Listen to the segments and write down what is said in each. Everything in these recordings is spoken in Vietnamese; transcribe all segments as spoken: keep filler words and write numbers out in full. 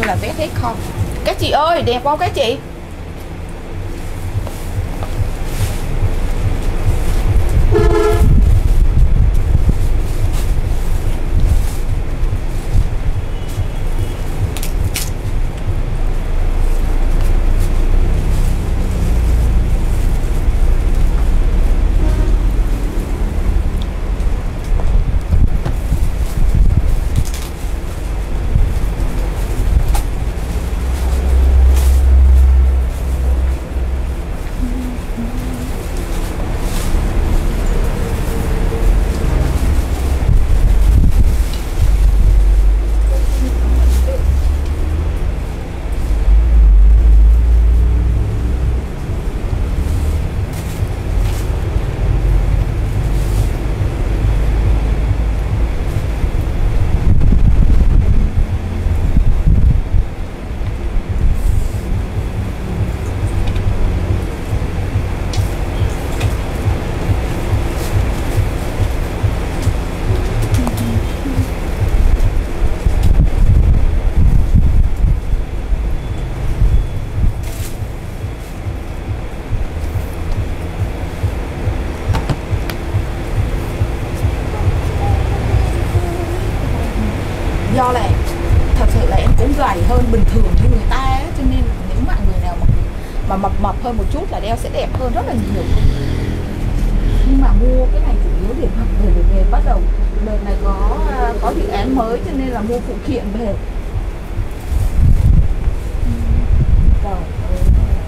là vét hết không. Các chị ơi, đẹp không các chị? Do là thật sự là em cũng gầy hơn bình thường như người ta ấy, cho nên nếu mà người nào mà mà mập mập hơn một chút là đeo sẽ đẹp hơn rất là nhiều. Nhưng mà mua cái này chủ yếu để mặc về, về về bắt đầu đợt này có có dự án mới cho nên là mua phụ kiện về. Trời ơi,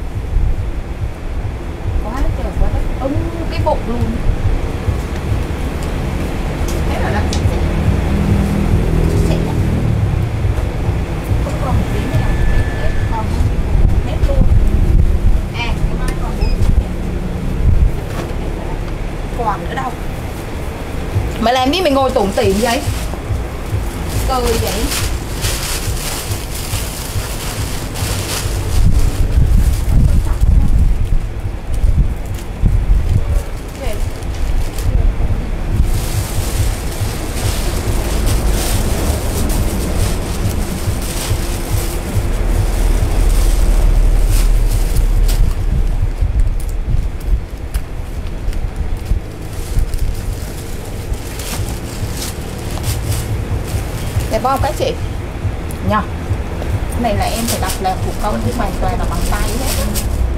quá trời quá đất ống cái bụng luôn. Thế là làm gì? Còn nữa đâu. Mày làm đi, mày ngồi tủm tỉm vậy cười vậy. Đẹp không các chị? Nhờ. Cái này là em phải đặt làm thủ công chứ hoàn toàn là bằng tay hết.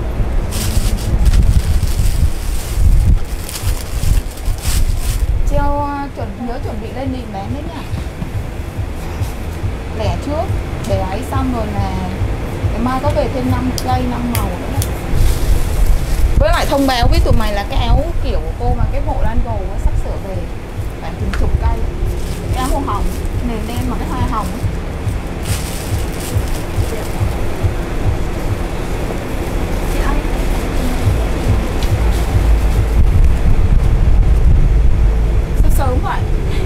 Treo chuẩn nhớ chuẩn bị lên liền bán đấy nha. Lẻ trước để ấy xong rồi là ngày mai có về thêm năm cây năm màu nữa. Với lại thông báo với tụi mày là cái áo kiểu của cô mà cái bộ Lan Gồ sắp sửa về khoảng chừng chục cây. Cái áo màu hồng nền đen mà cái hoa hồng ấy. Sớm sớm vậy.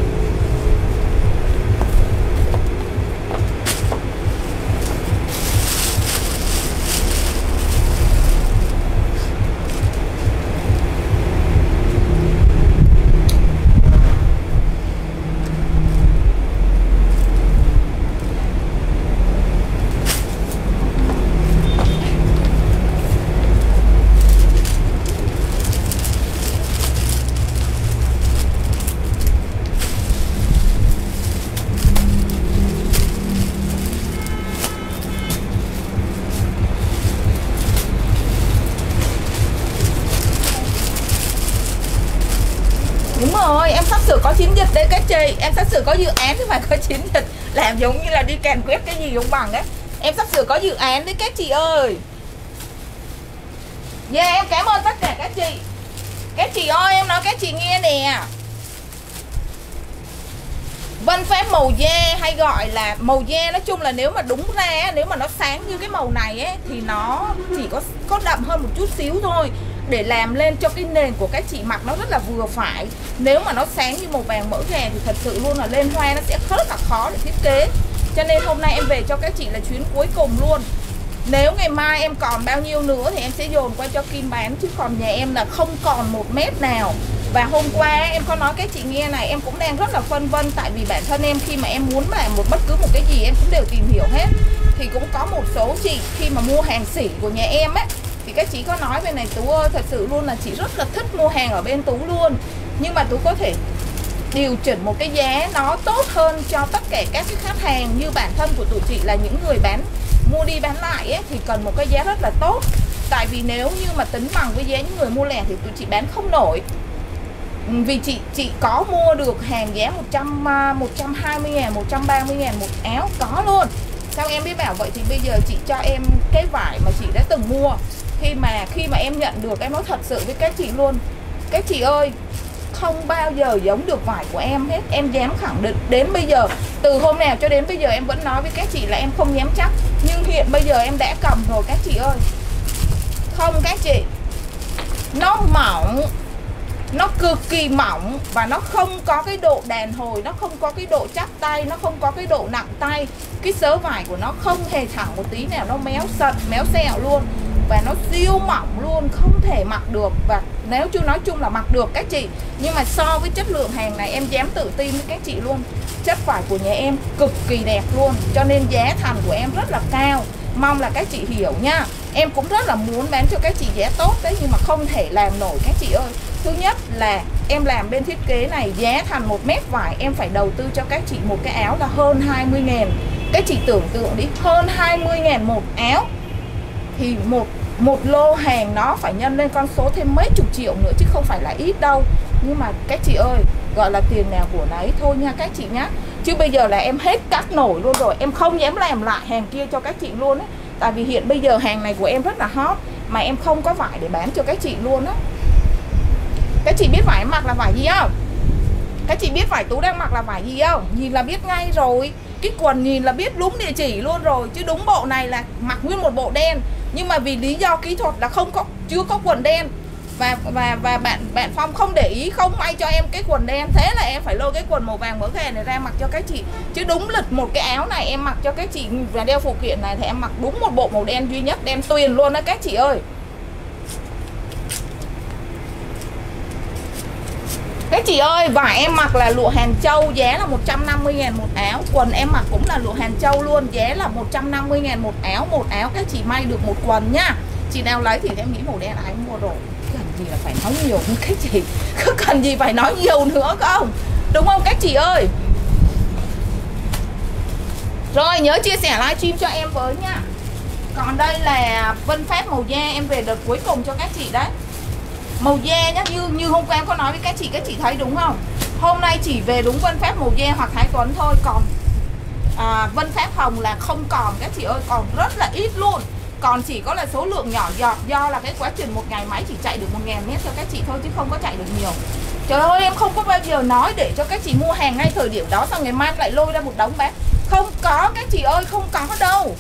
Đúng rồi, em sắp sửa có chiến dịch đấy các chị. Em sắp sửa có dự án chứ phải có chiến dịch. Làm giống như là đi càn quét cái gì cũng bằng ấy. Em sắp sửa có dự án đấy các chị ơi. Yeah, em cảm ơn tất cả các chị. Các chị ơi, em nói các chị nghe nè. Vân Pháp màu da hay gọi là màu da, nói chung là nếu mà đúng ra, nếu mà nó sáng như cái màu này ấy, thì nó chỉ có có đậm hơn một chút xíu thôi, để làm lên cho cái nền của các chị mặc nó rất là vừa phải. Nếu mà nó sáng như màu vàng mỡ gà thì thật sự luôn là lên hoa nó sẽ rất là khó để thiết kế. Cho nên hôm nay em về cho các chị là chuyến cuối cùng luôn. Nếu ngày mai em còn bao nhiêu nữa thì em sẽ dồn qua cho Kim bán, chứ còn nhà em là không còn một mét nào. Và hôm qua em có nói các chị nghe này, em cũng đang rất là phân vân. Tại vì bản thân em khi mà em muốn làm một bất cứ một cái gì em cũng đều tìm hiểu hết. thì cũng có một số chị khi mà mua hàng sỉ của nhà em ấy, thì các chị có nói bên này Tú ơi, thật sự luôn là chị rất là thích mua hàng ở bên Tú luôn, nhưng mà Tú có thể điều chỉnh một cái giá nó tốt hơn cho tất cả các cái khách hàng. Như bản thân của tụi chị là những người bán mua đi bán lại ấy, thì cần một cái giá rất là tốt. Tại vì nếu như mà tính bằng với giá những người mua lẻ thì tụi chị bán không nổi. Vì chị chị có mua được hàng giá một trăm, một trăm hai mươi ngàn, một trăm ba mươi ngàn một áo, có luôn. Sao em biết bảo vậy? Thì bây giờ chị cho em cái vải mà chị đã từng mua. Khi mà khi mà em nhận được, em nói thật sự với các chị luôn, các chị ơi, không bao giờ giống được vải của em hết. Em dám khẳng định đến bây giờ, từ hôm nào cho đến bây giờ em vẫn nói với các chị là em không dám chắc. Nhưng hiện bây giờ em đã cầm rồi các chị ơi. Không các chị, nó mỏng, nó cực kỳ mỏng và nó không có cái độ đàn hồi, nó không có cái độ chắc tay, nó không có cái độ nặng tay. Cái sớ vải của nó không hề thẳng một tí nào, nó méo sật, méo xẹo luôn. Và nó siêu mỏng luôn, không thể mặc được. Và nếu chưa nói chung là mặc được các chị, nhưng mà so với chất lượng hàng này em dám tự tin với các chị luôn, chất vải của nhà em cực kỳ đẹp luôn. Cho nên giá thành của em rất là cao. Mong là các chị hiểu nha. Em cũng rất là muốn bán cho các chị giá tốt đấy, nhưng mà không thể làm nổi các chị ơi. Thứ nhất là em làm bên thiết kế này, giá thành một mét vải em phải đầu tư cho các chị một cái áo là hơn hai mươi ngàn. Các chị tưởng tượng đi, hơn hai mươi ngàn một áo. Thì một, một lô hàng nó phải nhân lên con số thêm mấy chục triệu nữa chứ không phải là ít đâu. Nhưng mà các chị ơi, gọi là tiền nào của nấy thôi nha các chị nhá. Chứ bây giờ là em hết cắt nổi luôn rồi, em không dám làm lại hàng kia cho các chị luôn ấy. Tại vì hiện bây giờ hàng này của em rất là hot, mà em không có vải để bán cho các chị luôn á. Các chị biết vải em mặc là vải gì không? Các chị biết vải Tú đang mặc là vải gì không? Nhìn là biết ngay rồi. Cái quần nhìn là biết đúng địa chỉ luôn rồi. Chứ đúng bộ này là mặc nguyên một bộ đen, nhưng mà vì lý do kỹ thuật là không có, chưa có quần đen. Và và và bạn bạn Phong không để ý, không may cho em cái quần đen. Thế là em phải lôi cái quần màu vàng mỡ khè này ra mặc cho các chị. Chứ đúng lịch một cái áo này em mặc cho các chị và đeo phụ kiện này thì em mặc đúng một bộ màu đen duy nhất, đen tuyền luôn đó các chị ơi. Các chị ơi, vải em mặc là lụa Hàng Châu, giá là một trăm năm mươi ngàn một áo. Quần em mặc cũng là lụa Hàng Châu luôn, giá là một trăm năm mươi ngàn một áo. Một áo các chị may được một quần nhá. Chị nào lấy thì em nghĩ màu đen ai mua rồi. Cần gì là phải nói nhiều không các chị? Cứ cần gì phải nói nhiều nữa không? Đúng không các chị ơi? Rồi nhớ chia sẻ livestream cho em với nha. Còn đây là Vân Pháp màu da, em về đợt cuối cùng cho các chị đấy. Màu da nhá, như như hôm qua em có nói với các chị, các chị thấy đúng không? Hôm nay chỉ về đúng Vân Pháp màu da hoặc Thái Tuấn thôi. Còn à, Vân Pháp hồng là không còn các chị ơi, còn rất là ít luôn. Còn chỉ có là số lượng nhỏ giọt, do là cái quá trình một ngày máy chỉ chạy được một ngàn mét cho các chị thôi, chứ không có chạy được nhiều. Trời ơi, em không có bao giờ nói để cho các chị mua hàng ngay thời điểm đó xong ngày mai lại lôi ra một đống bán. Không có các chị ơi, không có đâu.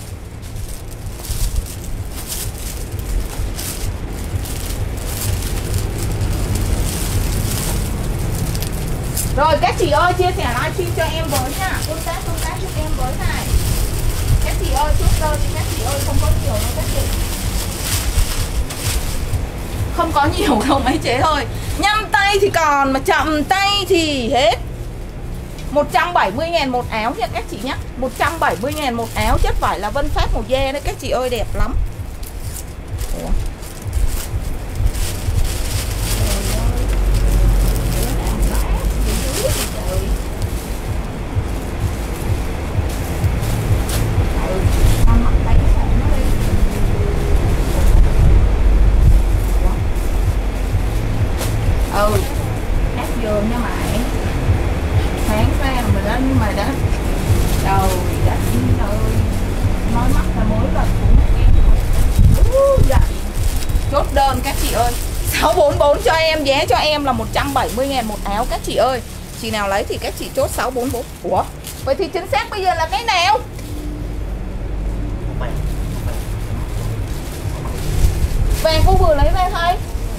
Rồi các chị ơi, chia sẻ livestream cho em với nha. Tương tác tương tác giúp em với này. Các chị ơi, chốt đơn đi các chị ơi, không có nhiều đâu các chị. Không có nhiều đâu mấy chế ơi. Nhanh tay thì còn, mà chậm tay thì hết. Một trăm bảy mươi ngàn một áo nha các chị nhé. Một trăm bảy mươi ngàn một áo, chất vải là Vân Pháp màu da đấy các chị ơi, đẹp lắm. Ủa? Ừ, áp giường nha mày. Sáng ra mình lên nhưng mà đã đầu đã ơi, nói mắt là mới là cũng em dạ. Chốt đơn các chị ơi. Sáu bốn bốn cho em, giá cho em là một trăm bảy mươi ngàn một áo các chị ơi. Chị nào lấy thì các chị chốt sáu bốn bốn. Ủa? Vậy thì chính xác bây giờ là cái nào? Vàng cô vừa lấy ra thôi.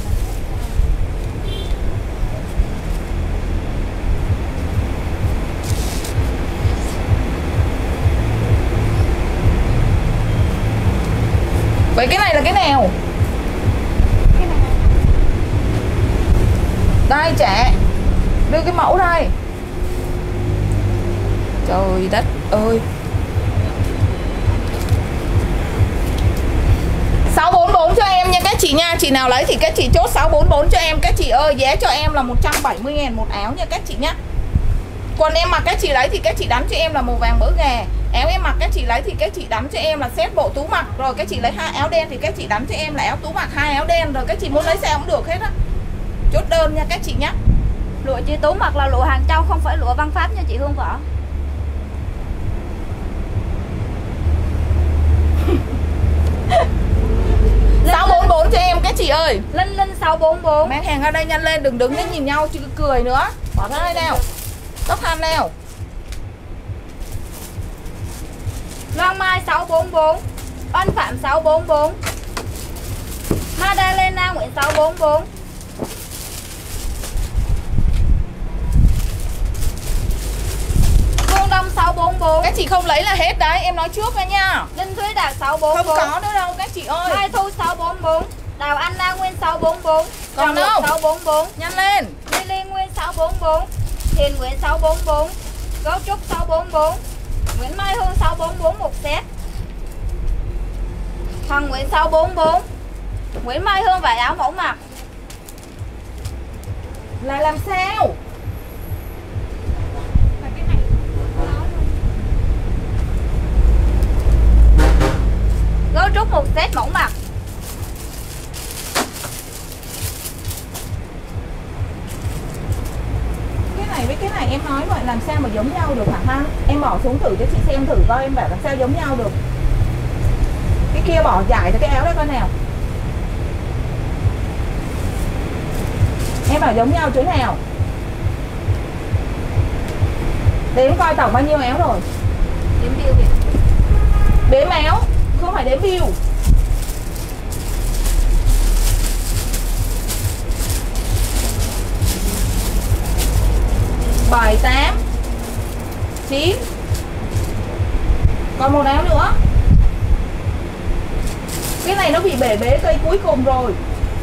Vậy cái này là cái nào? Cái này. Đây trẻ, đưa cái mẫu đây. Trời đất ơi. cho em nha các chị nha. Chị nào lấy thì các chị chốt sáu bốn bốn cho em các chị ơi. Giá cho em là một trăm bảy mươi ngàn một áo nha các chị nhá. Quần em mặc các chị lấy thì các chị đánh cho em là màu vàng mỡ gà. Áo em mặc các chị lấy thì các chị đánh cho em là set bộ tú mặc. Rồi các chị lấy hai áo đen thì các chị đánh cho em là áo tú mặc hai áo đen. Rồi các chị muốn lấy sao cũng được hết á. Chốt đơn nha các chị nhá. Lụa chị tú mặc là lụa Hàng Châu, không phải lụa Văn Pháp nha chị Hương Võ. sáu bốn bốn cho em các chị ơi. Linh Linh sáu bốn bốn. Mang hàng ra đây nhanh lên, đừng đứng nhìn nhau chứ cười nữa. Bỏ ra đây nào. Tóc than nào. Loan Mai sáu bốn bốn. Ân Phạm sáu bốn bốn. Madalena Nguyễn sáu bốn bốn. Phương Đông sáu bốn bốn. Các chị không lấy là hết đấy, em nói trước ra nha. Linh Thúy Đạt sáu bốn bốn. Không có nữa đâu các chị ơi. Mai Thu sáu bốn bốn. Đào Anh Na Nguyên sáu bốn bốn. Còn đâu? sáu bốn bốn. Nhanh lên. Lily Nguyên sáu bốn bốn. Hiền Nguyễn sáu bốn bốn. Gấu Trúc sáu bốn bốn. Nguyễn Mai Hương sáu bốn bốn một set. Hoàng Nguyễn sáu bốn bốn. Nguyễn Mai Hương vải áo mẫu mặc. Là làm sao? Gấu Trúc một set mẫu mặc. Cái này với cái này em nói vậy làm sao mà giống nhau được hả ha? Em bỏ xuống thử cho chị xem thử coi, em bảo làm sao giống nhau được. Cái kia bỏ dài cho cái áo đấy coi nào. Em bảo giống nhau chỗ nào? Đếm coi tổng bao nhiêu áo rồi. Đếm bill kìa. Đếm áo, không phải đếm bill. Bảy, tám, chín. Còn một áo nữa. Cái này nó bị bể bế cây cuối cùng rồi.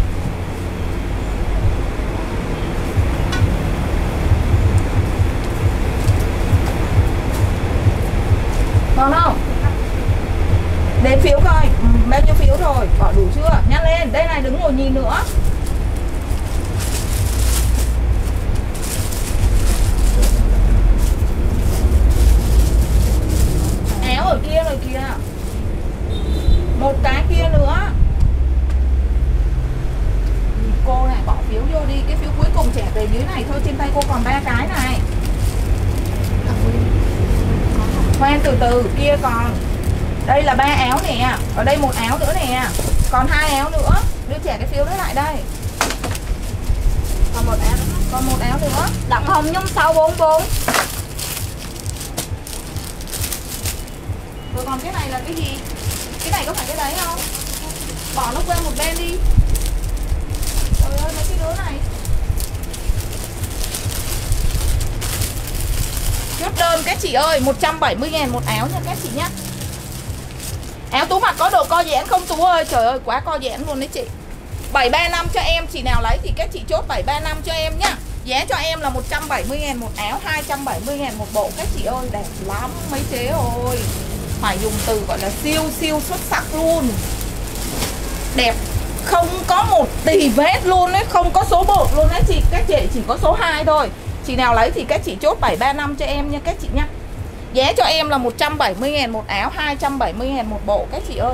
Còn không? Đếm phiếu coi, ừ, bao nhiêu phiếu rồi, bỏ đủ chưa? Nhanh lên, đây này đứng ngồi nhìn nữa. Áo ở kia rồi kìa. Một cái kia nữa. Cô này bỏ phiếu vô đi, cái phiếu cuối cùng trẻ về dưới này thôi, trên tay cô còn ba cái này. Khoan từ từ, kia còn. Đây là ba áo nè, ở đây một áo nữa nè. Còn hai áo nữa, đưa trẻ cái phiếu đó lại đây. Còn một áo nữa. Còn một áo nữa. Đặng Hồng Nhung sáu bốn bốn. Rồi còn cái này là cái gì? Cái này có phải cái đấy không? Bỏ nó qua một bên đi. Trời ơi, mấy cái đứa này. Chốt đơn các chị ơi, một trăm bảy mươi ngàn một áo nha các chị nhé. Áo tú mặc có độ co giãn không Tú ơi? Trời ơi, quá co giãn luôn đấy chị. Bảy ba năm cho em, chị nào lấy thì các chị chốt bảy ba năm cho em nhá. Giá cho em là một trăm bảy mươi ngàn một áo, hai trăm bảy mươi ngàn một bộ các chị ơi. Đẹp lắm mấy chế ơi. Phải dùng từ gọi là siêu siêu xuất sắc luôn. Đẹp không có một tì vết luôn đấy, không có số một luôn đấy chị. Các chị chỉ có số hai thôi. Chị nào lấy thì các chị chốt bảy ba năm cho em nha các chị nhá. Giá cho em là một trăm bảy mươi ngàn một áo, hai trăm bảy mươi ngàn một bộ các chị ơi.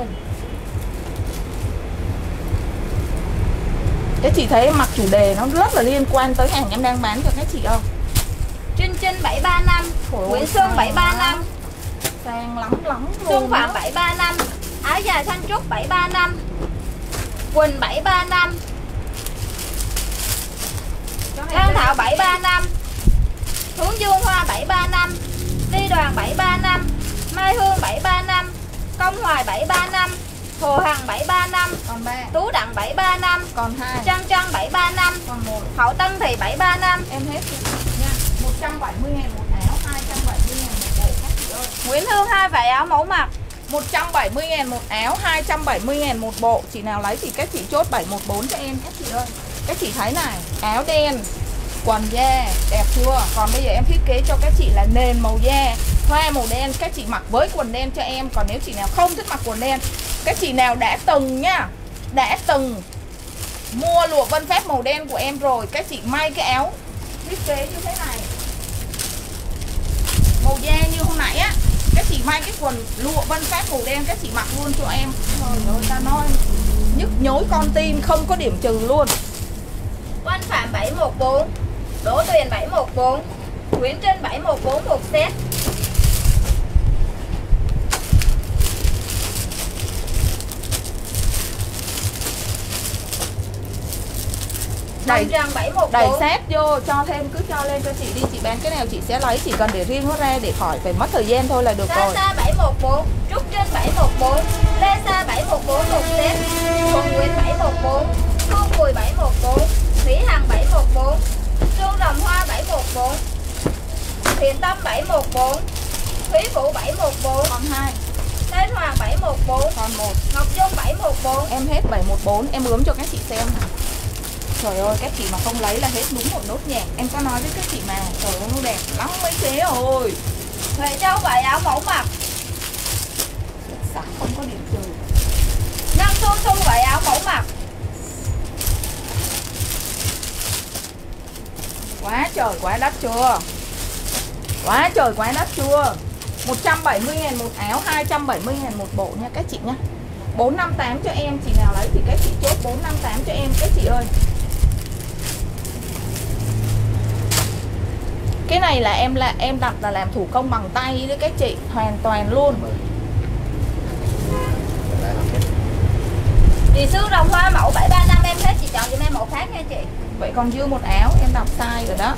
Các chị thấy mặc chủ đề nó rất là liên quan tới hàng em đang bán cho các chị không? Trinh Trinh bảy ba năm. Nguyễn Xuân bảy ba năm. Sang lắm lắm luôn. Xuân Phạm bảy ba năm. Áo dài Thanh Trúc bảy ba năm. Quỳnh bảy ba năm. Lan Thảo bảy ba năm. Hướng Dương Hoa bảy ba năm. Đi Đoàn bảy ba năm. Mai Hương bảy ba năm. Công Hoài bảy ba năm. Hồ Hằng bảy ba năm. Còn ba. Tú Đặng bảy ba năm. Còn hai. Trăng Trăng bảy ba năm. Còn một. Hậu Tân Thị bảy ba năm. Em hết nha. một trăm bảy mươi ngàn một áo, hai trăm bảy mươi ngàn một bộ các chị ơi. Nguyễn Hương hai vải áo mẫu mặc. một trăm bảy mươi ngàn một áo, hai trăm bảy mươi ngàn một bộ. Chị nào lấy thì các chị chốt bảy một bốn cho em các chị ơi. Các chị thấy này, áo đen, quần da, đẹp chưa? Còn bây giờ em thiết kế cho các chị là nền màu da, hoa màu đen. Các chị mặc với quần đen cho em. Còn nếu chị nào không thích mặc quần đen, các chị nào đã từng nhá đã từng mua lụa Vân Phép màu đen của em rồi, các chị may cái áo thiết kế như thế này, màu da như hôm nãy á, các chị may cái quần lụa Vân Phép màu đen, các chị mặc luôn cho em. Trời ơi, ta nói nhức nhối con tim, không có điểm trừ luôn. Oanh Phạm bảy một bốn, Đỗ Tuyền bảy một bốn, Nguyễn Trinh bảy một bốn một set. Đẩy, Trần bảy một bốn. Đẩy set vô, cho thêm, cứ cho lên cho chị đi, chị bán cái nào chị sẽ lấy, chỉ cần để riêng nó ra để khỏi phải mất thời gian thôi là được rồi. Sa bảy một bốn, Trúc Trinh bảy một bốn, Lê Sa bảy một bốn một set, Hồng Nguyễn bảy một bốn, Phương Bùi bảy một bốn, Thủy Hằng bảy một bốn, Trương Rồng Hoa bảy một bốn, Thiện Tâm bảy một bốn, Thúy Vũ bảy một bốn, Còn hai. Tên Hoàng bảy một bốn, Còn một. Ngọc Dung bảy một bốn. Em hết bảy một bốn, em ướm cho các chị xem. Trời ơi, các chị mà không lấy là hết đúng một nốt nhạc. Em có nói với các chị mà, trời ơi nó đẹp lắm mấy chế rồi. Huệ Châu vậy áo mẫu mặc. Sắc không có điểm trừ. Ngân Thu Thu vậy áo mẫu mặc. Quá trời quá đất chưa? Quá trời quá đất chưa? một trăm bảy mươi ngàn một áo, hai trăm bảy mươi ngàn một bộ nha các chị nha. Bốn năm tám cho em, chị nào lấy thì các chị chốt bốn năm tám cho em các chị ơi. Cái này là em là em đặt là làm thủ công bằng tay đấy các chị, hoàn toàn luôn. Chị Sương Rồng Hoa mẫu bảy ba năm em hết, chị chọn giùm em mẫu khác nha chị. Vậy còn dư một áo, em đọc sai rồi đó.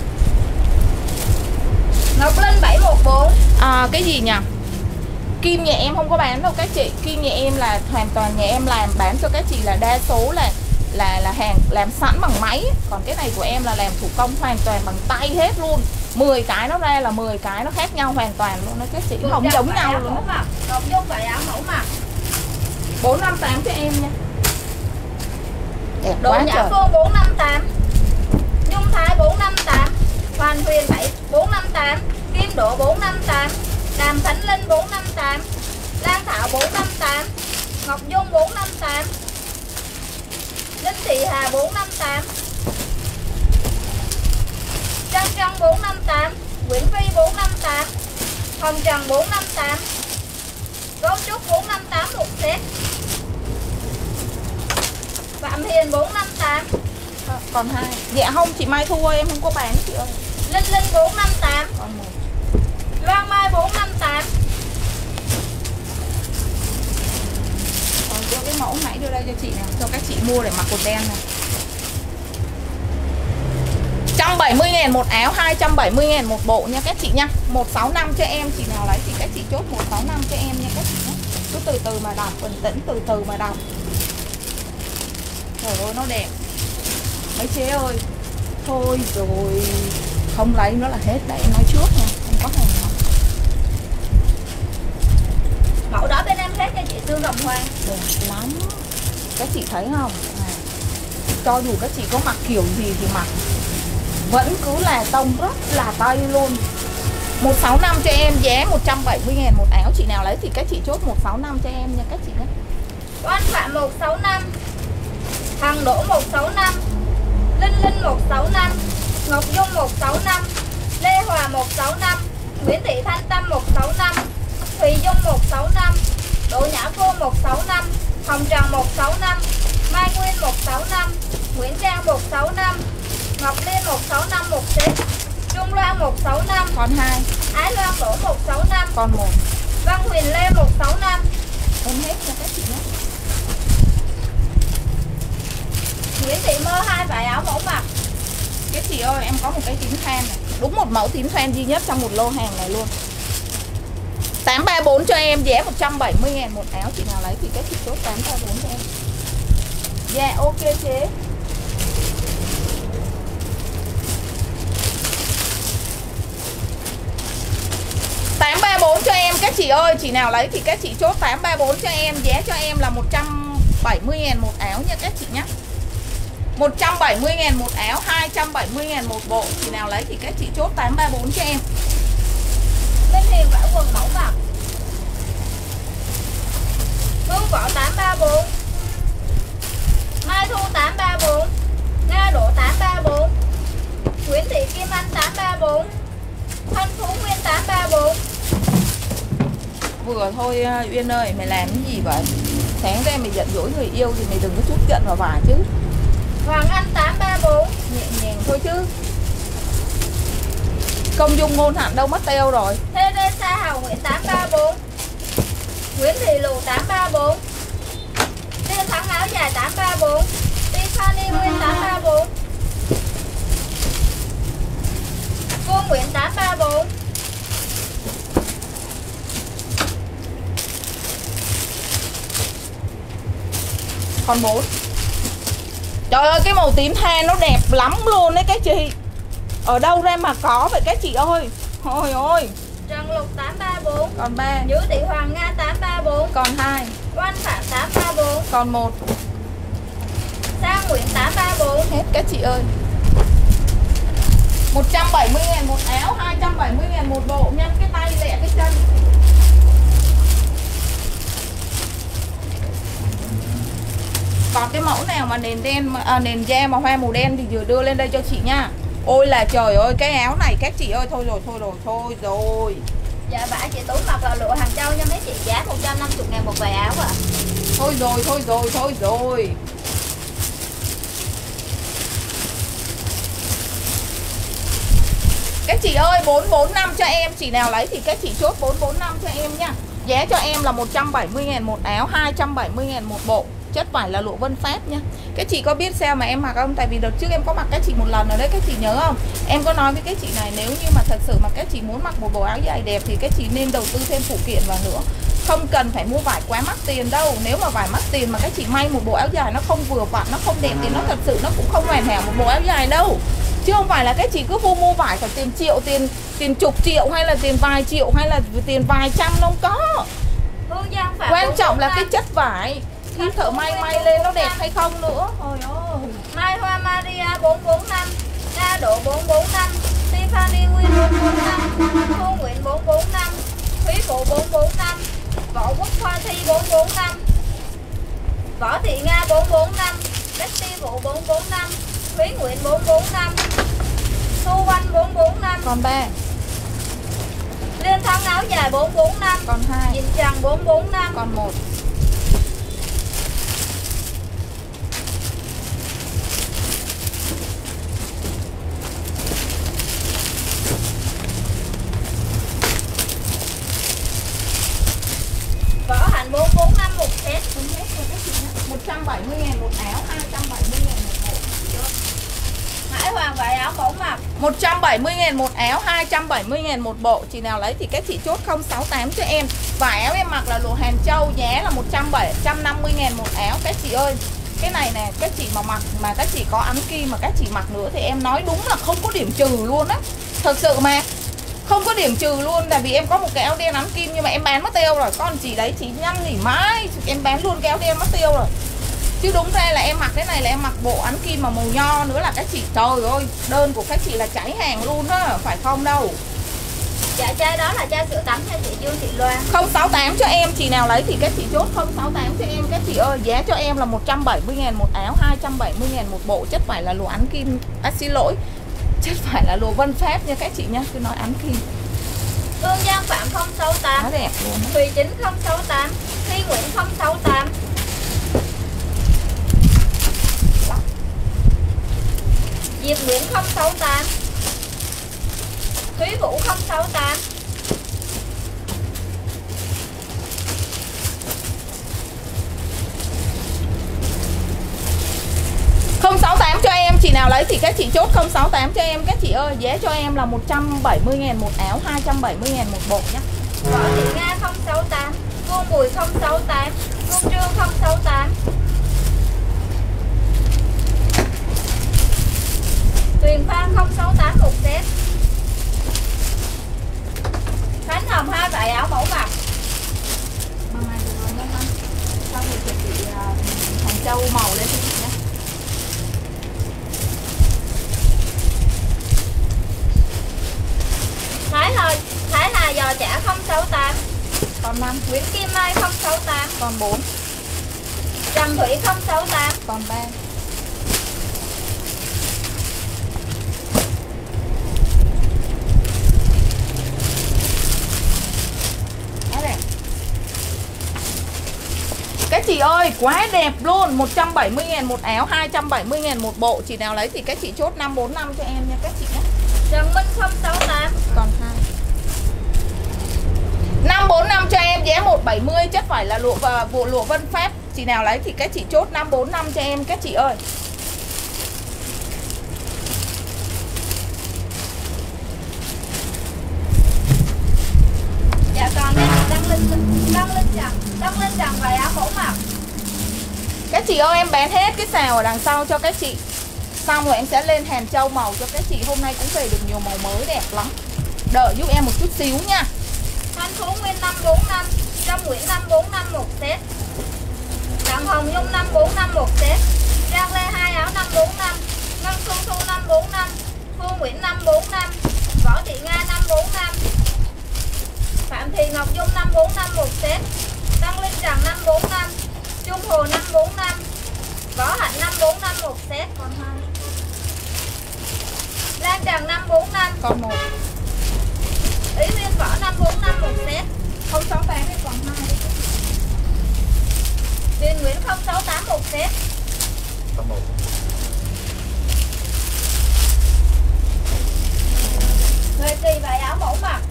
Ngọc Linh bảy một bốn. À cái gì nhỉ? Kim nhà em không có bán đâu các chị. Kim nhà em là hoàn toàn nhà em làm bán cho các chị là đa số là là là hàng làm sẵn bằng máy. Còn cái này của em là làm thủ công hoàn toàn bằng tay hết luôn. mười cái nó ra là mười cái nó khác nhau hoàn toàn luôn đó các chị, không giống nhau luôn đó. Ngọc Dung vậy áo mẫu mặc. bốn năm tám cho em nha. Đẹp Đỗ quá Nhã trời. Phương bốn năm tám, Nhung Thái bốn năm tám, Hoàn Huyền bảy bốn năm tám, Kim Độ bốn năm tám, Đàm Thánh Linh bốn năm tám, Lan Thảo bốn năm tám, Ngọc Dung bốn năm tám, Linh Thị Hà bốn năm tám, Trân Trân bốn năm tám, Nguyễn Phi bốn năm tám, Hồng Trần bốn năm tám, Gấu Trúc bốn năm tám một set, Phạm Hiền bốn năm tám. À, còn hai. Dạ không, chị Mai Thu ơi, em không có bán chị ơi. Linh Linh bốn năm tám, Còn một. Loan Mai bốn năm tám. Còn cho cái mẫu nãy đưa đây cho chị nào, cho các chị mua để mặc quần đen này. một trăm bảy mươi ngàn một áo, hai trăm bảy mươi ngàn một bộ nha các chị nha. một sáu năm cho em, chị nào lấy thì các chị chốt một sáu năm cho em nha các chị nhé. Cứ từ từ mà đọc, bình tĩnh từ từ mà đọc. Trời ơi nó đẹp. Mấy chế ơi. Thôi rồi, không lấy nó là hết đấy, em nói trước nha, không có hàng đâu. Mẫu đó bên em hết cho chị Sương Rồng Hoa. Đẹp lắm. Các chị thấy không? À, cho dù các chị có mặc kiểu gì thì mặc vẫn cứ là tông rất là tay luôn. một sáu năm cho em, giá một trăm bảy mươi ngàn một áo. Chị nào lấy thì các chị chốt một sáu năm cho em nha các chị nhé. Oanh Phạm một sáu năm, Hằng Đỗ một sáu năm, Linh Linh một sáu năm, Ngọc Dung một sáu năm, Lê Hòa một sáu năm, Nguyễn Thị Thanh Tâm một sáu năm, Thùy Dung một sáu năm, Đỗ Nhã Phương một sáu năm, Hồng Trần một sáu năm, Mai Nguyên một sáu năm, Nguyễn Trang một sáu năm, Ngọc Liên một sáu năm một set, Trung Loan một sáu năm, Còn hai. Ái Loan Đỗ một sáu năm, Còn một. Văn Huyền Lê một sáu năm. Em hết cho các chị nhé. Nguyễn Thị Mơ hai vải áo mẫu mặc. Các chị ơi, em có một cái tím than này, đúng một mẫu tím than duy nhất trong một lô hàng này luôn. Tám ba bốn cho em, giá một trăm bảy mươi ngàn một áo. Chị nào lấy thì các chị chốt tám ba bốn cho em. Dạ ok chế. Tám ba bốn cho em các chị ơi. Chị nào lấy thì các chị chốt tám ba bốn cho em. Giá cho em là một trăm bảy mươi ngàn một áo nha các chị nhé. Một trăm bảy mươi ngàn một áo, hai trăm bảy mươi ngàn một bộ. Chị nào lấy thì các chị chốt tám ba bốn cho em. Minh Hiền vải quần mẫu mặc. Hương Võ tám ba bốn, Mai Thu tám ba bốn, Nga Độ tám ba bốn, Nguyễn Thị Kim Anh tám ba bốn, Thanh Phú Nguyên tám ba bốn. Vừa thôi Uyên ơi, mày làm cái gì vậy? Sáng ra mày giận dỗi người yêu thì mày đừng có chút giận vào vải chứ. Hoàng Anh tám ba bốn, nhẹ nhàng thôi chứ. Công Dung Ngôn Hạnh đâu mất tiêu rồi. Teresa Hào Nguyễn tám ba bốn, Nguyễn Thị Lù tám ba bốn, Tiên Thắng áo dài tám ba bốn, Tiffany Nguyên tám ba bốn, Cô Nguyễn tám ba bốn. Còn bốn. Trời ơi cái màu tím than nó đẹp lắm luôn đấy các chị. Ở đâu ra mà có vậy các chị ơi. Ôi ôi. Trần Lục tám ba bốn. Còn ba. Nhữ Thị Hoàng Nga tám ba bốn. Còn hai. Oanh Phạm tám ba bốn. Còn một. Sang Nguyễn tám ba bốn. Hết các chị ơi. Một trăm bảy mươi ngàn một áo, hai trăm bảy mươi ngàn một bộ. Nhân cái tay lẹ cái chân. Còn cái mẫu nào mà nền đen à, nền da mà hoa màu đen thì vừa đưa lên đây cho chị nha. Ôi là trời ơi cái áo này các chị ơi, thôi rồi thôi rồi thôi rồi. Dạ bả chị Tú mặc là lụa Hàng Châu nha mấy chị, giá một trăm năm mươi ngàn một vài áo à. Thôi rồi thôi rồi thôi rồi. Các chị ơi bốn bốn năm cho em, chị nào lấy thì các chị chốt bốn bốn năm cho em nha. Giá cho em là một trăm bảy mươi ngàn một áo, hai trăm bảy mươi ngàn một bộ. Chất vải là lụa Vân Pháp nha. Các chị có biết sao mà em mặc không? Tại vì đợt trước em có mặc các chị một lần rồi đấy, các chị nhớ không? Em có nói với các chị này, nếu như mà thật sự mà các chị muốn mặc một bộ áo dài đẹp thì các chị nên đầu tư thêm phụ kiện vào nữa. Không cần phải mua vải quá mắc tiền đâu. Nếu mà vải mắc tiền mà các chị may một bộ áo dài nó không vừa vặn, nó không đẹp thì nó thật sự nó cũng không hoàn hảo một bộ áo dài đâu. Chứ không phải là các chị cứ vô mua vải phải tiền triệu, tiền tiền chục triệu hay là tiền vài triệu hay là tiền vài trăm, nó không có. Quan trọng là cái chất vải khi thợ may may lên nó đẹp hay không nữa. Ôi ơi. Mai Hoa Maria bốn bốn năm, Nga Độ bốn bốn năm, Tiffany Nguyên bốn bốn năm, Thu Nguyễn bốn bốn năm, Thúy Phụ bốn bốn năm, Võ Quốc Hoa Thi bốn bốn năm, Võ Thị Nga bốn bốn năm, Betty Vũ bốn bốn năm, Thúy Nguyễn bốn bốn năm, Thu Oanh bốn bốn năm. Còn ba. Liên Thắng áo dài bốn bốn năm. Còn hai. Nhìn Trần bốn bốn năm. Còn một. Võ Hạnh bốn bốn năm một set. một trăm bảy mươi ngàn một áo, hai trăm bảy mươi ngàn một bộ. Hải Hoàng vải áo mẫu mặc. một trăm bảy mươi ngàn một áo, hai trăm bảy mươi ngàn một bộ. Chị nào lấy thì các chị chốt không sáu tám cho em. Vải áo em mặc là lụa Hàng Châu, giá là một trăm năm mươi ngàn một áo các chị ơi. Cái này nè, các chị mà mặc mà các chị có ắn kim mà các chị mặc nữa thì em nói đúng là không có điểm trừ luôn á. Thật sự mà không có điểm trừ luôn. Tại vì em có một cái áo đen ắn kim nhưng mà em bán mất tiêu rồi. Con chị đấy chị nhăn nghỉ mãi, em bán luôn cái áo đen mất tiêu rồi. Chứ đúng ra là em mặc cái này là em mặc bộ ắn kim mà màu nho nữa là các chị, trời ơi, đơn của các chị là cháy hàng luôn á, phải không đâu. Dạ chai đó là chai sữa tắm cho chị Dương Thị Loan. Không sáu tám cho em, chị nào lấy thì các chị chốt không sáu tám cho em các chị ơi. Giá cho em là một trăm bảy mươi ngàn một áo, hai trăm bảy mươi ngàn một bộ. Chất phải là lụa ắn kim, à, xin lỗi, chất phải là lụa Vân Pháp nha các chị nhá, cứ nói ắn kim. Hương Giang Phạm không sáu tám. Quá đẹp luôn. Thùy Chính không sáu tám, Thi Nguyễn không sáu tám, Diệp Nguyễn không sáu tám, Thúy Vũ không sáu tám, không sáu tám cho em, chị nào lấy thì các chị chốt không sáu tám cho em các chị ơi. Giá cho em là một trăm bảy mươi ngàn một áo, hai trăm bảy mươi ngàn một bộ nhé. Võ Thị Nga không sáu tám, Vương Bùi không sáu tám, Vương Trương không sáu tám, Tuyền Phan không sáu tám một set. Khánh Hồng hai vải áo mẫu mặc. Sau thì chuẩn bị Hàng Châu màu lên cho chị nhé. Thái Hà, Thái Hà giò chả không sáu tám. Còn năm. Nguyễn Kim Mai không sáu tám. Còn bốn. Trần Thủy không sáu tám. Còn ba. ơi, quá đẹp luôn. Một trăm bảy mươi ngàn một áo, hai trăm bảy mươi ngàn một bộ. Chị nào lấy thì các chị chốt năm bốn năm cho em nha các chị nhé. Trần Minh không sáu tám. Còn hai năm bốn năm cho em, giá một bảy mươi, chắc phải là lụa và bộ lụa Vân Pháp. Chị nào lấy thì các chị chốt năm bốn năm cho em các chị ơi. Dạ còn đây đăng linh đăng linh chẳng đăng linh chẳng váy áo mẫu mặc. Các chị ơi, em bán hết cái xào ở đằng sau cho các chị. Xong rồi em sẽ lên Hàng Châu màu cho các chị. Hôm nay cũng về được nhiều màu mới đẹp lắm. Đợi giúp em một chút xíu nha. Thanh Phú Nguyên năm bốn năm, Trong Nguyễn năm bốn năm một set. Đặng Hồng Nhung năm bốn năm một set. Trang Lê hai áo năm bốn năm, Ngân Xuân Thu năm bốn năm, Phương Nguyễn năm bốn năm, Võ Thị Nga năm bốn năm, Phạm Thị Ngọc Dung năm bốn năm một set. Đăng Linh Trần năm bốn năm, Trung Hồ năm bốn năm, Võ Hạnh năm bốn năm một set. Còn hai. Lan Trần năm bốn năm, Còn một. Ý Nguyên Võ năm bốn năm một set. Không sáu tám hay còn hai. Điền Nguyễn không sáu tám một set. Còn một. Huệ Kỳ váy áo mẫu mặc.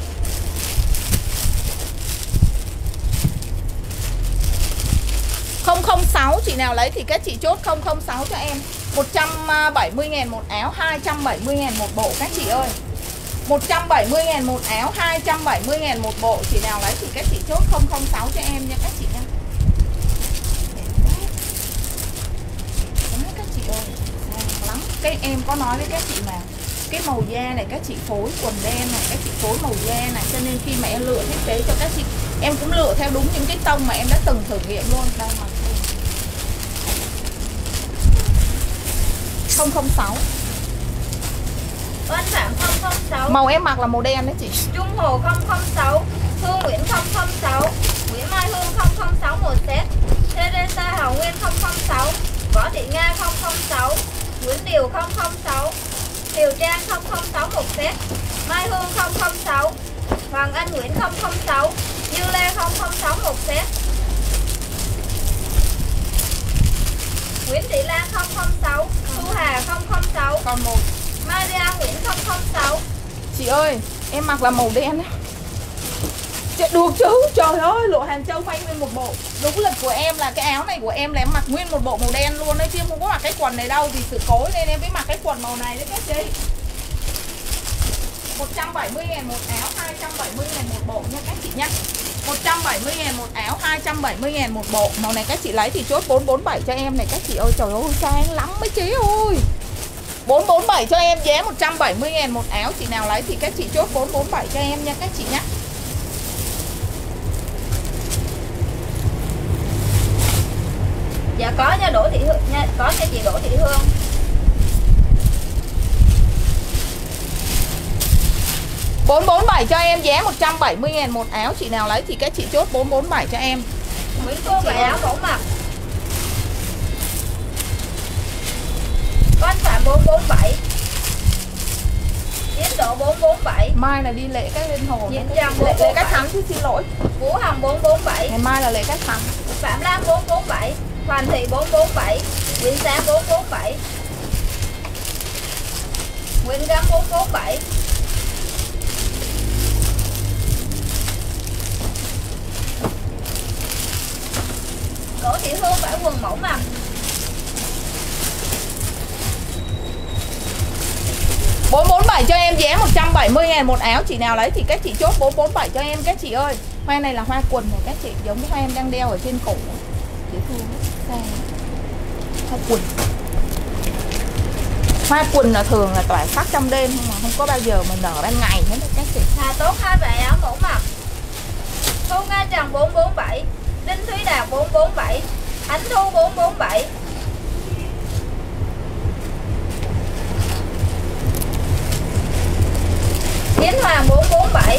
không không sáu, chị nào lấy thì các chị chốt không không sáu cho em. Một trăm bảy mươi ngàn một áo, hai trăm bảy mươi ngàn một bộ các chị ơi. Một trăm bảy mươi ngàn một áo, hai trăm bảy mươi ngàn một bộ. Chị nào lấy thì các chị chốt không không sáu cho em nha các chị nha. Đó, các chị ơi, sang lắm. Cái em có nói với các chị mà, cái màu da này các chị phối quần đen này, các chị phối màu da này, cho nên khi mà em lựa thiết kế cho các chị, em cũng lựa theo đúng những cái tông mà em đã từng thử nghiệm luôn. Đây mà không không sáu. Oanh Phạm không không sáu. Màu em mặc là màu đen đấy chị. Trung Hồ không không sáu, Phương Nguyễn không không sáu, Nguyễn Mai Hương không không sáu một set. Teresa Hào Nguyên không không sáu, Võ Thị Nga không không sáu, Nguyễn Điều không không sáu, Kiều Trang không không sáu một set. Mai Hương không không sáu, Hoàng Anh Nguyễn không không sáu, Như Lê không không sáu một set. Nguyễn Thị Lan không không sáu, Thu Hà không không sáu, Còn một. Maria Nguyễn không không sáu. Chị ơi, em mặc là màu đen đấy. Chị được chứ, trời ơi, lụa Hàng Châu may nguyên một bộ. Đúng lịch của em là cái áo này của em là em mặc nguyên một bộ màu đen luôn đấy, chứ em không có mặc cái quần này đâu. Vì sự cố nên em mới mặc cái quần màu này đấy các chị. Một trăm bảy mươi ngàn một áo, hai trăm bảy mươi ngàn một bộ nha các chị nhé. Một trăm bảy mươi ngàn một áo, hai trăm bảy mươi ngàn một bộ. Màu này các chị lấy thì chốt bốn bốn bảy cho em này các chị ơi. Trời ơi, sang lắm mấy chị ơi. Bốn bốn bảy cho em, giá một trăm bảy mươi ngàn một áo. Chị nào lấy thì các chị chốt bốn bốn bảy cho em nha các chị nhé. Dạ có nha Đỗ Thị Hương nha, có nha chị Đỗ Thị Hương. Bốn bốn bảy cho em, giá một trăm bảy mươi ngàn một áo. Chị nào lấy thì các chị chốt bốn bốn bảy cho em. Nguyễn Phương váy áo mẫu mặc. Con Phạm bốn bốn bảy, Tiến Độ bốn bốn bảy. Mai là đi lễ các linh hồn, Diễn lễ, Trần lễ, bốn bốn lễ các bảy. thánh chứ xin lỗi. Vũ Hồng bốn bốn bảy, Ngày mai là lễ các thánh. Phạm Lam bốn bốn bảy, Hoàn Thị bốn bốn bảy, Nguyễn Sáng bốn bốn bảy, Nguyễn Gắm bốn bốn bảy. Đỗ Thị Hương vải quần mẫu mặc. Bốn bốn bảy cho em, giá một trăm bảy mươi ngàn một áo. Chị nào lấy thì các chị chốt bốn bốn bảy cho em các chị ơi. Hoa này là hoa quần này các chị, giống cái hoa em đang đeo ở trên cổ. Dễ thương lắm. Hoa quần. Hoa quần là thường là tỏa sắc trong đêm, nhưng mà không có bao giờ mà nở ban ngày hết các chị. Hà Tốt hai vải áo mẫu mặc. Thu Nga Trần bốn bốn bảy, Đinh Thúy Đạt bốn bốn bảy, Ánh Thu bốn bốn bảy, Yến Hoàng bốn bốn bảy,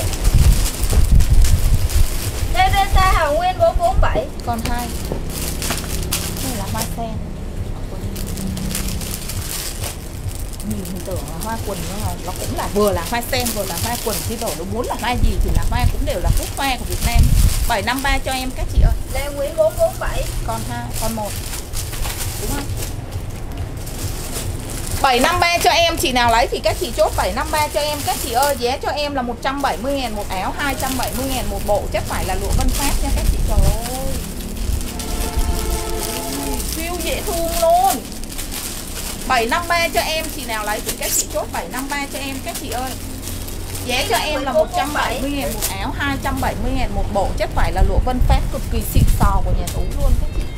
Teresa Hào Nguyên bốn bốn bảy. Còn hai. Đây là hoa sen. Nhiều tưởng là hoa quỳnh nhưng mà nó cũng là vừa là hoa sen vừa là hoa quỳnh, khi đổ nó muốn là hoa gì thì là hoa, cũng đều là quốc hoa của Việt Nam. Bảy năm ba cho em các chị ơi. Lê Nguyễn bốn bốn bảy. Còn hai, còn một. Đúng không? bảy năm ba cho em, chị nào lấy thì các chị chốt bảy năm ba cho em các chị ơi. Giá cho em là một trăm bảy mươi ngàn một áo, hai trăm bảy mươi ngàn một bộ, chắc phải là lụa Vân Phát nha các chị. Trời ơi, siêu dễ thương luôn. Bảy năm ba cho em, chị nào lấy thì các chị chốt bảy năm ba cho em các chị ơi. Giá cho em là một trăm bảy mươi ngàn một áo, hai trăm bảy mươi ngàn một bộ, chắc phải là lụa Vân Phát cực kỳ xịn sò của nhà Tú luôn các chị.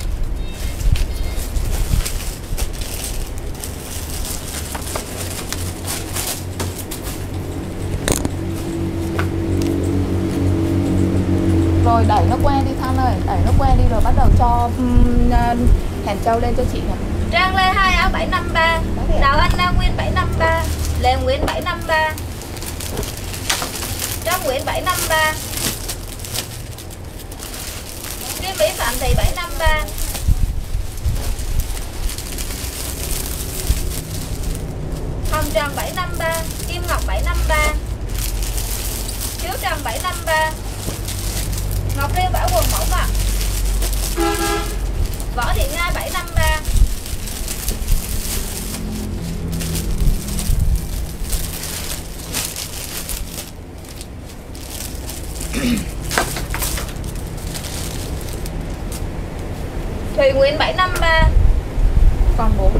Rồi đẩy nó qua đi Thanh ơi, đẩy nó qua đi rồi bắt đầu cho um, Hàng Châu lên cho chị nè. Trang Lê hai áo bảy năm ba, Đào Anh Na Nguyên bảy năm ba, Lê Nguyễn bảy năm ba, Trang Nguyễn bảy năm ba, Kim Mỹ Phạm Thị bảy năm ba, Hồng Trần bảy năm ba, Kim Ngọc bảy năm ba, Chiếu Trần bảy năm ba, Ngọc Riêu Bảo quần mẫu mặt, Võ Thị Nga bảy năm ba, Thùy Nguyễn bảy năm ba, còn bốn.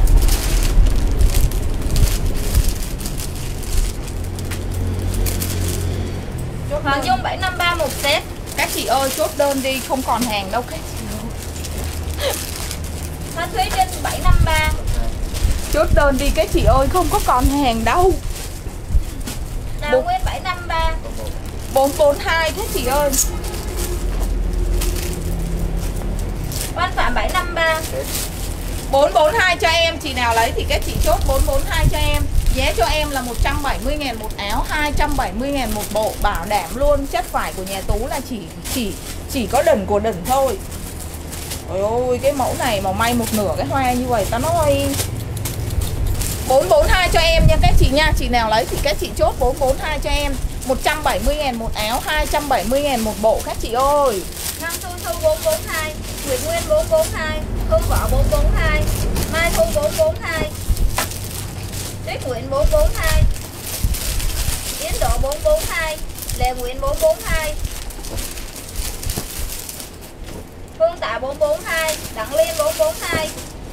Hoàng Dung bảy năm ba một set. Các chị ơi chốt đơn đi, không còn hàng đâu các chị. Thanh Thúy Trinh bảy năm ba. Chốt đơn đi các chị ơi, không có còn hàng đâu. Đào Nguyên bảy năm ba, bốn bốn hai các chị ơi. Văn Phạm bảy năm ba, bốn bốn hai cho em, chị nào lấy thì các chị chốt bốn bốn hai cho em. Giá cho em là một trăm bảy mươi ngàn một áo, hai trăm bảy mươi ngàn một bộ, bảo đảm luôn chất vải của nhà Tú là chỉ chỉ chỉ có đỉnh của đỉnh thôi. Ôi ôi, cái mẫu này mà may một nửa cái hoa như vậy ta nói. Bốn bốn hai cho em nha các chị nha. Chị nào lấy thì các chị chốt bốn bốn hai cho em. Một trăm bảy mươi ngàn một áo, hai trăm bảy mươi ngàn một bộ các chị ơi. Nam Thu Thu bốn bốn hai, Nguyễn Nguyên bốn bốn hai, Hương Võ bốn bốn hai, Mai Thu bốn bốn hai, Tuyết Nguyễn bốn bốn hai, Yến Độ bốn bốn hai, Lê Nguyễn bốn bốn hai, Phương Tạ bốn bốn hai, Đặng Liên bốn bốn hai,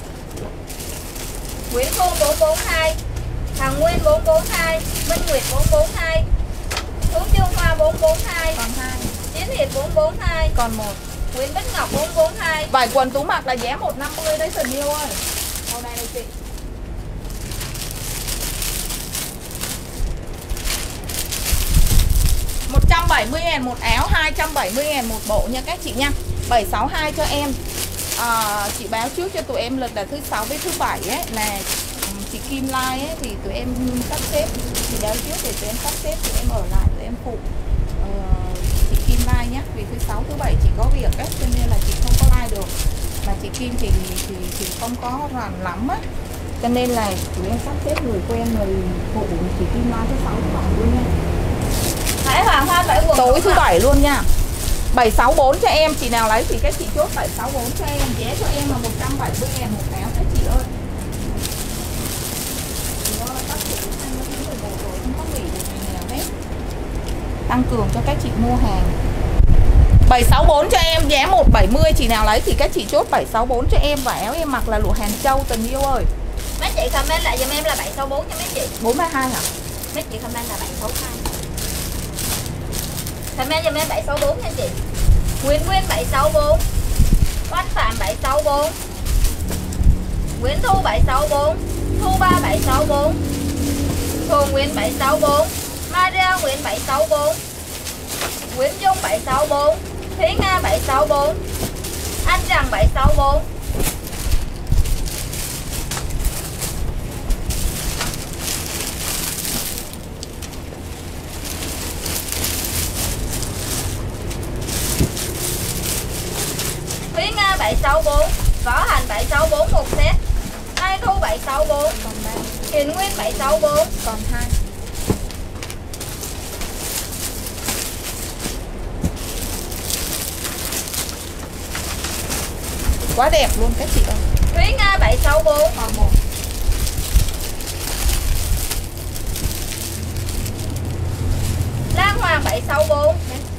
Nguyễn Phương bốn bốn hai, Hằng Nguyên bốn bốn hai, Minh Nguyệt bốn bốn hai, Hướng Dương Hoa bốn bốn hai, Còn hai. Chiến Hiệp bốn bốn hai, Còn một. Nguyễn Bích Ngọc bốn bốn hai. Vải quần Tú mặc là giá một trăm năm mươi đấy tình yêu ơi. Hôm nay đây chị. một trăm bảy mươi ngàn một áo, hai trăm bảy mươi ngàn một bộ nha các chị nha. Bảy sáu hai cho em. À, chị báo trước cho tụi em lịch là thứ sáu với thứ bảy ấy là chị Kim Like ấy, thì tụi em sắp xếp, chị báo trước để tụi em sắp xếp, tụi em ở lại, tụi em phụ ờ, chị Kim Like nhé, vì thứ sáu thứ bảy chị có việc ấy, cho nên là chị không có like được, mà chị Kim thì thì, thì không có rành lắm á, cho nên là tụi em sắp xếp người quen người phụ chị Kim Like thứ sáu thứ bảy luôn nha. Hải Hoàng Hoa bảy quần Tối thứ bảy luôn nha. Bảy sáu bốn cho em, chị nào lấy thì các chị chốt bảy sáu bốn cho em, giá cho em là một trăm bảy mươi ngàn một áo các chị ơi. Tăng cường cho các chị mua hàng. Bảy sáu bốn cho em, giá một trăm bảy mươi, chị nào lấy thì các chị chốt bảy sáu bốn cho em, và áo em mặc là lụa Hàng Châu tình yêu ơi. Mấy chị comment lại giùm em là bảy sáu bốn nha mấy chị. bốn ba hai hả? Mấy chị comment là bảy sáu hai. Comment giùm em bảy sáu bốn nha chị. Nguyễn Nguyên bảy sáu bốn, Oanh Phạm bảy sáu bốn, Nguyễn Thu bảy sáu bốn, Thu Ba bảy sáu bốn, Thường Nguyễn bảy sáu bốn, Maria Nguyễn bảy sáu bốn, Nguyễn Dung bảy sáu bốn, Thúy Nga bảy sáu bốn, Anh Trần bảy sáu bốn. Thúy Nga bảy sáu bốn, Võ Hành bảy sáu bốn một set, Mai Thu bảy sáu bốn, Hiền Nguyên bảy sáu bốn. Còn hai. Quá đẹp luôn các chị ơi. Thúy Nga bảy sáu bốn. Còn một. Lan Hoàng bảy sáu bốn.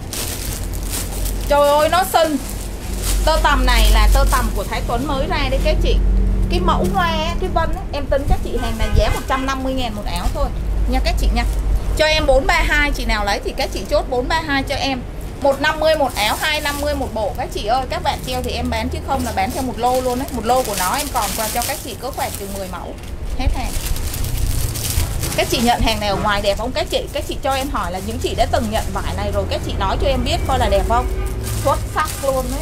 Trời ơi nó xinh. Tơ tằm này là tơ tằm của Thái Tuấn mới ra đấy các chị. Cái mẫu hoa, cái vân ấy, em tính các chị hàng này giá một trăm năm mươi ngàn một áo thôi nha các chị nha. Cho em bốn ba hai, chị nào lấy thì các chị chốt bốn ba hai cho em. Một năm mươi một áo, hai năm mươi một bộ các chị ơi. Các bạn treo thì em bán chứ không là bán theo một lô luôn đấy. Một lô của nó em còn qua cho các chị có khoảng từ mười mẫu. Hết hàng. Các chị nhận hàng này ở ngoài đẹp không các chị? Các chị cho em hỏi là những chị đã từng nhận vải này rồi, các chị nói cho em biết coi là đẹp không. Xuất sắc luôn đấy.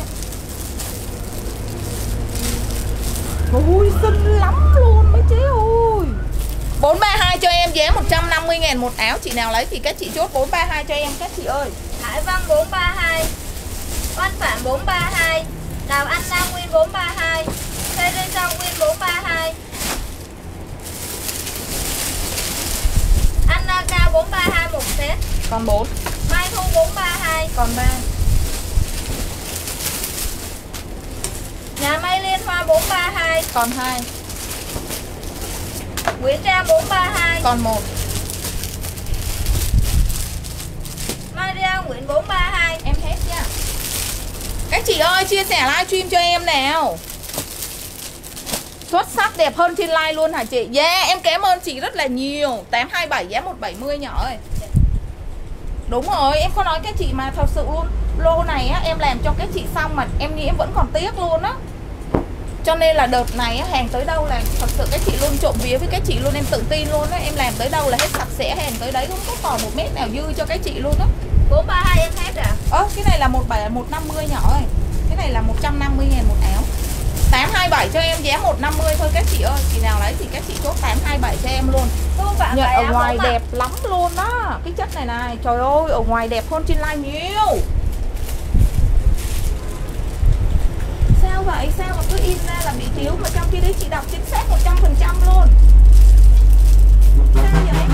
Ôi xinh lắm luôn mấy chế ơi. Bốn ba hai cho em giá một trăm năm mươi ngàn một áo. Chị nào lấy thì các chị chốt bốn ba hai cho em các chị ơi. Hải Văn bốn ba hai, Oanh Phạm bốn ba hai, Đào Anh Nam Nguyên bốn ba hai, Thê Rê Song Nguyên bốn ba hai, Anna Cao bốn ba hai một set. Còn bốn. Mai Thu bốn ba hai. Còn ba. Nhà May Liên Hoa bốn ba hai. Còn hai. Nguyễn Trang bốn ba hai. Còn một. Maria Nguyễn bốn ba hai. Em hết nha. Các chị ơi chia sẻ livestream cho em nào. Xuất sắc đẹp hơn trên live luôn hả chị? Yeah em cảm ơn chị rất là nhiều. Tám hai bảy giá một bảy mươi nhỏ ơi. Đúng rồi em có nói các chị mà thật sự luôn. Lô này á, em làm cho các chị xong mà em nghĩ em vẫn còn tiếc luôn á. Cho nên là đợt này á, hàng tới đâu là thật sự các chị luôn trộm vía với các chị luôn. Em tự tin luôn á. Em làm tới đâu là hết sạch sẽ, hàng tới đấy không có còn một mét nào dư cho các chị luôn á. Bốn ba hai em hết rồi. Ơ ờ, cái này là một bảy một năm mươi nhỏ ơi. Cái này là một trăm năm mươi ngàn một áo. Tám hai bảy cho em giá một năm mươi thôi các chị ơi. Chị nào lấy thì các chị chốt tám hai bảy cho em luôn. Nhận ở ngoài đẹp à? Lắm luôn đó. Cái chất này này, trời ơi, ở ngoài đẹp hơn trên live nhiều. Sao vậy? Sao mà cứ in ra là bị thiếu mà trong khi đấy chị đọc chính xác một trăm phần trăm luôn. Sao vậy?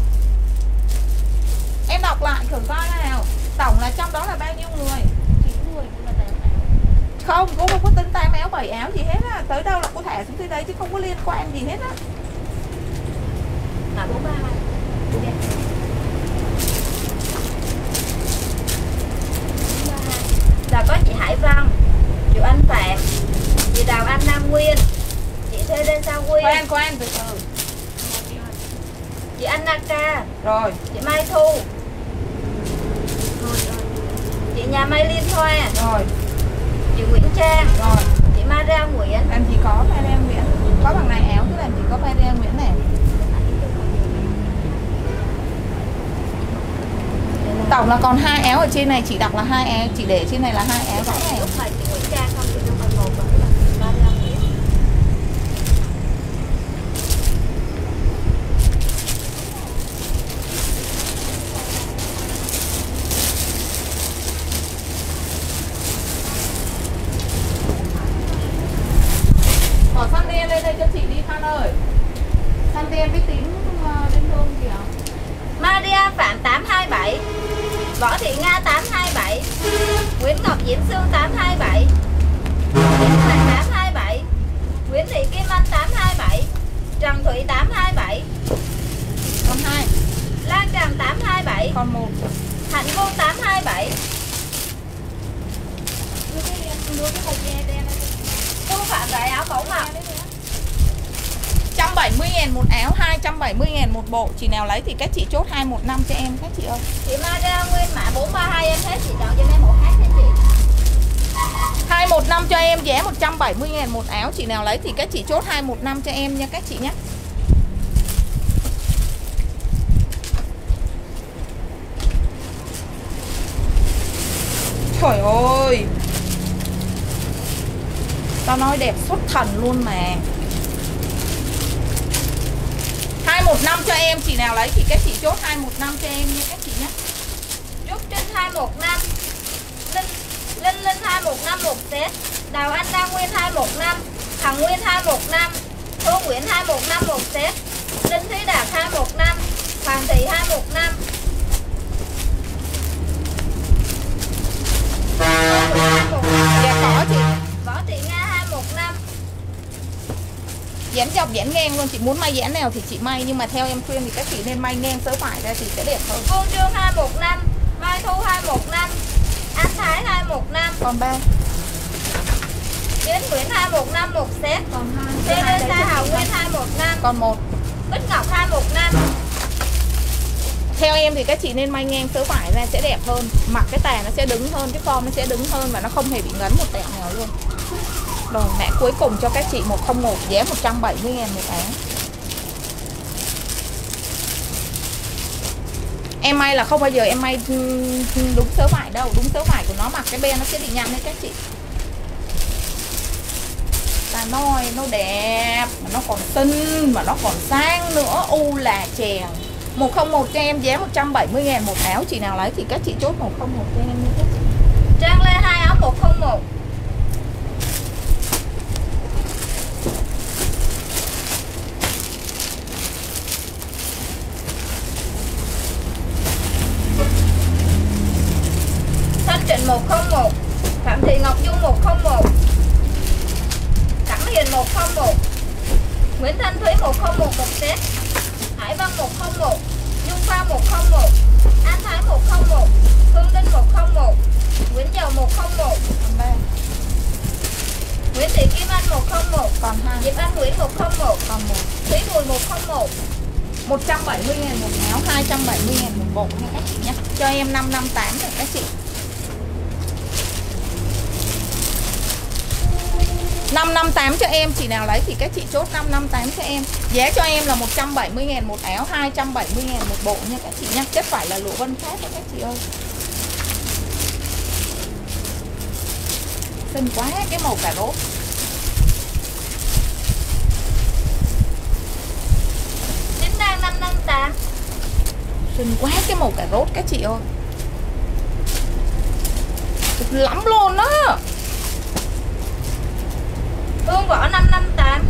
Em đọc lại thử coi nào. Tổng là trong đó là bao nhiêu người? chín người cũng là tám áo. Không, cô không có tính tám áo, bảy áo gì hết á. Tới đâu là cô thả xuống tới đấy chứ không có liên quan gì hết á. Là bốn ba hai. Là có chị Hải Văn, chị Anh Phạm, chị Đào Anh Nam Nguyên, chị Thê Đê Sao Nguyên. Khoan, khoan, từ từ. Chị Anna Ca. Rồi. Chị Mai Thu. Chị Nhà May Liên Hoa. Rồi. Chị Nguyễn Trang. Rồi. Chị Maria Nguyễn. Làm gì có Maria Nguyễn. Có bằng này áo chứ làm gì có Maria Nguyễn này. Tổng là còn hai áo ở trên này, chị đọc là hai áo, chị để trên này là hai áo rõ này. Lúc này chị Nguyễn Trang không, chị không còn một và Maria Nguyễn. Bỏ xăng đen lên đây cho chị đi Phan ơi. Xăng đen với tím đến thương kìa. Maria Phạm tám hai bảy, Võ Thị Nga tám hai bảy, Nguyễn Ngọc Diễm Sương tám hai bảy, Nguyễn Hoàng tám hai bảy, Nguyễn Thị Kim Anh tám hai bảy, Trần Thụy tám hai bảy. Còn hai. Lan Trần tám hai bảy. Còn một. Hạnh Ngôn tám hai bảy. Đưa cái đen, đưa cái hộp đen đen này. Thu Phạm gái áo mẫu mặc. một trăm bảy mươi ngàn một áo, hai trăm bảy mươi ngàn một bộ. Chị nào lấy thì các chị chốt hai một năm cho em các chị ơi. Chị Maria Nguyên mã bốn ba hai em hết, chị chọn cho em một khác nha chị. hai một năm cho em giá một trăm bảy mươi ngàn một áo. Chị nào lấy thì các chị chốt hai một năm cho em nha các chị nhé. Trời ơi, tao nói đẹp xuất thần luôn mà. Hai một năm cho em. Chị nào lấy thì các chị chốt hai một năm cho em nha các chị nhé. Trúc Trinh hai một năm, Linh Linh Linh hai một năm một set, Đào Anh Đăng Nguyên hai một năm, Hằng Nguyên hai một năm, Thu Nguyễn hai một năm một set, Đinh Thúy Đạt hai một năm, Hoàng Thị hai một năm. Dạ có chị. Võ Thị Nga hai một năm. Dán dọc dán ngang luôn, chị muốn may dán nào thì chị may, nhưng mà theo em khuyên thì các chị nên may ngang sớ phải ra thì sẽ đẹp hơn. Phương Trương hai một năm, Mai Thu hai một năm, Anh Thái hai một năm. Còn ba. Yến Nguyễn hai một năm một set. Còn hai. Teresa Hào Nguyên hai một năm. Còn một. Bích Ngọc hai một năm. Theo em thì các chị nên may ngang sớ phải ra sẽ đẹp hơn. Mặc cái tà nó sẽ đứng hơn, cái form nó sẽ đứng hơn và nó không hề bị ngấn một tẹo nào luôn. Rồi mẹ cuối cùng cho các chị một không một, giá một trăm bảy mươi ngàn một áo. Em may là không bao giờ em may đúng sớ vải đâu. Đúng sớ vải của nó mặc cái bên nó sẽ bị nhăn đấy các chị. Ta nói nó đẹp, mà nó còn xinh, mà nó còn sang nữa. U là chèn. Một không một cho em giá một trăm bảy mươi ngàn một áo. Chị nào lấy thì các chị chốt một không một cho em như các chị. Trang Lê hai áo một không một. Thanh Trịnh một không một, Phạm Thị Ngọc Dung một không một, Cẩm Hiền một không một, Nguyễn Thanh Thúy một không một một set, Hải Vân một không một, Nhung Pha một không một, An Thái một không một, Hương Linh một không một, Nguyễn Dầu một không một, Nguyễn Thị Kim Anh một không một, Còn hai. Diệp Anh Nguyễn một không một, Còn một. Thúy Mùi một không một. Một trăm bảy mươi ngàn một áo, hai trăm bảy mươi ngàn một bộ nha các chị nhé. Cho em năm năm tám rồi các chị. năm năm tám cho em, chị nào lấy thì các chị chốt năm năm tám cho em. Giá cho em là một trăm bảy mươi ngàn một áo, hai trăm bảy mươi ngàn một bộ nha các chị nhé. Chất phải là lụa vân khác đó các chị ơi. Xinh quá cái màu cà rốt. Chính đang năm năm tám. Xinh quá cái màu cà rốt các chị ơi. Cực lắm luôn á. Hương Võ năm năm tám.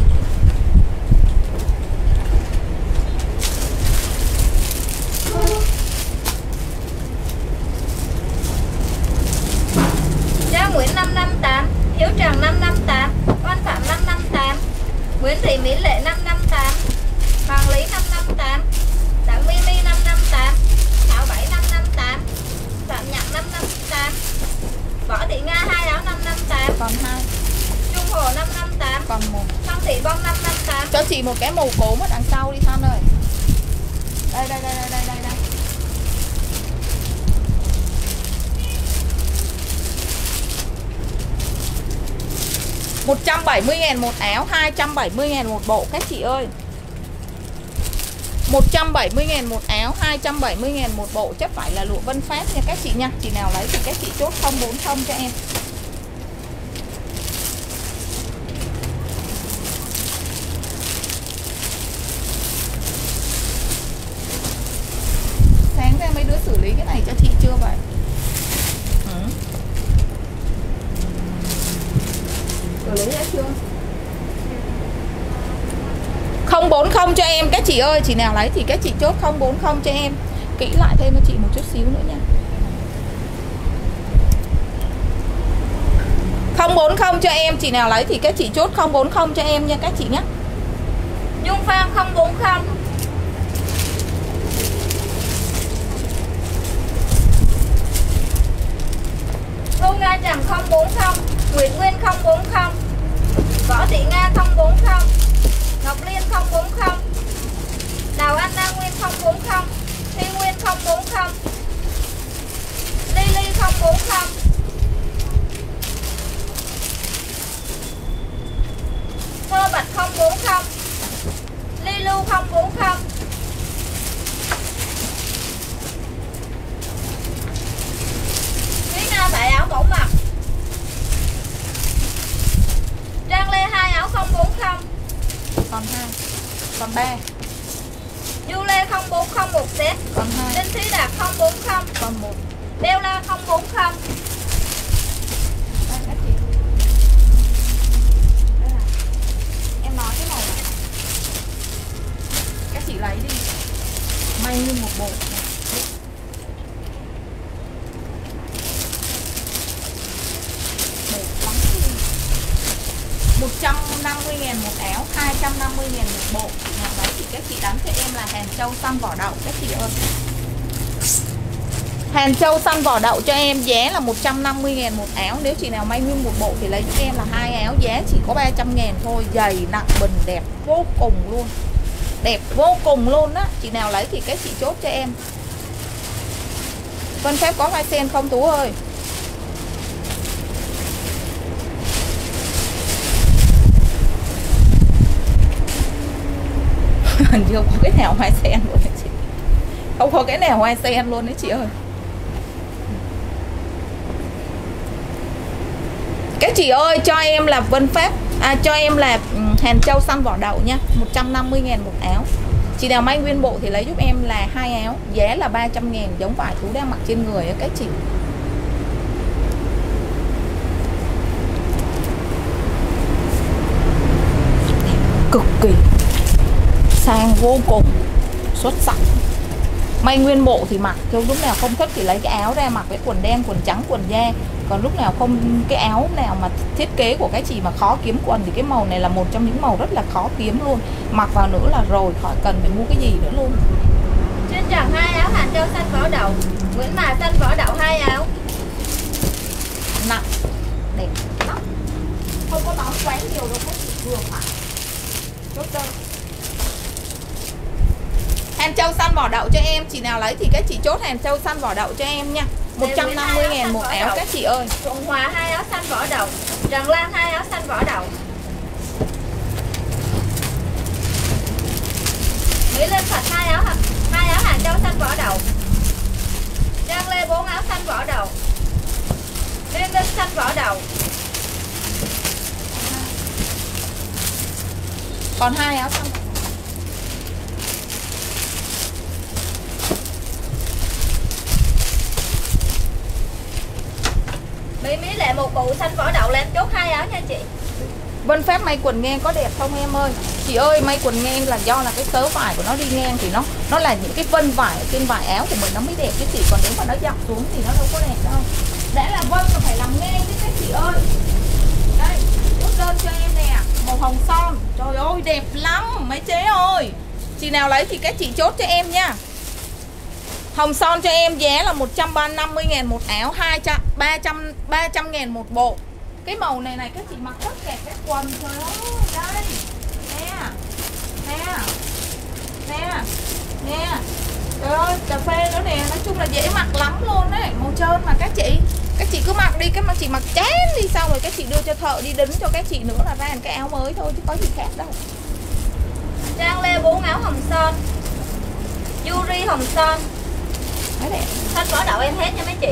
Trang Nguyễn năm năm tám, Hiếu Trần năm năm tám, Oanh Phạm năm năm tám, Nguyễn Thị Mỹ Lệ năm năm tám, Hoàng Lý năm năm tám, Đặng Mimi năm năm tám, Thảo Bảy năm năm tám, Phạm Nhật năm năm tám, Võ Thị Nga hai áo năm năm tám. Còn hai. Trung Hồ năm năm tám. Còn một. Thân Thị Bông năm năm tám. Cho chị một cái màu cố mất đằng sau đi Thân ơi. Đây đây đây đây đây đây đây. một trăm bảy mươi ngàn một áo, hai trăm bảy mươi ngàn một bộ các chị ơi. một trăm bảy mươi ngàn một áo, hai trăm bảy mươi ngàn một bộ. Chất phải là lụa Vân Phát nha các chị nha. Chị nào lấy thì các chị chốt không bốn không cho em. Sáng ra mấy đứa xử lý cái này cho chị chưa vậy? Ừ. Xử lý đã chưa? không bốn không cho em các chị ơi. Chị nào lấy thì các chị chốt không bốn không cho em. Kỹ lại thêm cho chị một chút xíu nữa nha. không bốn không cho em. Chị nào lấy thì các chị chốt không bốn không cho em nha các chị nhé. Nhung Phan không bốn không. Thu Nga Trần không bốn không, Nguyệt Nguyên không bốn không, Võ Thị Nga không bốn không, Ngọc Liên không bốn không, Đào Anh Đa Nguyên không bốn không, Thi Nguyên không bốn không, Lily không bốn không, Thơ Bạch không bốn không, Ly Lưu không bốn không. Thúy Nga bảy áo mẫu mặt. Trang Lê hai áo không bốn không. Còn hai. Còn ba. Du Lê không bốn không một set. Còn hai. Đinh Thúy Đạt không bốn không. Còn một. Bella không bốn không. Đây các chị. Đây này. Em nói cái màu này. Các chị lấy đi. May nguyên một bộ. một trăm năm mươi ngàn một áo, hai trăm năm mươi ngàn một bộ. Chị nào lấy thì các chị đánh cho em là Hàng Châu xanh vỏ đậu các chị ơi. Hàng Châu xanh vỏ đậu cho em giá là một trăm năm mươi ngàn một áo. Nếu chị nào may nguyên một bộ thì lấy cho em là hai áo, giá chỉ có ba trăm ngàn thôi. Dày nặng bình đẹp vô cùng luôn. Đẹp vô cùng luôn á. Chị nào lấy thì các chị chốt cho em. Vân Phép có hai sen không Tú ơi? Hình như không có cái nào hoa sen luôn đấy chị. Không có cái nào hoa sen luôn đấy chị ơi. Các chị ơi cho em là Vân Pháp à, cho em là Hàng Châu xanh vỏ đậu nha, một trăm năm mươi ngàn một áo. Chị nào may nguyên bộ thì lấy giúp em là hai áo, giá là ba trăm ngàn, giống vải Tú đang mặc trên người á các chị. Cực kỳ sang vô cùng, xuất sắc. May nguyên bộ thì mặc, chứ lúc nào không thích thì lấy cái áo ra mặc với quần đen, quần trắng, quần da. Còn lúc nào không, cái áo nào mà thiết kế của cái chị mà khó kiếm quần thì cái màu này là một trong những màu rất là khó kiếm luôn. Mặc vào nữa là rồi, khỏi cần phải mua cái gì nữa luôn. Trên trần hai áo Hàng Châu xanh vỏ đậu, Nguyễn Mã xanh vỏ đậu hai áo. Nặng, đẹp lắm. Không có tóm quá nhiều đâu, các chị vừa phải. Chốt đơn. Hàng Châu xanh vỏ đậu cho em. Chị nào lấy thì các chị chốt Hàng Châu xanh vỏ đậu cho em nha, một trăm năm mươi ngàn một áo các chị ơi. Thuận Hòa hai áo xanh vỏ đậu, Trần Lan hai áo xanh vỏ đậu, Mỹ Linh Thạch hai áo hai áo Hàng Châu xanh vỏ đậu, Trang Lê bốn áo xanh vỏ đậu, Liên Linh xanh vỏ đậu. Còn hai áo xanh. Mỹ Mỹ Lệ một bộ xanh vỏ đậu lên chốt hai áo nha chị. Vân Phép may quần ngang có đẹp không em ơi? Chị ơi, may quần ngang là do là cái tớ vải của nó đi ngang thì nó nó là những cái vân vải ở trên vải áo của mình nó mới đẹp chứ chị, còn nếu mà nó dọc xuống thì nó đâu có đẹp đâu. Đã là vân là phải làm ngang chứ các chị ơi. Đây, chốt đơn cho em nè, màu hồng son. Trời ơi đẹp lắm mấy chế ơi. Chị nào lấy thì các chị chốt cho em nha. Hồng son cho em giá là một trăm năm mươi ngàn một áo, hai trăm ba trăm ba trăm ngàn một bộ. Cái màu này này các chị mặc rất đẹp cái quần. Trời ơi, đây. Nè. Nè. Nè. Nè. Trời ơi, cà phê nữa nè, nói chung là dễ mặc lắm luôn đấy, màu trơn mà các chị. Các chị cứ mặc đi, cái mà chị mặc chán đi, xong rồi các chị đưa cho thợ đi đính cho các chị nữa là ra một cái áo mới thôi chứ có gì khác đâu. Trang Lê bốn áo hồng son, Yuri hồng son. Đấy đẹp. Xanh vỏ đậu em hết nha mấy chị.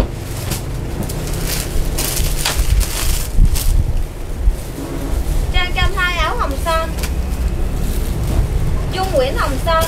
Trang Trâm hai áo hồng son, Dung Nguyễn hồng son,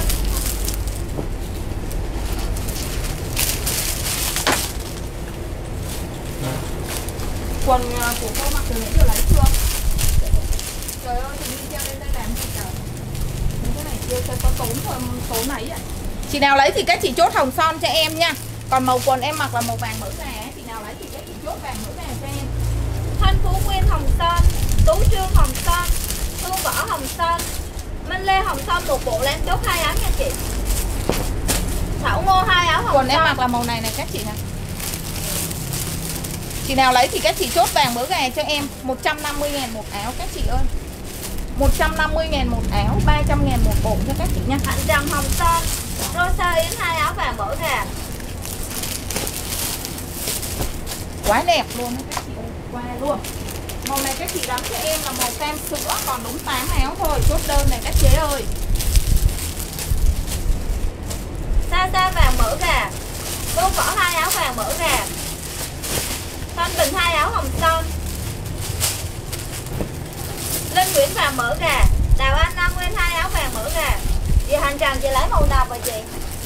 Quần của cô mặc từ nãy giờ lấy chưa? Trời ơi, thì đi treo lên đây làm gì trời. Những cái này chưa cho có tốn thôi, tốn này vậy. Chị nào lấy thì các chị chốt hồng son cho em nha. Còn màu quần em mặc là màu vàng mỡ gà, chị nào lấy thì các chị chốt vàng mỡ gà cho em. Thanh Phú Nguyên hồng son, Tú Trương hồng son, Thu Võ hồng son, Minh Lê hồng son một bộ lên chốt hai áo nha chị. Thảo Ngô hai áo hồng Quần son. em mặc là màu này này các chị nè. Chị nào lấy thì các chị chốt vàng mỡ gà cho em, một trăm năm mươi ngàn một áo các chị ơi. một trăm năm mươi ngàn một áo, ba trăm ngàn một bộ cho các chị nha. Hạnh Trần hồng son, Rosa Yến hai áo vàng mỡ gà. Quá đẹp luôn các chị ơi, qua luôn. Màu này các chị đánh cho em là màu cam sữa, còn đúng tám áo thôi, chốt đơn này các chế ơi. Sa Sa vàng mỡ gà, Vô Võ hai áo vàng mỡ gà, Thanh Bình hai áo hồng son, Linh Nguyễn vàng mỡ gà, Đào Anh Nam Nguyên hai áo vàng mỡ gà. Chị Hành Trần chị lấy màu nào vậy chị?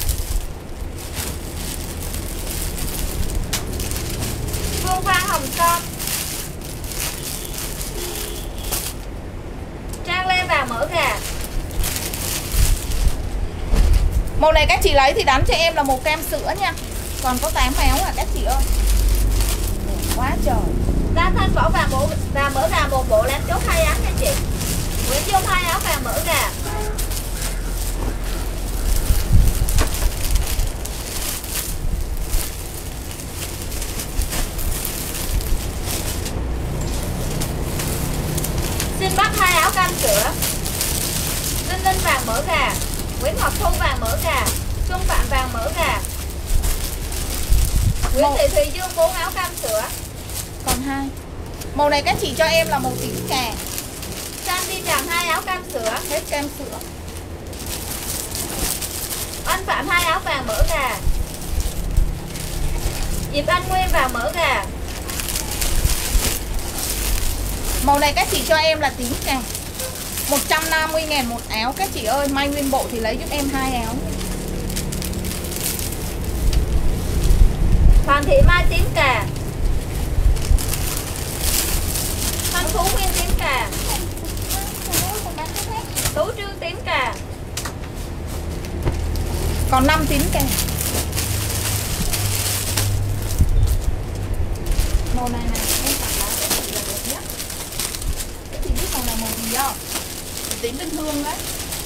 Phương Phan hồng son, Trang Lê vàng mỡ gà, Màu này các chị lấy thì đánh cho em là màu cam sữa nha. Còn có tám áo à các chị ơi. Quá trời. Đa thân vỏ vàng bộ và mỡ gà một bộ làm chốt hai áo nha chị. Nguyễn Dung hai áo vàng mỡ gà. Xin bắt hai áo cam sữa. Linh Linh vàng mỡ gà. Nguyễn Ngọc Thu vàng mỡ gà. Xuân Phạm vàng mỡ gà. Nguyễn Thị Thùy Dương bốn áo cam sữa. Còn hai. Màu này các chị cho em là màu tím cà. Sang đi Tràng hai áo cam sữa. Hết cam sữa. Anh Phạm hai áo vàng mỡ gà. Diệp Anh Nguyên vàng mỡ gà. Màu này các chị cho em là tím cà. một trăm năm mươi ngàn một áo các chị ơi. May nguyên bộ thì lấy giúp em hai áo. Hoàng Thị Mai tím cà. Thanh Phú Nguyên tím cà. Tú Trương tím cà. Còn năm tím cà. Màu này này em tặng lá cái chị là đẹp nhất. Cái chị biết màu này màu gì không? Tím linh hương đấy.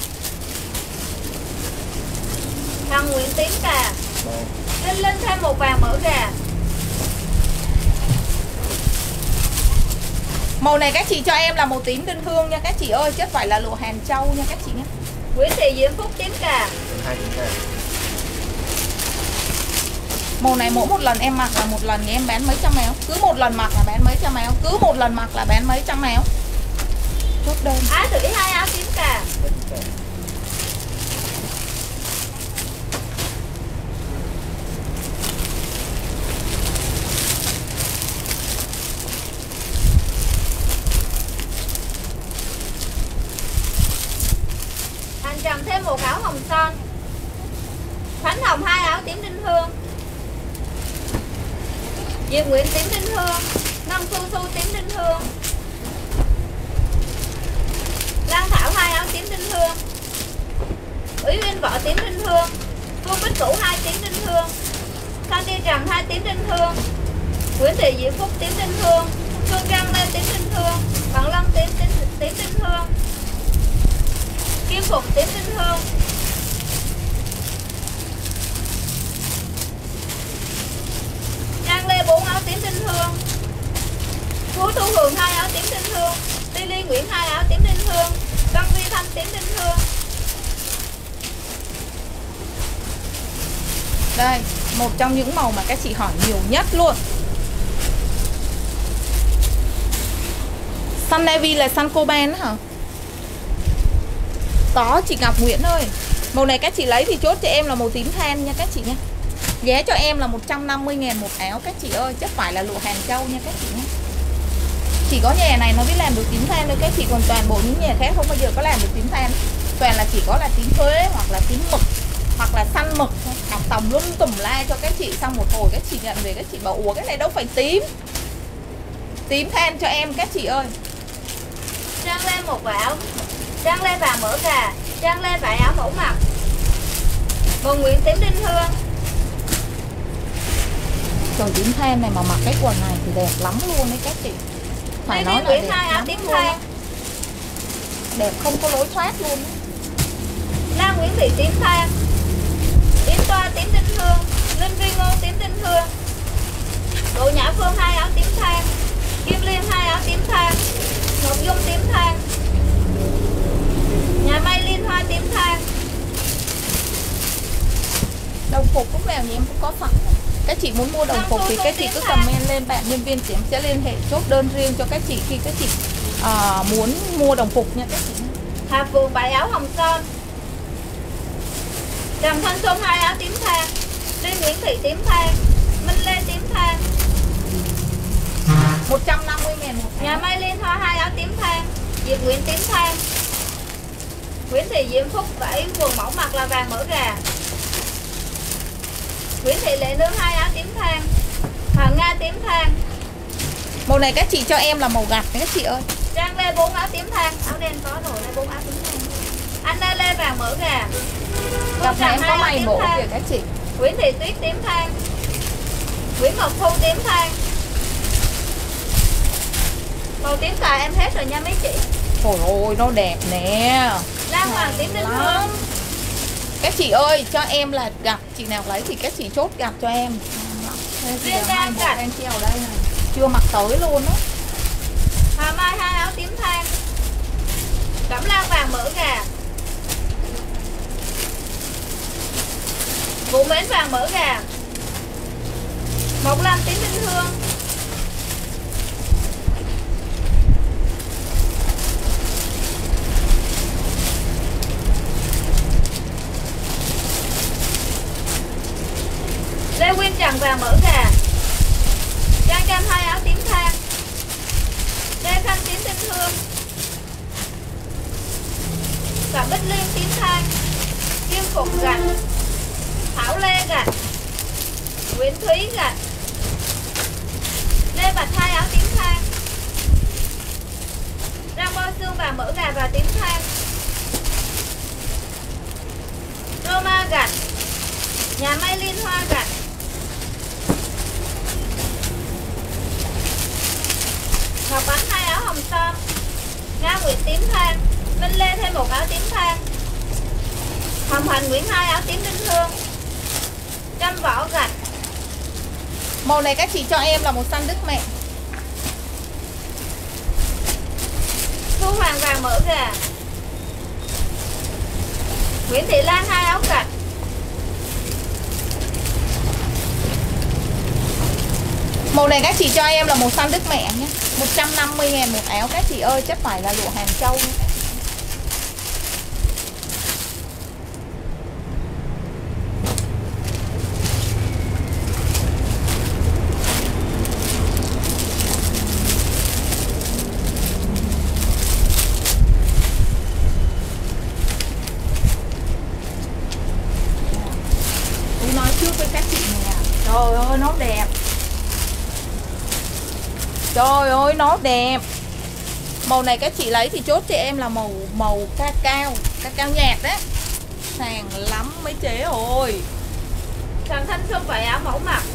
Thằng Nguyễn tím cà. Linh Linh thêm một vàng mỡ gà. Màu này các chị cho em là màu tím linh hương nha các chị ơi, chứ phải là lụa Hàng Châu nha các chị nhé. Nguyễn Thị Diễm Phúc tím cà. Màu này mỗi một lần em mặc là một lần thì em bán mấy trăm áo. Cứ một lần mặc là bán mấy trăm áo. Cứ một lần mặc là bán mấy trăm áo. Chốt đơn. Á Thủy hai áo tím cà. Anh Trầm thêm một áo hồng son. Khánh Hồng hai áo tím linh hương. Diệp Nguyễn tím linh hương. Ngân Thu Thu tím linh hương. Lan Thảo hai áo tím linh hương. Ủy Uyên Võ tím linh hương. Phương Bích Cửu hai tím linh hương. Thanh Đi Trần hai tím linh hương. Nguyễn Thị Diễm Phúc tím linh hương. Phương Trăng Lê tím linh hương. Bằng Lân tím tím tím linh hương. Kim Phục tím linh hương. Trang Lê bốn áo tím linh hương. Phú Thu Hường hai áo tím linh hương. Lily Nguyễn hai áo tím linh hương. Văn Vi Thanh tím linh hương. Đây, một trong những màu mà các chị hỏi nhiều nhất luôn. Sun Navy là Sun Coban hả? Có chị Ngọc Nguyễn ơi. Màu này các chị lấy thì chốt cho em là màu tím than nha các chị nha. Giá cho em là một trăm năm mươi ngàn một áo các chị ơi, chứ phải là lụa Hàng Châu nha các chị nhé. Chỉ có nhà này nó biết làm được tím than thôi các chị, còn toàn bộ những nhà khác không bao giờ có làm được tím than. Toàn là chỉ có là tím thuế hoặc là tím mực hoặc là xanh mực, đọc tầm lum tùm la cho các chị, xong một hồi các chị nhận về các chị bảo ủa cái này đâu phải tím. Tím than cho em các chị ơi. Trang Lê một áo. Trang Lê vàng mỡ gà. Trang Lê vải áo mẫu mặt. Bồ Nguyễn tím linh hương. Trời, tím than này mà mặc cái quần này thì đẹp lắm luôn đấy các chị. Phải nói là Nguyễn đẹp hai áo lắm tím luôn. than. Đẹp không có lối thoát luôn. Lan Nguyễn Thị tím than. Yến Toa tím linh hương. Linh Vi Ngô tím linh hương. Đỗ Nhã Phương hai áo tím than. Kim Liên hai áo tím than. Ngọc Dung tím than. Nhà May Liên Hoa tím than. Đồng phục lúc nào nhà em cũng có sẵn. Các chị muốn mua đồng phục thì các chị cứ comment lên, bạn nhân viên chị sẽ liên hệ chốt đơn riêng cho các chị khi các chị uh, muốn mua đồng phục nha các chị. Hà Phượng bảy áo hồng son. Trầm Thanh Xuân hai áo tím than. Lê Nguyễn Thị tím than. Minh Lê tím than. một trăm năm mươi ngàn một áo. Nhà May Liên Hoa hai áo tím than. Diệp Nguyễn tím than. Nguyễn Thị Diễm Phúc bảy quần mẫu mặt là vàng mỡ gà. Nguyễn Thị Lệ Nương hai áo tím than. Hoàng Nga tím than. Màu này các chị cho em là màu gạch các chị ơi. Trang Lê bốn áo tím than. Áo đen có rồi, Lê bốn áo tím than. Anna Lê vàng mỡ gà. Cặp này em có may bộ kìa các chị. Nguyễn Thị Tuyết tím than. Nguyễn Ngọc Thu tím than. Màu tím xài em hết rồi nha mấy chị. Ôi ôi nó đẹp nè. Lan hoàng tím linh hương. Các chị ơi cho em là gặp chị nào lấy thì các chị chốt gặp cho em. Riêng đang gạch em treo đây này. Chưa mặc tới luôn á. Hà Mai hai áo tím than. Cẩm lan vàng mỡ gà. Vũ mến vàng mỡ gà. Mộc Lam tím linh hương. Lê Quyên Trần vàng mỡ gà. Trang Cam hai áo tím than. Lê Khanh tím tinh hương. Phạm Bích Liên tím than. Kim Phụng gạch. Thảo Lê gạch. Nguyễn Thúy gạch. Lê Bạch hai áo tím than. Răng bao xương vàng mỡ gà và tím than. Roma gạch. Nhà May Liên Hoa gạch. Ngọc Ánh hai áo hồng son. Nga Nguyệt tím than. Minh Lê thêm một áo tím than. Hồng Hạnh Nguyễn hai áo tím linh hương. Trăm Võ gạch. Màu này các chị cho em là màu xanh Đức Mẹ. Thu Hoàng vàng mỡ gà. Nguyễn Thị Lan hai áo gạch. Màu này các chị cho em là màu xanh Đức Mẹ nhé. một trăm năm mươi ngàn một áo các chị ơi, chắc phải là lụa Hàng Châu nhé. Tôi nói trước với các chị nè. Trời ơi nó đẹp. Trời ơi nó đẹp. Màu này các chị lấy thì chốt cho em là màu màu ca cao, ca cao nhạt đấy. Sàng lắm mấy chế ơi. Sàn thanh xuân vậy áo mẫu mặc.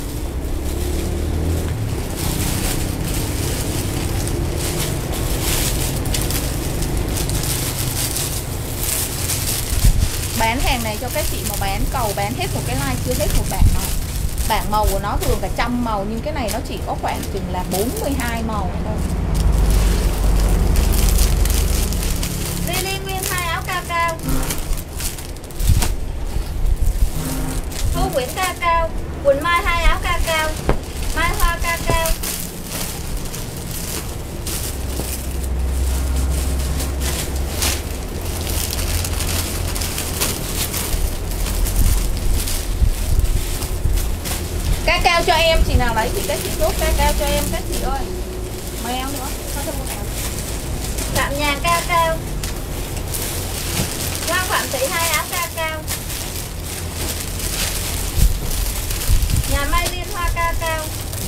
Bán hàng này cho các chị mà bán cầu bán hết một cái like chưa hết một bảng nào. Bảng màu của nó thường cả trăm màu nhưng cái này nó chỉ có khoảng chừng là bốn mươi hai màu thôi. Đi Liên Nguyên hai áo cao cao. Thu Nguyễn ca cao. Quỳnh Mai hai áo ca cao. Mai Hoa ca cao. Ca cao cho em, chị nào lấy thì các chị chốt ca cao cho em các chị ơi. Mời em nữa, sao thêm một áo. Phạm Nhàn ca cao. Quang Phạm Thị hai áo ca cao. Nhà May Liên Hoa ca cao.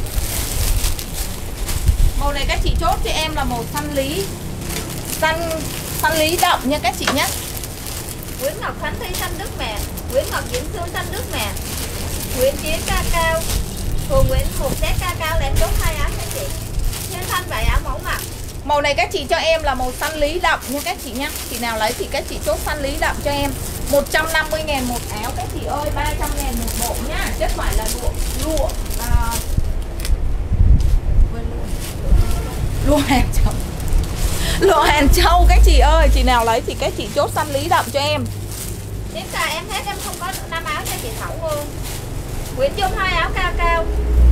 Màu này các chị chốt cho em là màu xanh lý. Xanh xanh lý đậm nha các chị nhé. Nguyễn Ngọc Khánh Thi xanh Đức Mẹ. Nguyễn Ngọc Diễm Sương xanh Đức Mẹ. Nguyễn Chiến ca cao. Hồ Nguyễn một set ca cao là em chốt hai áo cho chị. Nhân Thanh vậy áo mẫu mặc. Màu này các chị cho em là màu xanh lý đậm nha các chị nhé. Chị nào lấy thì các chị chốt xanh lý đậm cho em. Một trăm năm mươi ngàn một áo các chị ơi, ba trăm ngàn một bộ nhá. Chứ phải là lụa Lụa à... Lụa Hàng Châu. Lụa Hàng Châu các chị ơi. Chị nào lấy thì các chị chốt xanh lý đậm cho em. Nếu xài em hết em không có năm áo cho chị Thảo luôn. Nguyễn Dung hai áo cao cao.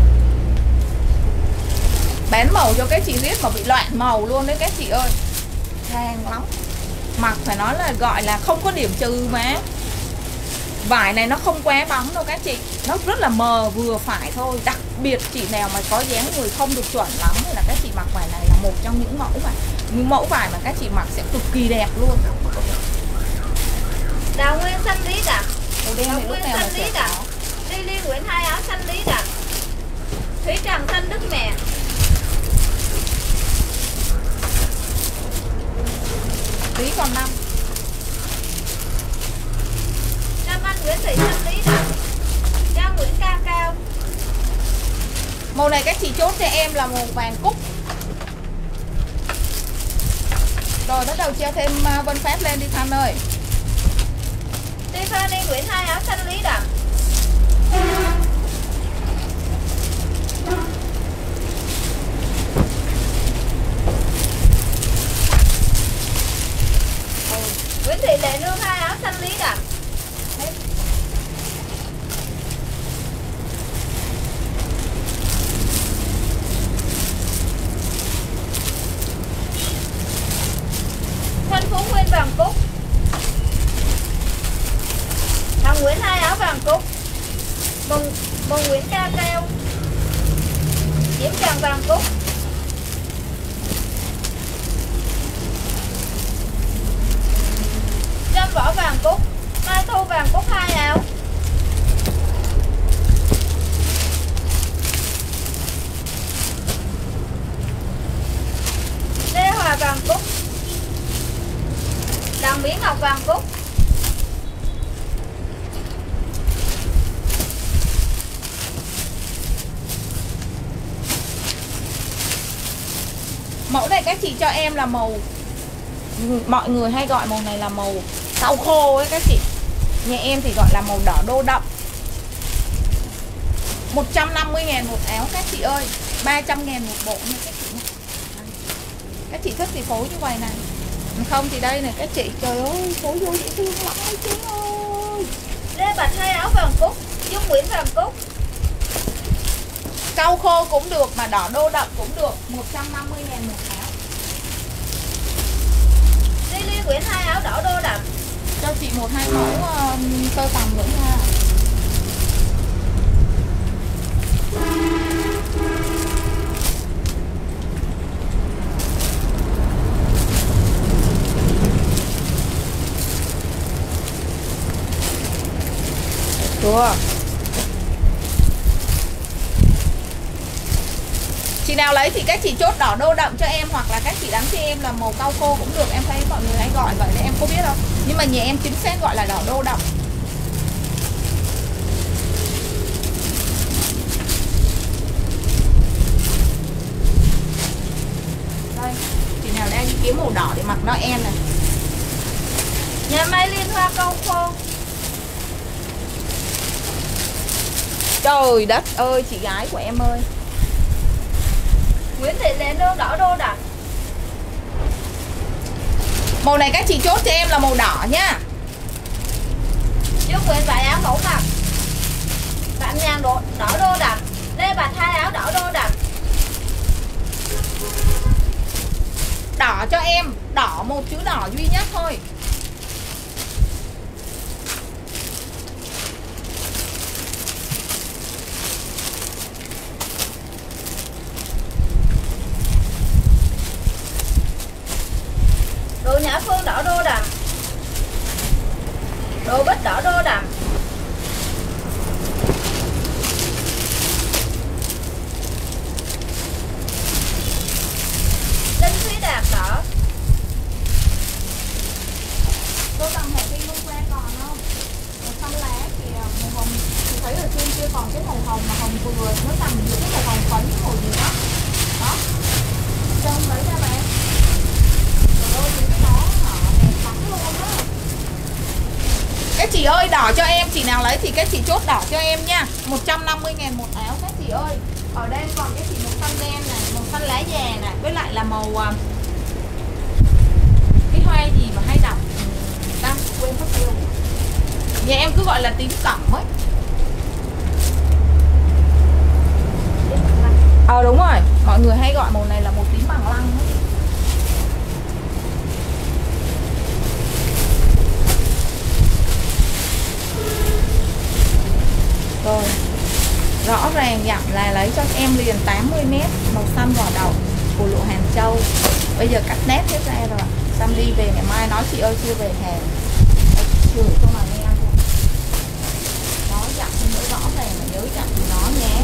Bán màu cho các chị biết mà bị loạn màu luôn đấy các chị ơi. Hàng lắm. Mặc phải nói là gọi là không có điểm trừ mà. Vải này nó không quá bóng đâu các chị. Nó rất là mờ vừa phải thôi. Đặc biệt chị nào mà có dáng người không được chuẩn lắm thì là các chị mặc vải này là một trong những mẫu vải. Những mẫu vải mà các chị mặc sẽ cực kỳ đẹp luôn. Đào Nguyên xanh lý đậm. Màu đen này lúc nào mà lý sẽ đậm. có. Đi Liên Nguyễn hai áo xanh lý đậm. Thủy Trần xanh Đức Mẹ. Tí còn năm. Màu này các chị chốt cho em là màu vàng cúc. Rồi bắt đầu treo thêm Vân Pháp lên đi Thanh ơi. Tiffany Nguyễn hai áo xanh lý đậm. Nguyễn Thị Lệ Nương hai áo xanh lý đậm. Thanh Phú Nguyên vàng cúc. Hồng Nguyễn hai áo vàng cúc. Mừng Mừng Nguyễn ca keo. Diễm Trần vàng cúc. Trâm Võ vàng cúc. Mai Thu vàng cúc hai áo. Lê Hòa vàng cúc. Đặng Mỹ Ngọc vàng cúc. Mẫu này các chị cho em là màu, mọi người hay gọi màu này là màu tàu khô ấy các chị. Nhà em thì gọi là màu đỏ đô đậm. Một trăm năm mươi ngàn một áo các chị ơi, ba trăm ngàn một bộ nha các chị. Các chị thích thì phối như vậy này. Không thì đây này các chị, trời ơi phối vô dễ thương lắm ấy chứ ơi. Lê Bạch hai áo vàng cúc. Dung Nguyễn vàng cúc. Cau khô cũng được mà đỏ đô đậm cũng được, một trăm năm mươi ngàn một áo. Lily Nguyễn hai áo đỏ đô đậm. Cho chị một hai mẫu uh, tơ tằm nữa nha. Được. Chị nào lấy thì các chị chốt đỏ đô đậm cho em, hoặc là các chị đánh cho em là màu cau khô cũng được. Em thấy mọi người hay gọi vậy đấy, em có biết không? Nhưng mà nhà em chính xác gọi là đỏ đô đậm. Đây, chị nào đang đi kiếm màu đỏ để mặc Noel này. Nhà Mai Liên Hoa cau khô. Trời đất ơi chị gái của em ơi. Nguyễn Thị Lệ Nương đỏ đô đậm. Màu này các chị chốt cho em là màu đỏ nhá. Trúc Nguyễn vải áo mẫu mặt. Bạn Nhàn đỏ, đỏ đô đậm. Lê Bạch hai áo đỏ đô đậm. Đỏ cho em, đỏ một chữ đỏ duy nhất thôi. Đồ Nhã Phương đỏ đô đậm. Đồ Bích đỏ đô đậm. Linh Thúy Đạt đỏ. Cô tầm hệ phi hôm qua còn không? Màu xanh lá thì màu hồng. Chị thấy ở trên kia còn cái màu hồng mà hồng vừa. Nó tầm giữa cái màu hồng phấn màu gì đó. Đó. Trông lấy ra bạn. Trời ơi, cái đó hả? Đẹp lắm luôn á. Các chị ơi, đỏ cho em. Chị nào lấy thì các chị chốt đỏ cho em nha. Một trăm năm mươi ngàn một áo các chị ơi. Ở đây còn cái chị màu xanh đen này, màu xanh lá già này, với lại là màu cái hoa gì mà hay đọc ta quên mất tiêu. Nhà em cứ gọi là tím cẩm ấy. Ờ đúng rồi, mọi người hay gọi màu này là màu tím bằng lăng ấy. Rồi, rõ ràng dặn là lấy cho em liền tám mươi mét màu xanh vỏ đậu của lụa Hàng Châu. Bây giờ cắt nét hết ra rồi. Xong đi về ngày mai nói chị ơi chưa về hàng. Chưa cho mà nghe thôi. Nói dặn nữa rõ ràng mà nhớ dặn thì nó nhé.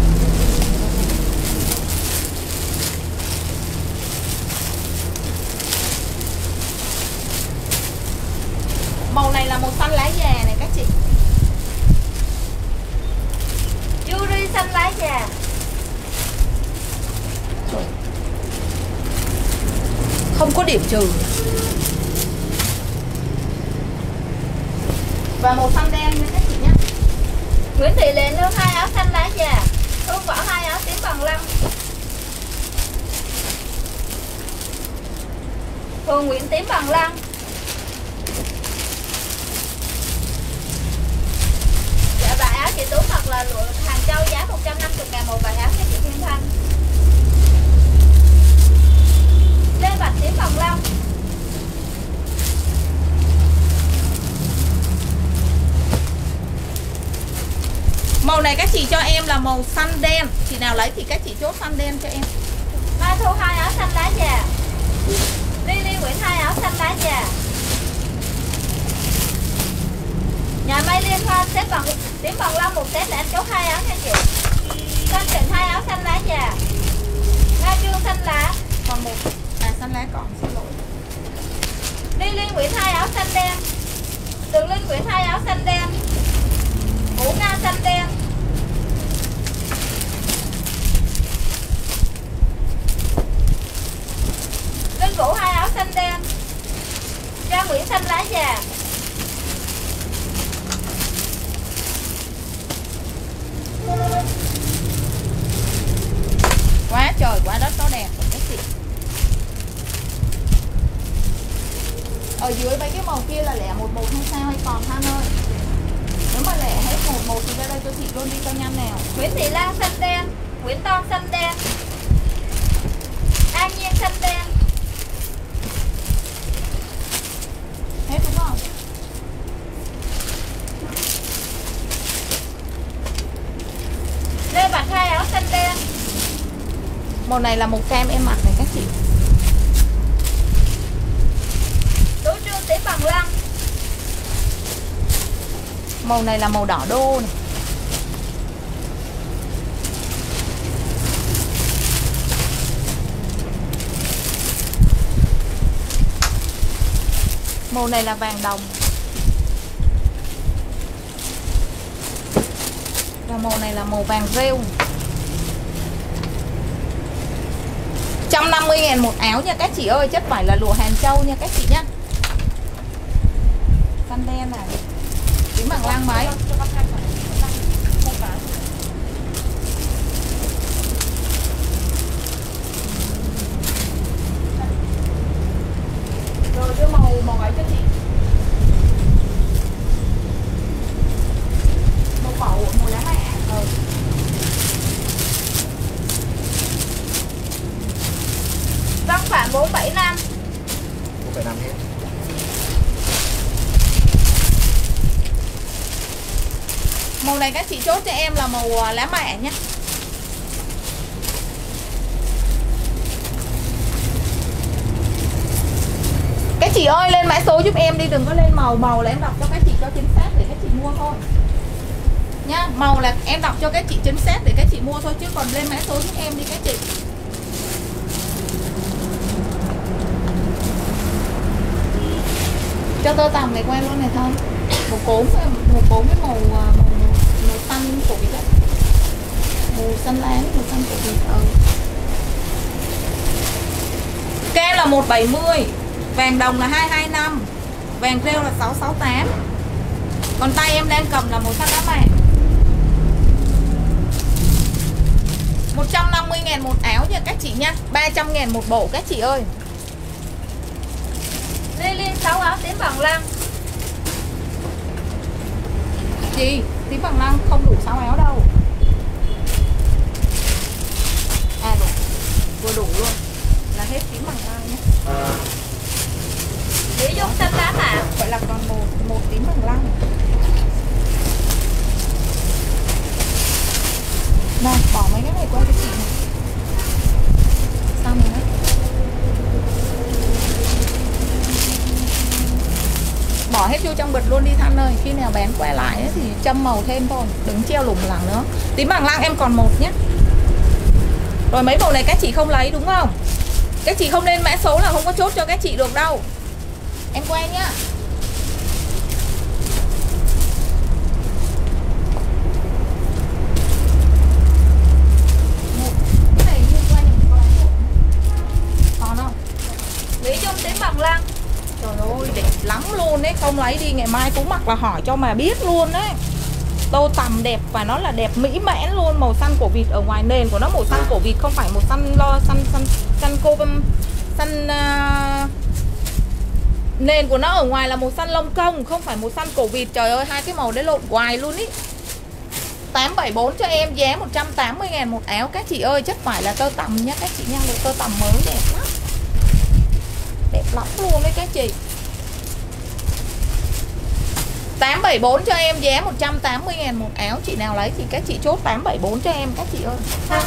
Màu này là màu xanh lá già này các chị. Yuri xanh lá già. không có điểm trừ. Và màu xanh đen nha các chị nhé. Nguyễn Thị Lệ Nương hai áo xanh lá già, Hương Võ hai áo tím bằng lăng, Hương Nguyễn tím bằng lăng. Dạ vải áo chị Tú hoặc là lụa Hàng Châu giá một trăm năm mươi ngàn một vải áo cho chị Thiên Thanh. Lên bạch tím bằng lăng. Màu này các chị cho em là màu xanh đen. Chị nào lấy thì các chị chốt xanh đen cho em. Mai Thu hai áo xanh lá già, Lily Nguyễn hai áo xanh lá già. Nhà Mai Liên Hoa xếp bằng tím bằng lăng một set là anh chốt hai áo nha chị. Thanh Trịnh hai áo xanh lá già, Nga Trương xanh lá. Còn một à xanh lá còn, xin lỗi. Lily Nguyễn hai áo xanh đen, Tường Linh Nguyễn hai áo xanh đen, Vũ Nga xanh đen. Linh Vũ hai áo xanh đen, Trang Nguyễn xanh lá già. Quá trời quá đất nó đẹp rồi các chị. Ở dưới mấy cái màu kia là lẻ một một hay sao hay còn Than ơi? Nếu mà lẻ hết một một thì ra đây cho chị luôn đi cho nhanh nào. Nguyễn Thị Lan xanh đen, Nguyễn Toan xanh đen, An Nhiên xanh đen. Hết đúng không? Lê Bạch hai áo xanh đen. Màu này là màu cam em mặc này các chị. Tú Trương tím bằng lăng. Màu này là màu đỏ đô này. Màu này là vàng đồng. Và màu này là màu vàng rêu. một trăm năm mươi ngàn một áo nha các chị ơi. Chất vải là lụa Hàng Châu nha các chị nhé. Xanh đen này. Tím bằng lăng mấy. Rồi đưa màu màu ấy cho chị. Màu màu màu lá mẹ. Ừ. Văn Phạm bốn bảy năm. bốn bảy năm hết. Màu này các chị chốt cho em là màu lá mẹ nhé. Các chị ơi lên mã số giúp em đi, đừng có lên màu. Màu là em đọc cho các chị cho chính xác để các chị mua thôi nhá. Màu là em đọc cho các chị chính xác để các chị mua thôi, chứ còn lên mã số giúp em đi các chị. Cho tơ tằm này quen luôn này thôi. Một cốm một cốm với màu màu, màu xanh của vịt đấy. Màu xanh lá màu xanh của vịt. Ừ. Kem là một bảy mươi, vàng đồng là hai hai năm, vàng rêu là sáu sáu tám. Còn tay em đang cầm là màu xanh lá vàng. một trăm năm mươi ngàn một áo nha các chị nha. ba trăm ngàn một bộ các chị ơi. Lily sáu áo tím bằng lăng. Chị, tím bằng lăng không đủ sáu áo đâu. À đủ, vừa đủ luôn. Là hết tím bằng lăng nhé. Lý Dung xanh lá mạ. Vậy là còn một, một tím bằng lăng. Nào, bỏ mấy cái này qua cho chị này. Xong rồi đấy. Bỏ hết vô trong bịch luôn đi Thanh ơi. Khi nào bán quay lại ấy, thì châm màu thêm thôi, đừng treo lủng lẳng nữa. Tím bằng lăng em còn một nhé. Rồi mấy màu này các chị không lấy đúng không? Các chị không lên mã số là không có chốt cho các chị được đâu. Em quen nhá. Lý không lấy đi, ngày mai cũng mặc là hỏi cho mà biết luôn đấy. Tô tằm đẹp và nó là đẹp mỹ mãn luôn. Màu xanh cổ vịt, ở ngoài nền của nó màu xanh cổ vịt, không phải màu xanh lo xanh xanh xanh cô xanh uh, nền của nó ở ngoài là màu xanh lông công, không phải màu xanh cổ vịt. Trời ơi, hai cái màu đấy lộn hoài luôn ý. Tám bảy bốn cho em, giá một trăm tám mươi ngàn một áo các chị ơi. Chất vải là tơ tằm nhá các chị nha, một tơ tằm mới đẹp lắm, đẹp lắm luôn đấy các chị. Tám bảy bốn cho em, giá một trăm tám mươi ngàn một áo. Chị nào lấy thì các chị chốt tám bảy bốn cho em các chị ơi.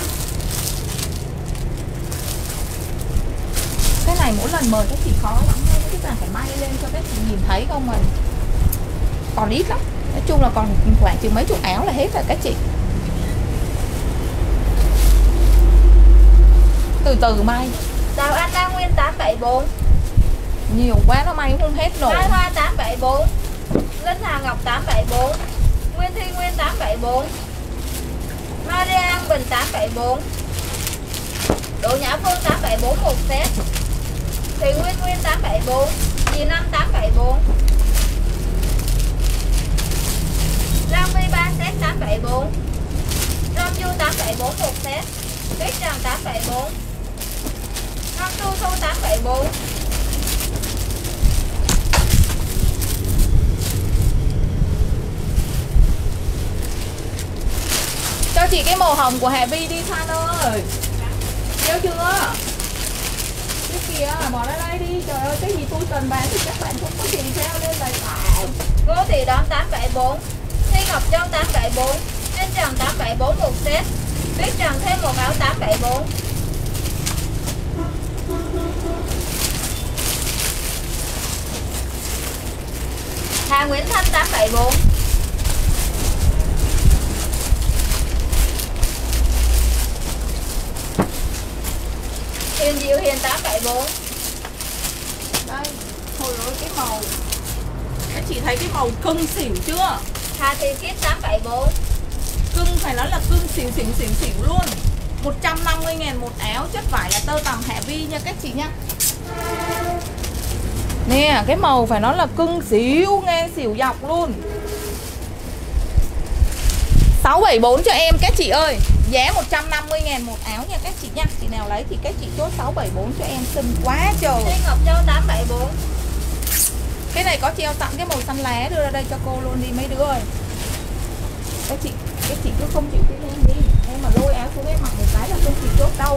Cái này mỗi lần mời các chị khó lắm, các bạn phải may lên cho các chị nhìn thấy không mà. Còn ít lắm. Nói chung là còn khoảng chừng mấy chục áo là hết rồi các chị. Từ từ may. Đào Anh Đa Nguyên tám bảy bốn. Nhiều quá nó may không hết nổi. Mai Hoa tám bảy bốn. Linh Hà Ngọc tám bảy bốn. Nguyên Thi Nguyên tám bảy bốn. Maria An Bình tám bảy bốn. Đỗ Nhã Phương tám bảy bốn một set. Thùy Nguyên Nguyên tám bảy bốn. Dì Năm tám bảy bốn. Lam Vi ba set tám bảy bốn. Rom Du tám bảy bốn một set. Tuyết Trần tám bảy bốn. Ngân Tu Thu tám bảy bốn. Cho chị cái màu hồng của Hà Vi đi Than ơi. Yêu chưa? Cái kìa, bỏ ra đây đi. Trời ơi, cái gì tôi cần bán thì các bạn cũng có gì theo lên đây. Ngô Thị Đón tám bảy bốn. Thi Ngọc Châu tám bảy bốn. Trên Trần tám bảy bốn một set. Tuyết Trần thêm một áo tám bảy bốn. Hà Nguyễn Thanh tám bảy bốn. Hiền Diệu Hiền tám bảy bốn. Đây, thôi ơi cái màu. Các chị thấy cái màu cưng xỉu chưa? Hà Thị Khiết tám bảy bốn. Cưng phải nói là cưng xỉu xỉu xỉu xỉu luôn. Một trăm năm mươi ngàn một áo. Chất vải là tơ tằm Hạ Vi nha các chị nha. Nè, cái màu phải nói là cưng xỉu, nghe xỉu dọc luôn. Sáu bảy bốn cho em các chị ơi. Giá một trăm năm mươi ngàn một áo nha các chị nha. Chị nào lấy thì các chị chốt sáu bảy bốn cho em, xinh quá trời. Thi Ngọc Châu tám bảy bốn. Cái này có treo sẵn cái màu xanh lá, đưa ra đây cho cô luôn đi mấy đứa ơi. Các chị, các chị cứ không chịu cái em đi. Em mà lôi áo xuống em mặc một cái là không chịu chốt đâu.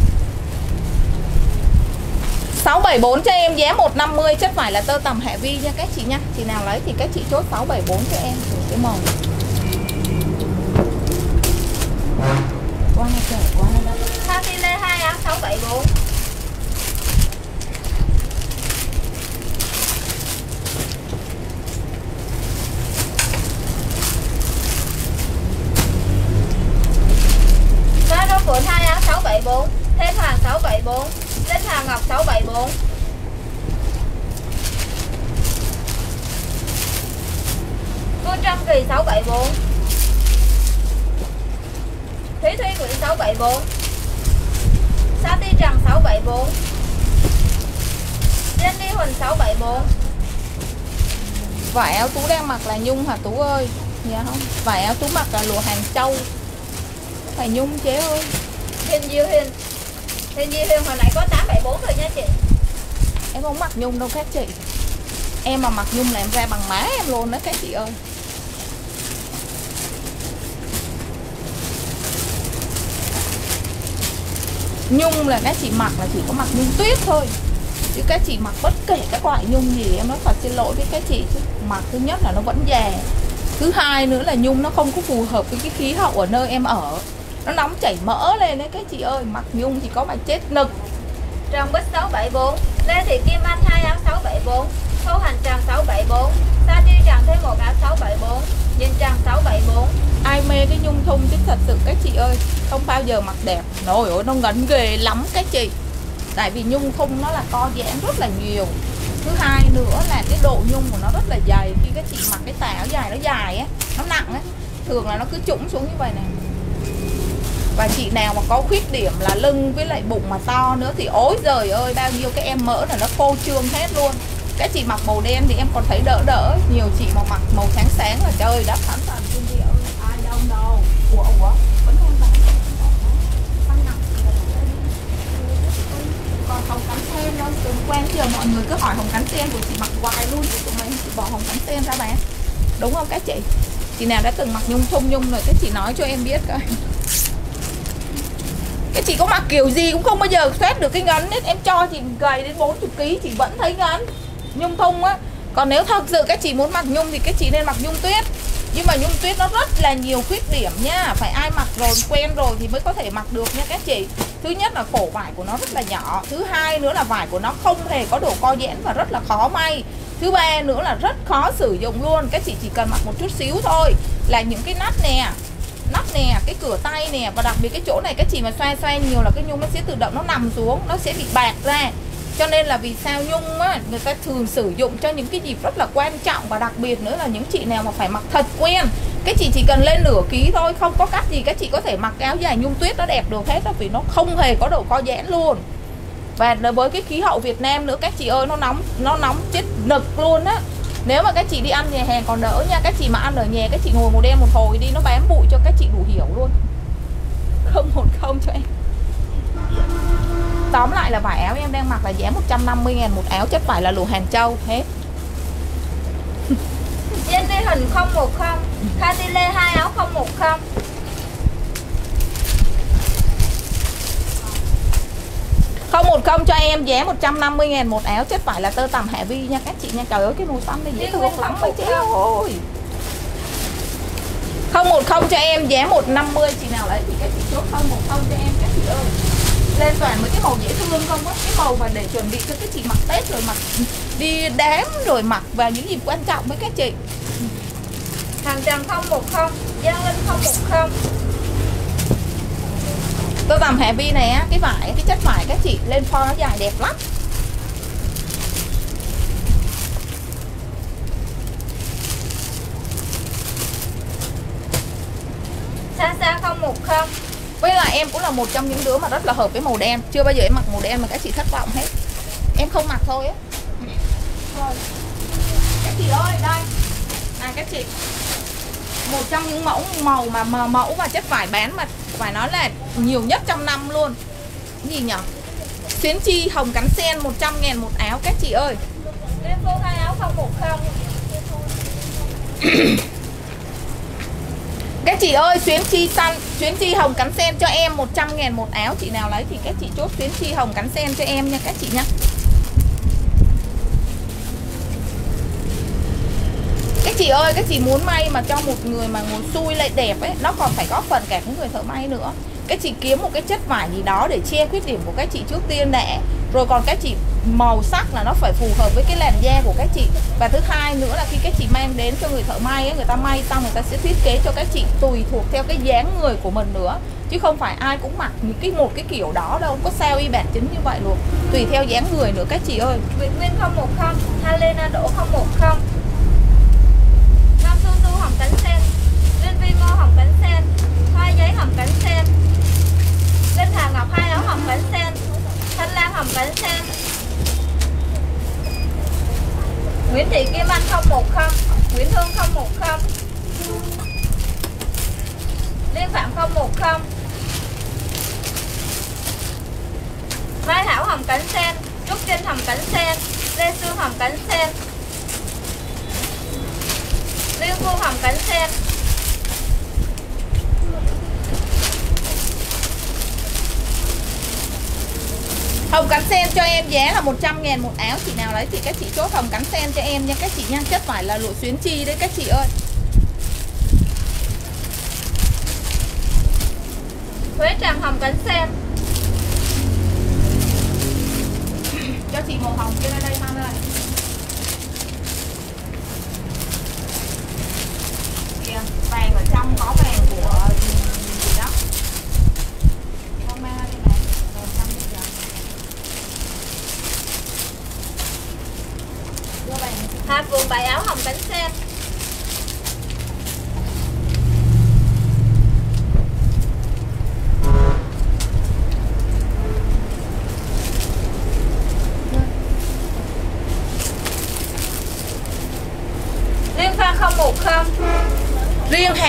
Sáu bảy bốn cho em, giá một trăm năm mươi. Chất vải là tơ tằm Hạ Vi nha các chị nha. Chị nào lấy thì các chị chốt sáu bảy bốn cho em. Cái màu qua trời qua đó. Sa Thi Lê hai áo sáu bảy bốn. Giá Đô Phượng hai áo sáu bảy bốn. Thêm Hoàng sáu bảy bốn. Linh Hà Ngọc sáu bảy bốn. Cô Trâm Kỳ sáu bảy bốn. Thúy Thúy Nguyễn sáu bảy bốn. Sa Ti Trần sáu bảy bốn. Jenny Huỳnh sáu bảy bốn. Vải áo Tú đang mặc là nhung hả Tú ơi? Dạ không? Vải áo Tú mặc là lụa Hàng Châu. Phải nhung chế ơi. Hiền Diệu Hiền. Hiền Diệu Hiền hồi nãy có tám bảy bốn rồi nha chị. Em không mặc nhung đâu các chị. Em mà mặc nhung là em ra bằng má em luôn đó các chị ơi. Nhung là các chị mặc là chỉ có mặc nhung tuyết thôi. Chứ các chị mặc bất kể các loại nhung gì em nói thật xin lỗi với các chị chứ. Mặc thứ nhất là nó vẫn già. Thứ hai nữa là nhung nó không có phù hợp với cái khí hậu ở nơi em ở. Nó nóng chảy mỡ lên đấy các chị ơi. Mặc nhung thì có mà chết nực. Trần Bích sáu bảy bốn. Lê Thị Kim Anh hai áo sáu bảy bốn. Thu Hành Trần sáu bảy bốn. Sa Tiêu Trần thêm một áo sáu bảy bốn. Nhìn Trần sáu bảy bốn. Ai mê cái nhung thun chứ thật sự các chị ơi không bao giờ mặc đẹp. Trời ơi nó ngẩn ghê lắm các chị. Tại vì nhung thun nó là co giãn rất là nhiều. Thứ hai nữa là cái độ nhung của nó rất là dày. Khi các chị mặc cái tà áo dài nó dài á, nó nặng á, thường là nó cứ trũng xuống như vậy này. Và chị nào mà có khuyết điểm là lưng với lại bụng mà to nữa thì ối giời ơi bao nhiêu cái em mỡ là nó phô trương hết luôn. Các chị mặc màu đen thì em còn thấy đỡ đỡ. Nhiều chị mà mặc màu sáng sáng là trời đất thánh thần Kim Thị ơi, ai đâu đâu. Ủa ủa vẫn không bán. Còn hồng cánh sen đâu, đừng quen giờ mọi người cứ hỏi hồng cánh sen của chị mặc hoài luôn, tụi mình chị bỏ hồng cánh sen ra bán, đúng không các chị? Chị nào đã từng mặc nhung thun nhung rồi các chị nói cho em biết coi. Cái chị có mặc kiểu gì cũng không bao giờ xét được cái ngắn hết. Em cho chị gầy đến bốn mươi ký chị vẫn thấy ngắn nhung thun á. Còn nếu thật sự các chị muốn mặc nhung thì các chị nên mặc nhung tuyết. Nhưng mà nhung tuyết nó rất là nhiều khuyết điểm nha. Phải ai mặc rồi quen rồi thì mới có thể mặc được nha các chị. Thứ nhất là khổ vải của nó rất là nhỏ. Thứ hai nữa là vải của nó không hề có độ co giãn và rất là khó may. Thứ ba nữa là rất khó sử dụng luôn. Các chị chỉ cần mặc một chút xíu thôi là những cái nắp nè, nắp nè, cái cửa tay nè, và đặc biệt cái chỗ này các chị mà xoay xoay nhiều là cái nhung nó sẽ tự động nó nằm xuống, nó sẽ bị bạc ra. Cho nên là vì sao nhung á, người ta thường sử dụng cho những cái dịp rất là quan trọng. Và đặc biệt nữa là những chị nào mà phải mặc thật quen, cái chị chỉ cần lên nửa ký thôi, không có cách gì các chị có thể mặc áo dài nhung tuyết nó đẹp được hết đó, vì nó không hề có độ co giãn luôn. Và với cái khí hậu Việt Nam nữa các chị ơi, nó nóng, nó nóng chết nực luôn á. Nếu mà các chị đi ăn nhà hàng còn đỡ nha. Các chị mà ăn ở nhà các chị ngồi màu đen một hồi đi, nó bám bụi cho các chị đủ hiểu luôn. Không một không cho em. Tóm lại là vải áo em đang mặc là giá một trăm năm mươi ngàn một áo, chất vải là lụa Hàng Châu hết. Trên ghi hình không một không, Catile hai áo không một không. Không một không cho em giá một trăm năm mươi ngàn một áo, chất vải là tơ tằm Hạ Vi nha các chị nha. Trời ơi cái màu xanh này dễ thương lắm mấy chị ơi. Không một không cho em giá một trăm năm mươi, chị nào lấy thì các chị chốt không một không cho em các chị ơi. Lên toàn với cái màu dễ thương không á, cái màu mà để chuẩn bị cho các chị mặc Tết rồi mặc đi đám rồi mặc vào những dịp quan trọng với các chị. Hàng Trần không một không, Giang Linh không một không. Tơ tằm Hạ Vi này á, cái vải, cái chất vải các chị lên form nó dài đẹp lắm. Xa xa không một không. Với lại em cũng là một trong những đứa mà rất là hợp với màu đen. Chưa bao giờ em mặc màu đen mà các chị thất vọng hết. Em không mặc thôi á. Thôi. Các chị ơi, đây. Này các chị. Một trong những mẫu màu mà, mà mẫu và chất vải bán mà phải nói là nhiều nhất trong năm luôn. Cái gì nhở? Xuyến chi hồng cánh sen một trăm ngàn một áo các chị ơi. Liên Phương hai áo không một không. Các chị ơi, xuyến chi xanh, xuyến chi hồng cánh sen cho em một trăm ngàn một áo. Chị nào lấy thì các chị chốt xuyến chi hồng cánh sen cho em nha các chị nhé. Các chị ơi, các chị muốn may mà cho một người mà ngồi xuôi lại đẹp ấy, nó còn phải góp phần cả những người thợ may nữa. Các chị kiếm một cái chất vải gì đó để che khuyết điểm của các chị trước tiên đã. Rồi còn các chị màu sắc là nó phải phù hợp với cái làn da của các chị. Và thứ hai nữa là khi các chị mang đến cho người thợ may ấy, người ta may xong người ta sẽ thiết kế cho các chị tùy thuộc theo cái dáng người của mình nữa. Chứ không phải ai cũng mặc những cái một cái kiểu đó đâu, không có sao y bản chính như vậy luôn. Tùy theo dáng người nữa các chị ơi. Việt Nguyên không một không, Helena Đỗ không một không. Nam Su Su hồng cánh sen, Linh Vi Ngô hồng cánh sen, Hoa Giấy hồng cánh sen, Linh Hà Ngọc hai áo hồng cánh sen, Thanh Lan hồng cánh sen, Nguyễn Thị Kim Anh không một không, Nguyễn Hương không một không, Liên Phạm không một không, Mai Thảo hồng cánh sen, Trúc Trinh hồng cánh sen, Lê Sương hồng cánh sen, Liên Phương hồng cánh sen. Hồng cánh sen cho em giá là một trăm ngàn một áo. Chị nào lấy thì các chị chốt hồng cánh sen cho em nha các chị nha. Chất vải là lụa xuyến chi đấy các chị ơi. Huế Tràm hồng cánh sen. Cho chị màu hồng kia ra đây Phan ơi. Kìa, vàng ở trong có vàng của gì đó. Không mang ra đây này. Rồi trong bây giờ. Đưa vàng. Hà Phượng bảy áo hồng cánh sen.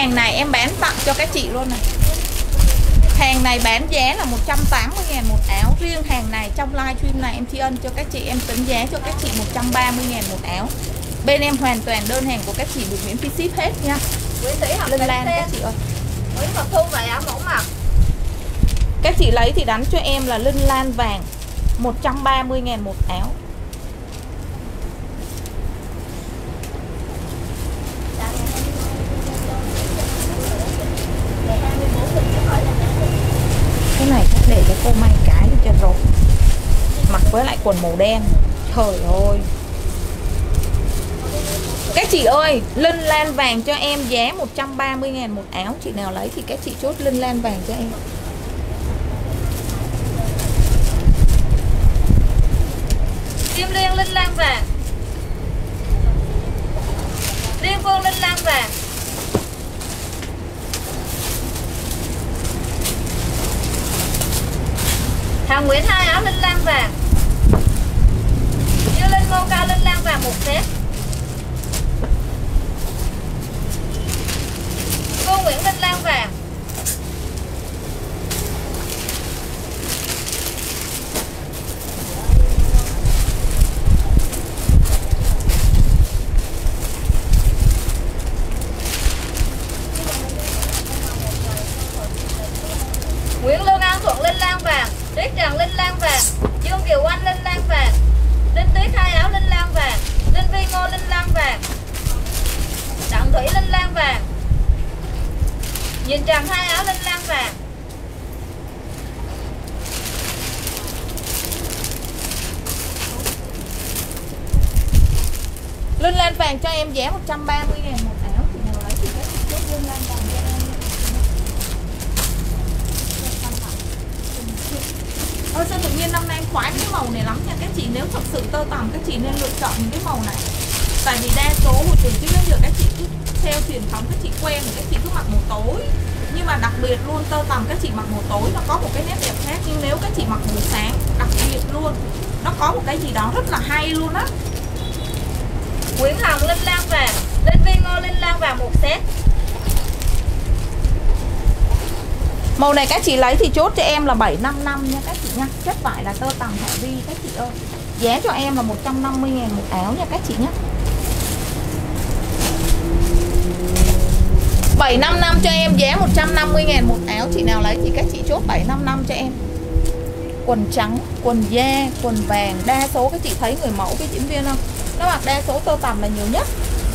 hàng này em bán tặng cho các chị luôn này. Hàng này bán giá là một trăm tám mươi ngàn một áo. Riêng hàng này trong livestream này em tri ân cho các chị, em tính giá cho các chị một trăm ba mươi ngàn một áo. Bên em hoàn toàn đơn hàng của các chị được miễn phí ship hết nha. Nguyễn Thị Học Linh Lan các chị ơi. Nguyễn Ngọc Thu vậy áo mẫu mặc. Các chị lấy thì đánh cho em là Linh Lan vàng một trăm ba mươi ngàn một áo. Cái này chắc để cho cô may cái cho rồi. Mặc với lại quần màu đen. Trời ơi. Các chị ơi, Linh Lan vàng cho em giá một trăm ba mươi ngàn một áo. Chị nào lấy thì các chị chốt Linh Lan vàng cho em. Kim Liên Linh Lan vàng. Liên Phương Linh Lan vàng. Hàng Nguyễn hai áo Linh Lan vàng. Như Linh Mô Cao Linh Lan vàng một set. Cô Nguyễn Linh Lan vàng. Nguyễn Lương An Thuận Linh Lan vàng. Tuyết Trần Linh Lan vàng. Dương Kiều Anh Linh Lan vàng. Linh Tuyết hai áo Linh Lan vàng. Linh Vi Ngô Linh Lan vàng. Đặng Thủy Linh Lan vàng. Nhìn Trần hai áo Linh Lan vàng. Linh Lan vàng cho em giá một trăm ba mươi ngàn một áo. Chị nào lấy thì các chị chốt Linh Lan vàng cho em. Ôi sao tự nhiên năm nay em khoái cái màu này lắm nha các chị. Nếu thật sự tơ tằm các chị nên lựa chọn những cái màu này. Tại vì đa số hồi từ trước đến giờ các chị cứ theo truyền thống, các chị quen thì các chị cứ mặc màu tối. Nhưng mà đặc biệt luôn tơ tằm các chị mặc màu tối nó có một cái nét đẹp khác. Nhưng nếu các chị mặc màu sáng đặc biệt luôn, nó có một cái gì đó rất là hay luôn á. Nguyễn Hồng Linh Lan vàng. Linh Vi Ngô Linh Lan vàng một set. Màu này các chị lấy thì chốt cho em là bảy năm năm nha các chị nha. Chất vải là tơ tằm Hạ Vi các chị ơi. Giá cho em là một trăm năm mươi ngàn một áo nha các chị nhé. bảy năm năm cho em giá một trăm năm mươi ngàn một áo. Chị nào lấy thì các chị chốt bảy năm năm cho em. Quần trắng, quần da, quần vàng. Đa số các chị thấy người mẫu cái diễn viên không? Nó mặc đa số tơ tằm là nhiều nhất.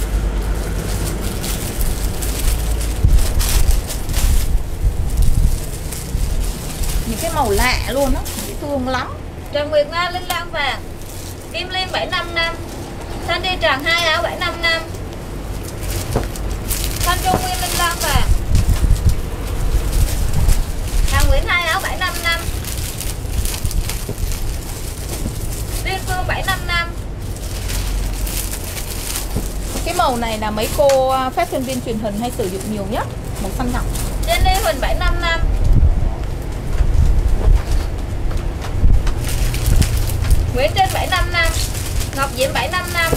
Những cái màu lạ luôn á, dễ thương lắm. Trần Nguyệt Nga Linh Lan vàng. Kim Liên bảy năm năm. Sandy Trần hai áo bảy năm năm. Thanh Trung Nguyên Linh Lan vàng. Hàng Nguyễn hai áo bảy năm năm. Liên Phương bảy năm năm. Cái màu này là mấy cô fashion viên truyền hình hay sử dụng nhiều nhất. Màu xanh ngọc. Jenny Huỳnh bảy năm năm. Nguyễn Trinh bảy năm năm. Ngọc Diễm bảy năm năm.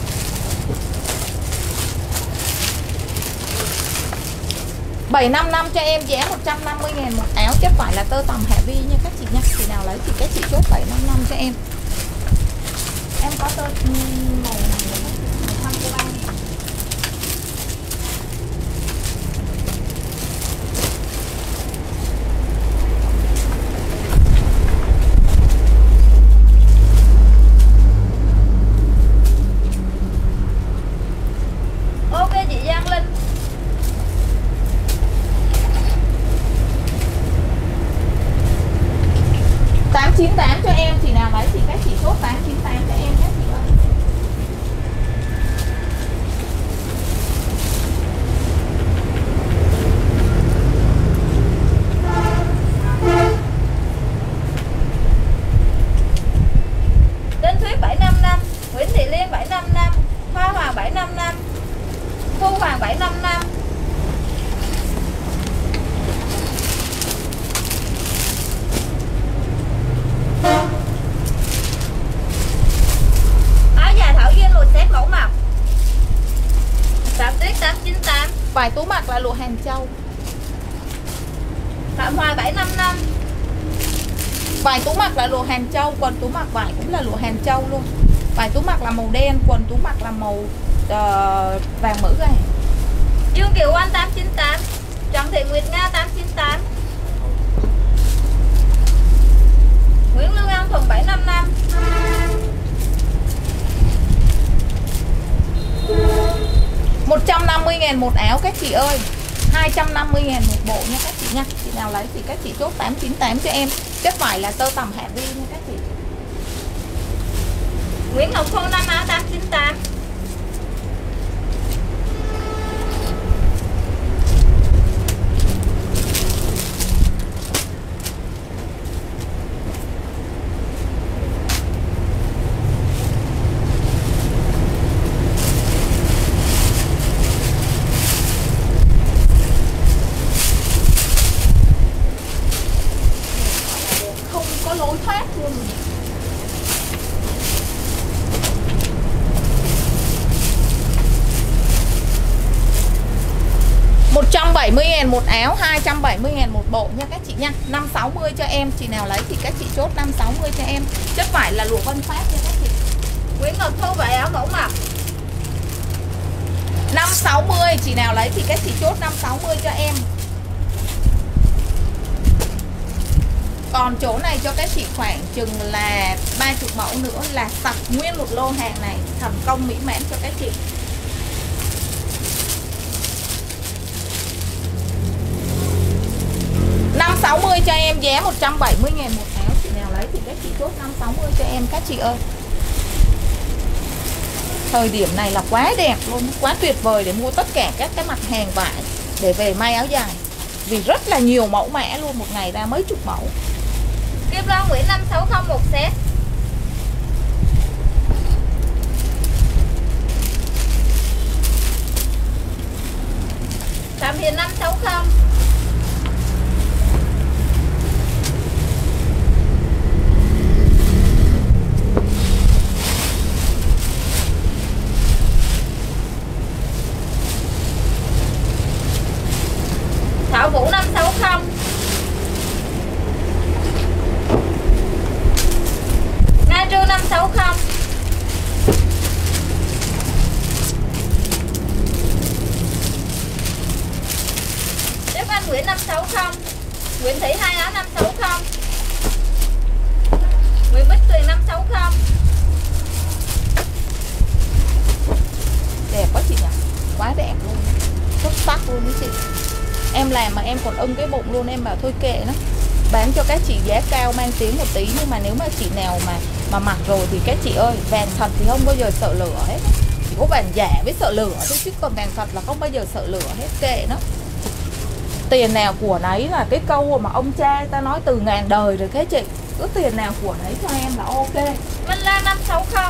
bảy năm năm cho em giá một trăm năm mươi ngàn một áo. Chất vải là tơ tằm Hạ Vi nha các chị nha. Chị nào lấy thì các chị chốt bảy năm năm cho em. Em có tơ màu này là màu xanh của bạn. Ok chị Giang Linh. tám chín tám cho em. Chị nào lấy thì các chị chốt tám chín tám cho em các chị ơi. Đinh Thuyết bảy năm năm. Nguyễn Thị Liên bảy năm năm. Hoa Hoàng bảy năm năm. Thu Hoàng bảy năm năm. là lụa Hàng Châu. Phạm Hoài bảy năm năm. Vải Tú mặc là lụa Hàng Châu, quần Tú mặc vải cũng là lụa Hàng Châu luôn. Vải Tú mặc là màu đen, quần Tú mặc là màu uh, vàng mỡ gà. Dương Kiều Anh tám chín tám, Trần Thị Nguyệt Nga tám chín tám, Nguyễn Lương An Thuần bảy năm năm. một trăm năm mươi ngàn một áo các chị ơi. hai trăm năm mươi ngàn một bộ nha các chị nha. Chị nào lấy thì các chị chốt tám chín tám cho em. Chất vải là tơ tằm hạ vi nha các chị. Nguyễn Ngọc Thu năm áo tám chín tám. Lối thoát luôn. một trăm bảy mươi ngàn một áo, hai trăm bảy mươi ngàn một bộ nha các chị nha. Năm sáu mươi cho em, chị nào lấy thì các chị chốt năm sáu mươi cho em. Chất vải là lụa Vân Phát nha các chị. Nguyễn Ngọc Thu vậy áo mẫu mặc. năm sáu mươi, chị nào lấy thì các chị chốt năm sáu mươi cho em. Còn chỗ này cho các chị khoảng chừng là ba mươi mẫu nữa là sạch nguyên một lô hàng này, thành công mỹ mãn cho các chị. năm sáu mươi cho em, giá một trăm bảy mươi ngàn một áo. Chị nào lấy thì các chị chốt năm sáu mươi cho em các chị ơi. Thời điểm này là quá đẹp luôn, quá tuyệt vời để mua tất cả các cái mặt hàng vải để về may áo dài. Vì rất là nhiều mẫu mã luôn, một ngày ra mấy chục mẫu. Kim Loan Nguyễn năm sáu không một set. Phạm Hiền năm sáu không. Thảo Vũ năm sáu không. Nga Trương năm sáu không. Đức Anh Nguyễn năm sáu không. Nguyễn Thị hai áo năm sáu không. Nguyễn Bích Tuyền năm sáu không. Đẹp quá chị nhỉ, quá đẹp luôn, xuất sắc luôn đấy chị. Em làm mà em còn ưng cái bụng luôn, em bảo thôi kệ nó, bán cho các chị giá cao mang tiếng một tí. Nhưng mà nếu mà chị nào mà mà mặc rồi thì các chị ơi, vàng thật thì không bao giờ sợ lửa hết. Chỉ có vàng giả với sợ lửa thôi, chứ còn vàng thật là không bao giờ sợ lửa hết, kệ nó. Tiền nào của nấy là cái câu mà ông cha ta nói từ ngàn đời rồi các chị. Cứ tiền nào của nấy cho em là ok. Minh Lan năm sáu không.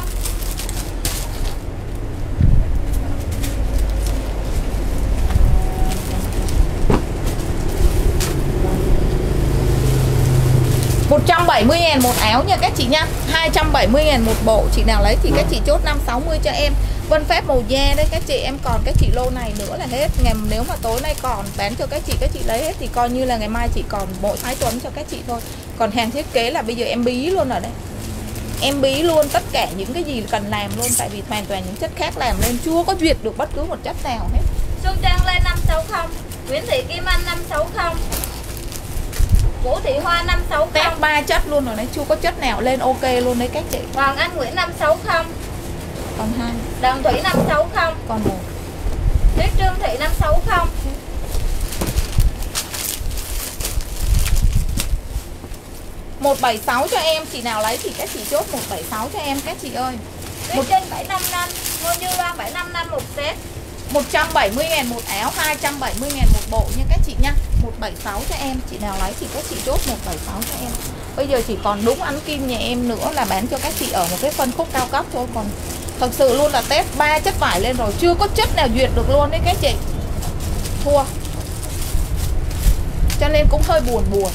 một trăm bảy mươi ngàn một áo nha các chị nha. Hai trăm bảy mươi ngàn một bộ. Chị nào lấy thì các chị chốt năm sáu mươi cho em. Vân Pháp màu da đấy các chị. Em còn các chị lô này nữa là hết. Ngày nếu mà tối nay còn bán cho các chị, các chị lấy hết thì coi như là ngày mai chỉ còn mỗi Thái Tuấn cho các chị thôi. Còn hàng thiết kế là bây giờ em bí luôn rồi đấy. Em bí luôn tất cả những cái gì cần làm luôn. Tại vì hoàn toàn những chất khác làm lên chưa có duyệt được bất cứ một chất nào hết. Xuân Trang Lê năm sáu không. Nguyễn Thị Kim Anh năm sáu không. Vũ Thị Hoa năm sáu không. Test ba chất luôn rồi đấy, chưa có chất nào lên ok luôn đấy các chị. Hoàng Anh Nguyễn năm sáu không. Còn hai. Đặng Thủy năm sáu không. Còn một. Tuyết Trương Thị năm sáu không. một bảy sáu cho em. Chị nào lấy thì các chị chốt một bảy sáu cho em các chị ơi. Tuyết Trinh bảy năm năm. Ngô Như Loan bảy năm năm một set. Một trăm bảy mươi ngàn một áo, hai trăm bảy mươi ngàn một bộ nha các chị nha. Một bảy sáu cho em. Chị nào lấy thì các chị chốt một bảy sáu cho em. Bây giờ chỉ còn đúng ăn kim nhà em nữa là bán cho các chị ở một cái phân khúc cao cấp thôi. Còn thật sự luôn là test ba chất vải lên rồi, chưa có chất nào duyệt được luôn đấy các chị. Thua. Cho nên cũng hơi buồn buồn.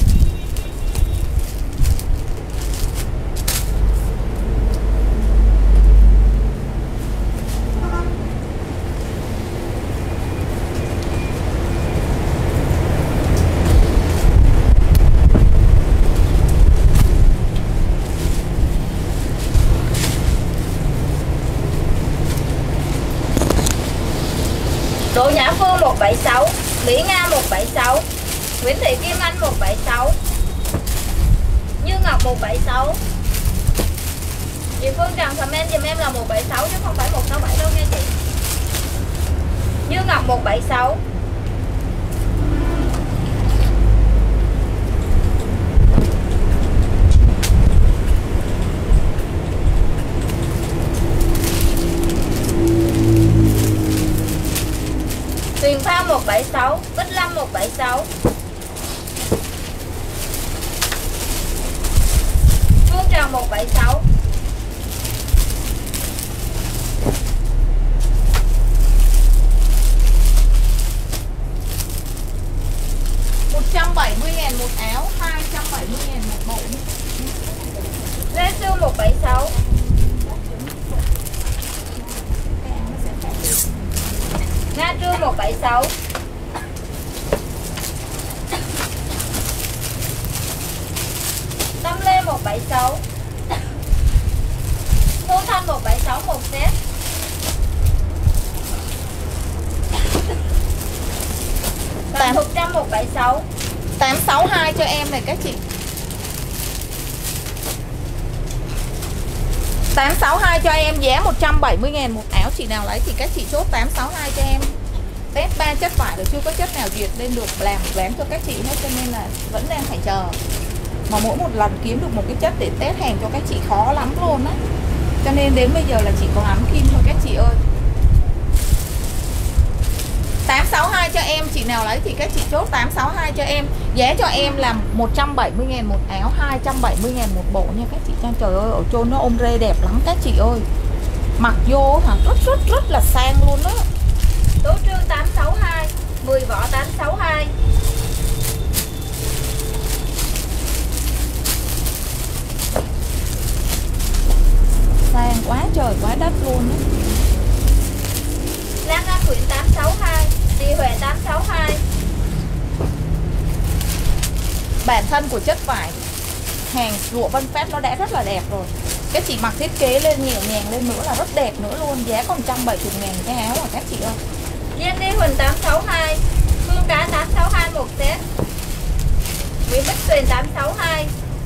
Lý Nga một bảy sáu, Nguyễn Thị Kim Anh một bảy sáu, Như Ngọc một bảy sáu. Chị Phương Trần comment giùm em là một bảy sáu chứ không phải một sáu bảy đâu nha chị. Như Ngọc một bảy sáu. Tuyền Pha một bảy sáu, Bích Lâm một bảy sáu. Phương Trần một bảy sáu. một trăm bảy mươi ngàn một áo, hai trăm bảy mươi ngàn một bộ. Lê Sương một bảy sáu. Nga Trương một bảy sáu. Tâm Lê một bảy sáu. Thu Thanh một bảy sáu một set. Bạn một trăm một bảy sáu. tám sáu hai cho em này các chị. tám sáu hai cho em, giá một trăm bảy mươi ngàn một áo. Chị nào lấy thì các chị chốt tám sáu hai cho em. Test ba chất vải rồi chưa có chất nào duyệt lên được làm bán cho các chị hết, cho nên là vẫn đang phải chờ. Mà mỗi một lần kiếm được một cái chất để test hàng cho các chị khó lắm luôn á. Cho nên đến bây giờ là chỉ có ám kim thôi các chị ơi. tám sáu hai cho em, chị nào lấy thì các chị chốt tám sáu hai cho em. Giá cho em là một trăm bảy mươi ngàn một áo, hai trăm bảy mươi ngàn một bộ nha các chị. Trời ơi, ở chôn nó ôm rê đẹp lắm các chị ơi. Mặc vô hả, rất rất rất là sang luôn đó. Tố Trương tám sáu hai, mười vỏ tám sáu hai. Sang quá trời quá đất luôn á. Lan Anh Nguyễn tám sáu hai, Chị Huệ tám sáu hai. Bản thân của chất vải hàng lụa Vân Phát nó đã rất là đẹp rồi. Các chị mặc thiết kế lên nhẹ nhàng lên nữa là rất đẹp nữa luôn. Giá còn một trăm bảy mươi ngàn cái áo à các chị ơi. Jenny Huỳnh tám sáu hai, Phương Cá tám sáu hai một set. Nguyễn Bích Tuyền tám sáu hai.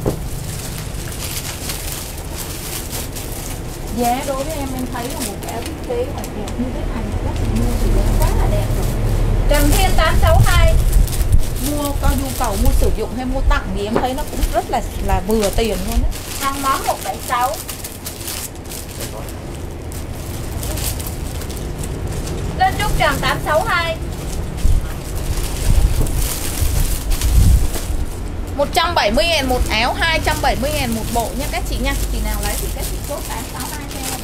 Giá đối với em em thấy là một cái áo thiết kế mà đẹp như thế này các chị mua thì giá quá là đẹp rồi. Trần Thiên tám sáu hai. Mua có nhu cầu mua sử dụng hay mua tặng thì em thấy nó cũng rất là là vừa tiền luôn á. Hàng món một bảy sáu. Lên Trúc Trần tám sáu hai. một trăm bảy mươi ngàn một áo, hai trăm bảy mươi ngàn một bộ nha các chị nha. Chị nào lấy thì các chị chốt tám sáu hai cho em.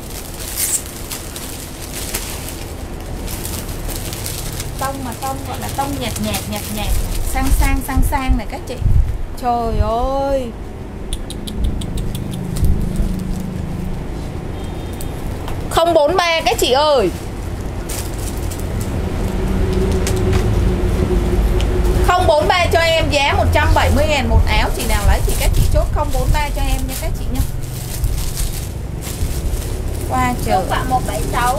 Tông mà tông gọi là tông nhạt nhạt nhạt nhạt, sang sang sang sang này các chị. Trời ơi. không bốn ba các chị ơi. không bốn ba cho em, giá một trăm bảy mươi ngàn một áo. Chị nào lấy thì các chị chốt không bốn ba cho em nha các chị nha. Qua trời. Phương Phạm một bảy sáu.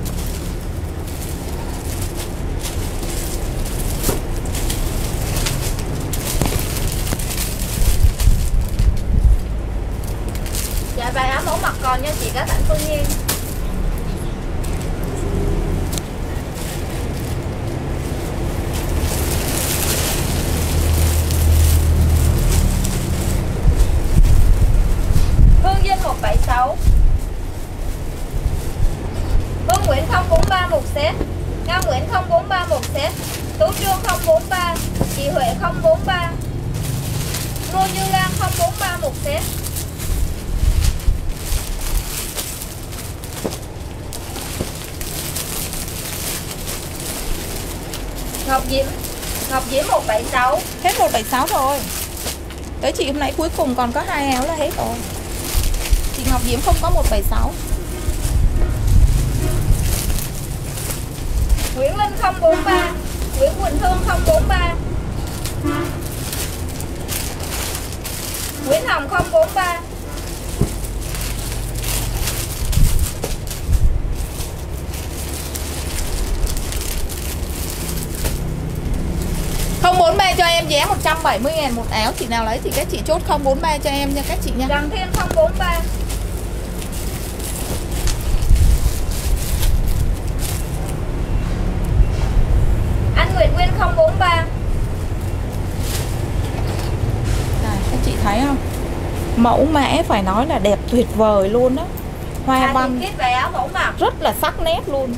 Dạ vài áo mẫu mặc còn nha chị các bạn Phương Nhiên. Hương Vinh một bảy sáu. Hương Nguyễn không bốn ba một set. Nga Nguyễn không bốn ba một set. Tú Trương không bốn ba. Chị Huệ không bốn ba. Ngô Như Lan không bốn ba một set. Ngọc Diễm Ngọc Diễm một bảy sáu. Hết một bảy sáu rồi. Tới chị hôm nãy cuối cùng còn có hai áo là hết rồi. Chị Ngọc Diễm không có một bảy sáu. Nguyễn Linh không bốn ba. Nguyễn Quỳnh Thương không bốn ba. Nguyễn Hồng không bốn ba. trăm bảy mươi ngàn một áo, chị nào lấy thì các chị chốt không bốn ba cho em nha các chị nha. Trần Thiên không bốn ba. Anh Nguyệt Nguyên không bốn ba. Đây, các chị thấy không? Mẫu mã phải nói là đẹp tuyệt vời luôn đó. Hoa À, văn kết về áo mẫu mặc. rất là sắc nét luôn.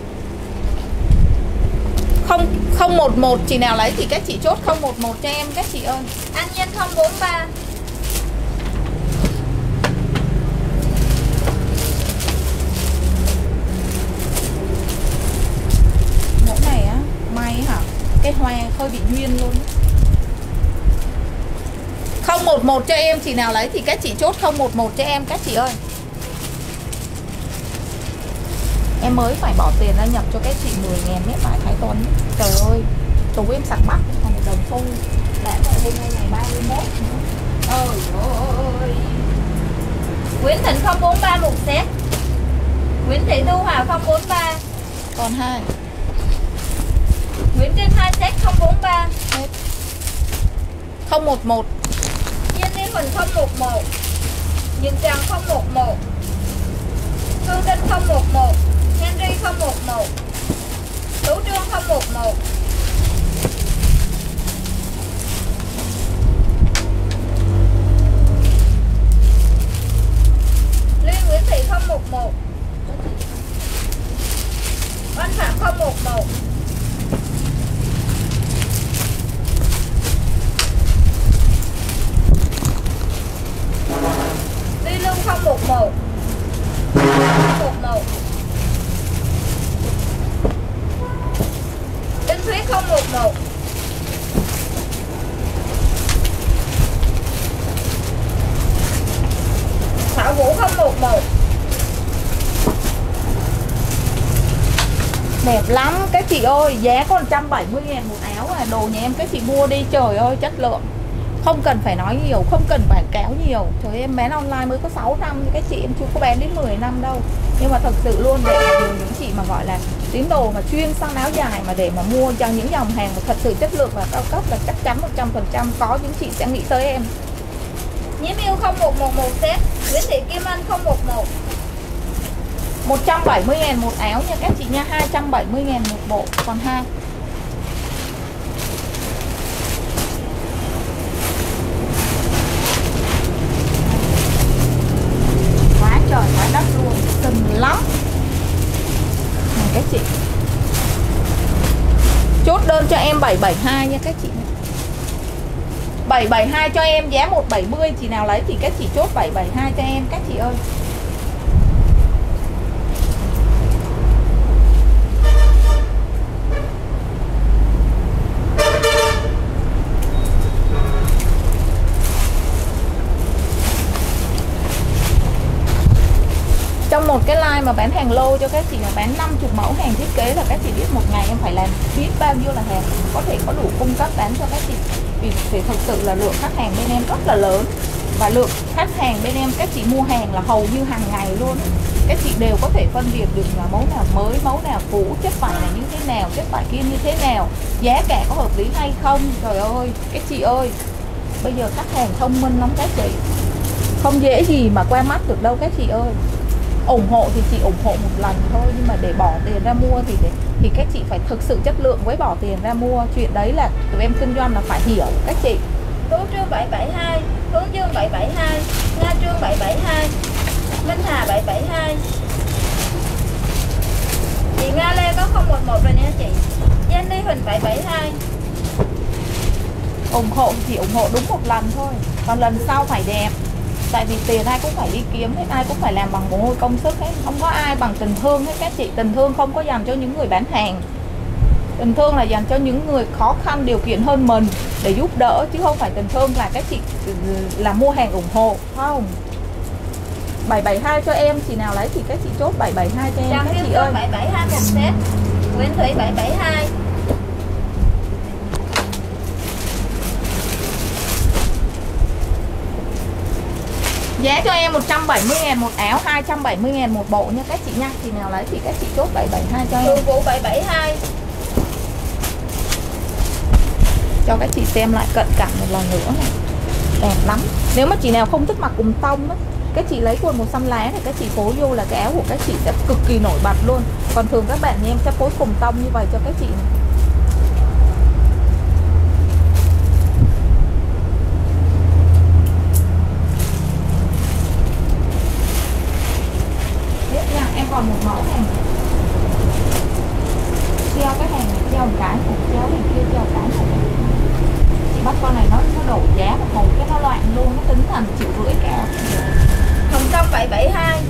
Không không một một chị nào lấy thì các chị chốt không một một cho em các chị ơi. Anh Nhân không bốn ba. Mẫu này á, may hả? Cái hoa hơi bị duyên luôn. không một một cho em, chị nào lấy thì các chị chốt không một một cho em các chị ơi. Em mới phải bỏ tiền ra nhập cho các chị mười ngàn mét vải Thái Tuấn. Trời ơi, tú em sạc bắc còn một đồng xu. Đã vậy hôm nay ngày ba mươi mốt nữa. Ôi ơi. Nguyễn Thịnh không bốn ba một set. Nguyễn Thị Thu Hòa không bốn ba. Còn hai. Nguyễn Trinh hai set không bốn ba. Hết. không một một. Jenny Huỳnh không một một. Nhìn Trần không một một. Phương Đinh không một một. Henry không một một. Tú Trương không một một. Lê Nguyễn Thị không một một. Oanh Phạm không một một. Đi Lương không một một. một một. Đinh Thúy không một một. Thảo Vũ không một một. Đẹp lắm các chị ơi, giá còn một trăm bảy mươi ngàn một áo à. Đồ nhà em các chị mua đi, trời ơi chất lượng. Không cần phải nói nhiều, không cần quảng cáo nhiều. Trời ơi, em bán online mới có sáu năm thì các chị em chưa có bán đến mười năm đâu. Nhưng mà thật sự luôn, để mà những chị mà gọi là tín đồ mà chuyên săn áo dài mà để mà mua cho những dòng hàng mà thật sự chất lượng và cao cấp là chắc chắn một trăm phần trăm có những chị sẽ nghĩ tới em. Nhiễm Yêu không một một một set. Nguyễn Thị Kim Anh không một một. một trăm bảy mươi ngàn một áo nha các chị nha, hai trăm bảy mươi ngàn một bộ, còn hai. Quá trời quá đất luôn, xinh lắm. Này các chị. Chốt đơn cho em bảy bảy hai nha các chị. bảy bảy hai cho em, giá một bảy mươi, chị nào lấy thì các chị chốt bảy bảy hai cho em các chị ơi. Trong một cái line mà bán hàng lô cho các chị mà bán năm mươi mẫu hàng thiết kế là các chị biết một ngày em phải làm biết bao nhiêu là hàng có thể có đủ cung cấp bán cho các chị. Vì, vì thực sự là lượng khách hàng bên em rất là lớn. Và lượng khách hàng bên em các chị mua hàng là hầu như hàng ngày luôn. Các chị đều có thể phân biệt được là mẫu nào mới, mẫu nào cũ, chất vải là như thế nào, chất vải kia như thế nào, giá cả có hợp lý hay không. Trời ơi, các chị ơi, bây giờ khách hàng thông minh lắm các chị. Không dễ gì mà qua mắt được đâu các chị ơi. Ủng hộ thì chị ủng hộ một lần thôi, nhưng mà để bỏ tiền ra mua thì để, thì các chị phải thực sự chất lượng với bỏ tiền ra mua. Chuyện đấy là tụi em kinh doanh là phải hiểu các chị. Tú Trương bảy bảy hai. Hướng Dương bảy bảy hai. Nga Trương bảy bảy hai. Minh Hà bảy bảy hai. Chị Nga Lê có không một một rồi nha chị. Jenny Huỳnh bảy bảy hai. Ủng hộ thì chị ủng hộ đúng một lần thôi, còn lần sau phải đẹp. Tại vì tiền ai cũng phải đi kiếm hết, ai cũng phải làm bằng mồ hôi công sức hết. Không có ai bằng tình thương hết các chị. Tình thương không có dành cho những người bán hàng. Tình thương là dành cho những người khó khăn điều kiện hơn mình để giúp đỡ, chứ không phải tình thương là các chị là mua hàng ủng hộ, không. bảy bảy hai cho em, chị nào lấy thì các chị chốt bảy bảy hai cho em Trần các Kim chị Cương ơi. bảy bảy hai một set. Nguyễn Thủy bảy bảy hai. Giá cho em một trăm bảy mươi ngàn một áo, hai trăm bảy mươi ngàn một bộ nha các chị nha. Chị nào lấy thì các chị chốt bảy bảy hai cho em. Phương Vũ bảy bảy hai. cho các chị xem lại cận cảnh một lần nữa này. Đẹp lắm. Nếu mà chị nào không thích mặc cùng tông á, các chị lấy quần màu xanh lá thì các chị phối vô là cái áo của các chị sẽ cực kỳ nổi bật luôn. Còn thường các bạn như em sẽ phối cùng tông như vậy cho các chị này. Tiếp nha, em còn một mẫu này. Treo cái hàng này, treo một cái, một treo này kia, treo cái này. Chị bắt con này nó nó đổ giá một hồi cái nó loạn luôn, nó tính thành triệu rưỡi cả. Hồng Kông bảy bảy hai.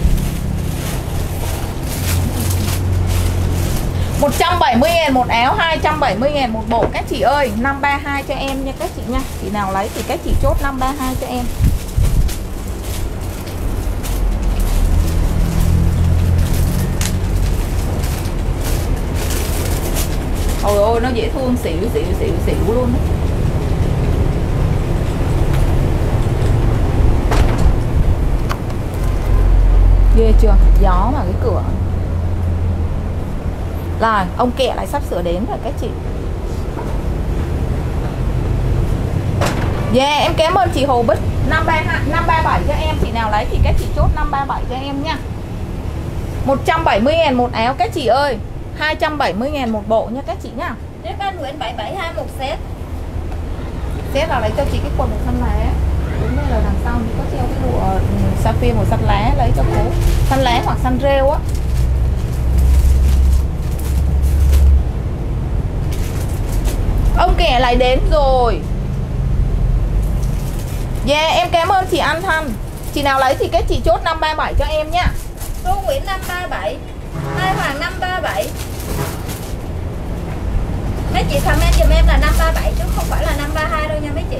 một trăm bảy mươi ngàn một áo, hai trăm bảy mươi ngàn một bộ các chị ơi. Năm ba hai cho em nha các chị nha. Chị nào lấy thì các chị chốt năm ba hai cho em. Ôi ôi nó dễ thương xỉu xỉu xỉu xỉu luôn đó. Ghê chưa? Gió mà cái cửa. Là ông kẹ lại sắp sửa đến rồi các chị. Yeah, em cảm ơn chị Hồ Bích. Năm ba bảy cho em. Chị nào lấy thì các chị chốt năm ba bảy cho em nha. Một trăm bảy mươi ngàn một áo các chị ơi. Hai trăm bảy mươi ngàn một bộ nha các chị nha. Tiếp anh Nguyễn bảy bảy hai một set. Set là lấy cho chị cái quần màu xanh lá. Đúng đây là đằng sau thì có treo cái lụa sapphire màu xanh lá, lấy cho cố. Xanh lá hoặc xanh rêu á. Ông kẻ lại đến rồi. Yeah, em cảm ơn chị An Thanh. Chị nào lấy thì các chị chốt năm ba bảy cho em nha. Tô Nguyễn năm ba bảy, Mai Hoàng năm ba bảy. Mấy chị comment giùm em là năm ba bảy chứ không phải là năm ba hai đâu nha mấy chị.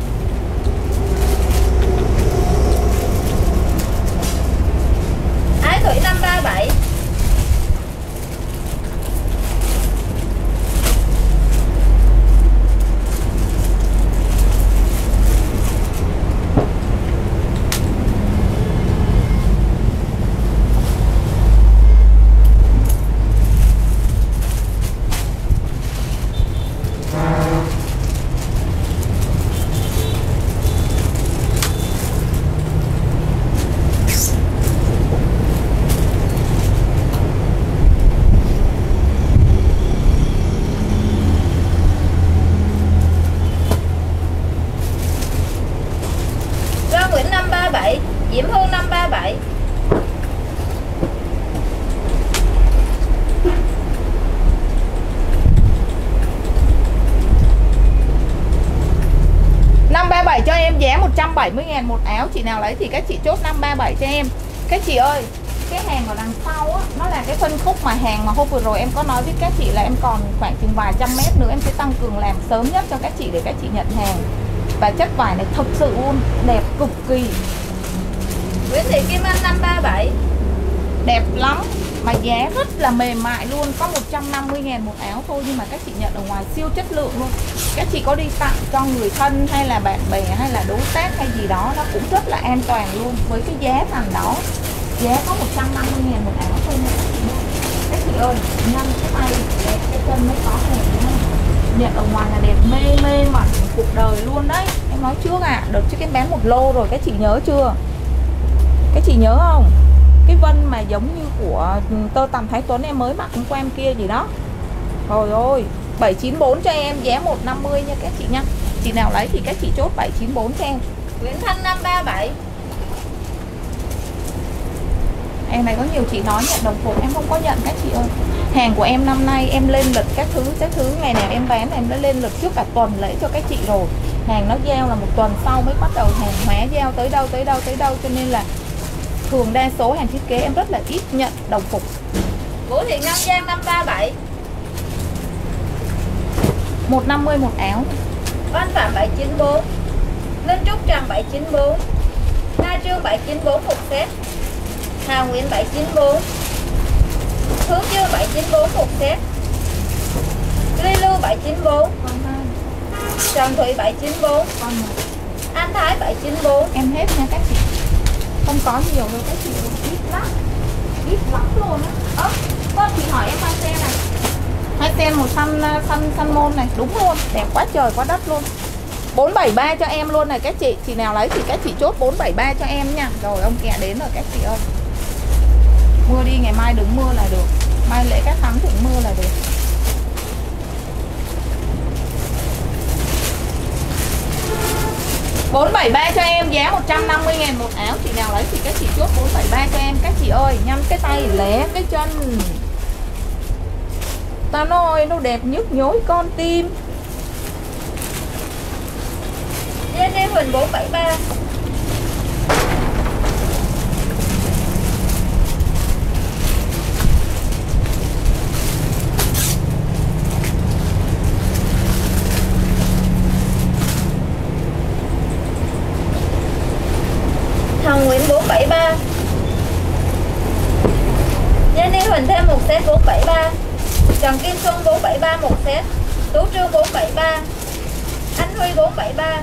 Ái Thủy năm ba bảy. Diễm Hương năm ba bảy. năm ba bảy cho em, giá một trăm bảy mươi ngàn một áo. Chị nào lấy thì các chị chốt năm ba bảy cho em. Các chị ơi, cái hàng ở đằng sau á, nó là cái phân khúc mà hàng mà hôm vừa rồi em có nói với các chị là em còn khoảng chừng vài trăm mét nữa em sẽ tăng cường làm sớm nhất cho các chị để các chị nhận hàng. Và chất vải này thật sự luôn đẹp cực kỳ. Nguyễn Thị Kim Anh năm ba bảy. Đẹp lắm. Mà giá rất là mềm mại luôn. Có một trăm năm mươi ngàn một áo thôi. Nhưng mà các chị nhận ở ngoài siêu chất lượng luôn. Các chị có đi tặng cho người thân hay là bạn bè hay là đối tác hay gì đó, nó cũng rất là an toàn luôn. Với cái giá thành đó, giá có một trăm năm mươi ngàn một áo thôi nha các chị. Các chị ơi, nhanh cái tay đẹp cái chân mới có đẹp đúng không? Nhận ở ngoài là đẹp mê mê mẩn cuộc đời luôn đấy. Em nói trước à, đợt trước em bán một lô rồi, các chị nhớ chưa? Các chị nhớ không? Cái vân mà giống như của tơ tằm Thái Tuấn em mới mặc hôm qua em kia gì đó. Trời ơi, bảy chín bốn cho em, giá một trăm năm mươi nha các chị nha. Chị nào lấy thì các chị chốt bảy chín bốn cho em. Nguyễn Thanh năm ba bảy. Em này có nhiều chị nói nhận đồng phục, em không có nhận các chị ơi. Hàng của em năm nay em lên lịch các thứ, các thứ ngày nào em bán em đã lên lịch trước cả tuần lễ cho các chị rồi. Hàng nó giao là một tuần sau mới bắt đầu hàng hóa giao tới đâu tới đâu tới đâu, cho nên là thường đa số hàng thiết kế em rất là ít nhận đồng phục. Vũ Thị Ngân Giang năm ba bảy. một trăm năm mươi một áo. Văn Phạm bảy chín bốn. Linh Trúc Trần bảy chín bốn. Na Trương bảy chín bốn một set. Hà Nguyễn bảy chín bốn. Hướng Dương bảy chín bốn một set. Ly Lưu bảy chín bốn. Trần Thủy bảy chín bốn. Anh Thái bảy chín bốn. Em hết nha các chị. Không có nhiều đâu các chị, ít lắm. Ít lắm luôn á. Ơ, con chị hỏi em bao xe này. Hai sen màu xanh xanh xanh môn này, đúng luôn, đẹp quá trời quá đất luôn. Bốn bảy ba cho em luôn này các chị. Chị nào lấy thì các chị chốt bốn bảy ba cho em nha. Rồi ông kẹ đến rồi các chị ơi. Mưa đi, ngày mai đừng mưa là được. Mai lễ các thắng đừng mưa là được. Bốn bảy ba cho em, giá một trăm năm mươi ngàn một áo. Chị nào lấy thì các chị chốt bốn bảy ba cho em các chị ơi. Nhăn cái tay lé cái chân. Ta nói nó đẹp nhức nhối con tim. Lên đi Huỳnh bốn bảy ba. Thằng Nguyễn bốn bảy ba. Lên đi Huỳnh thêm một set bốn bảy ba. Trần Kim Xuân bốn bảy ba một set. Tú Trương bốn bảy ba. Anh Huy bốn bảy ba.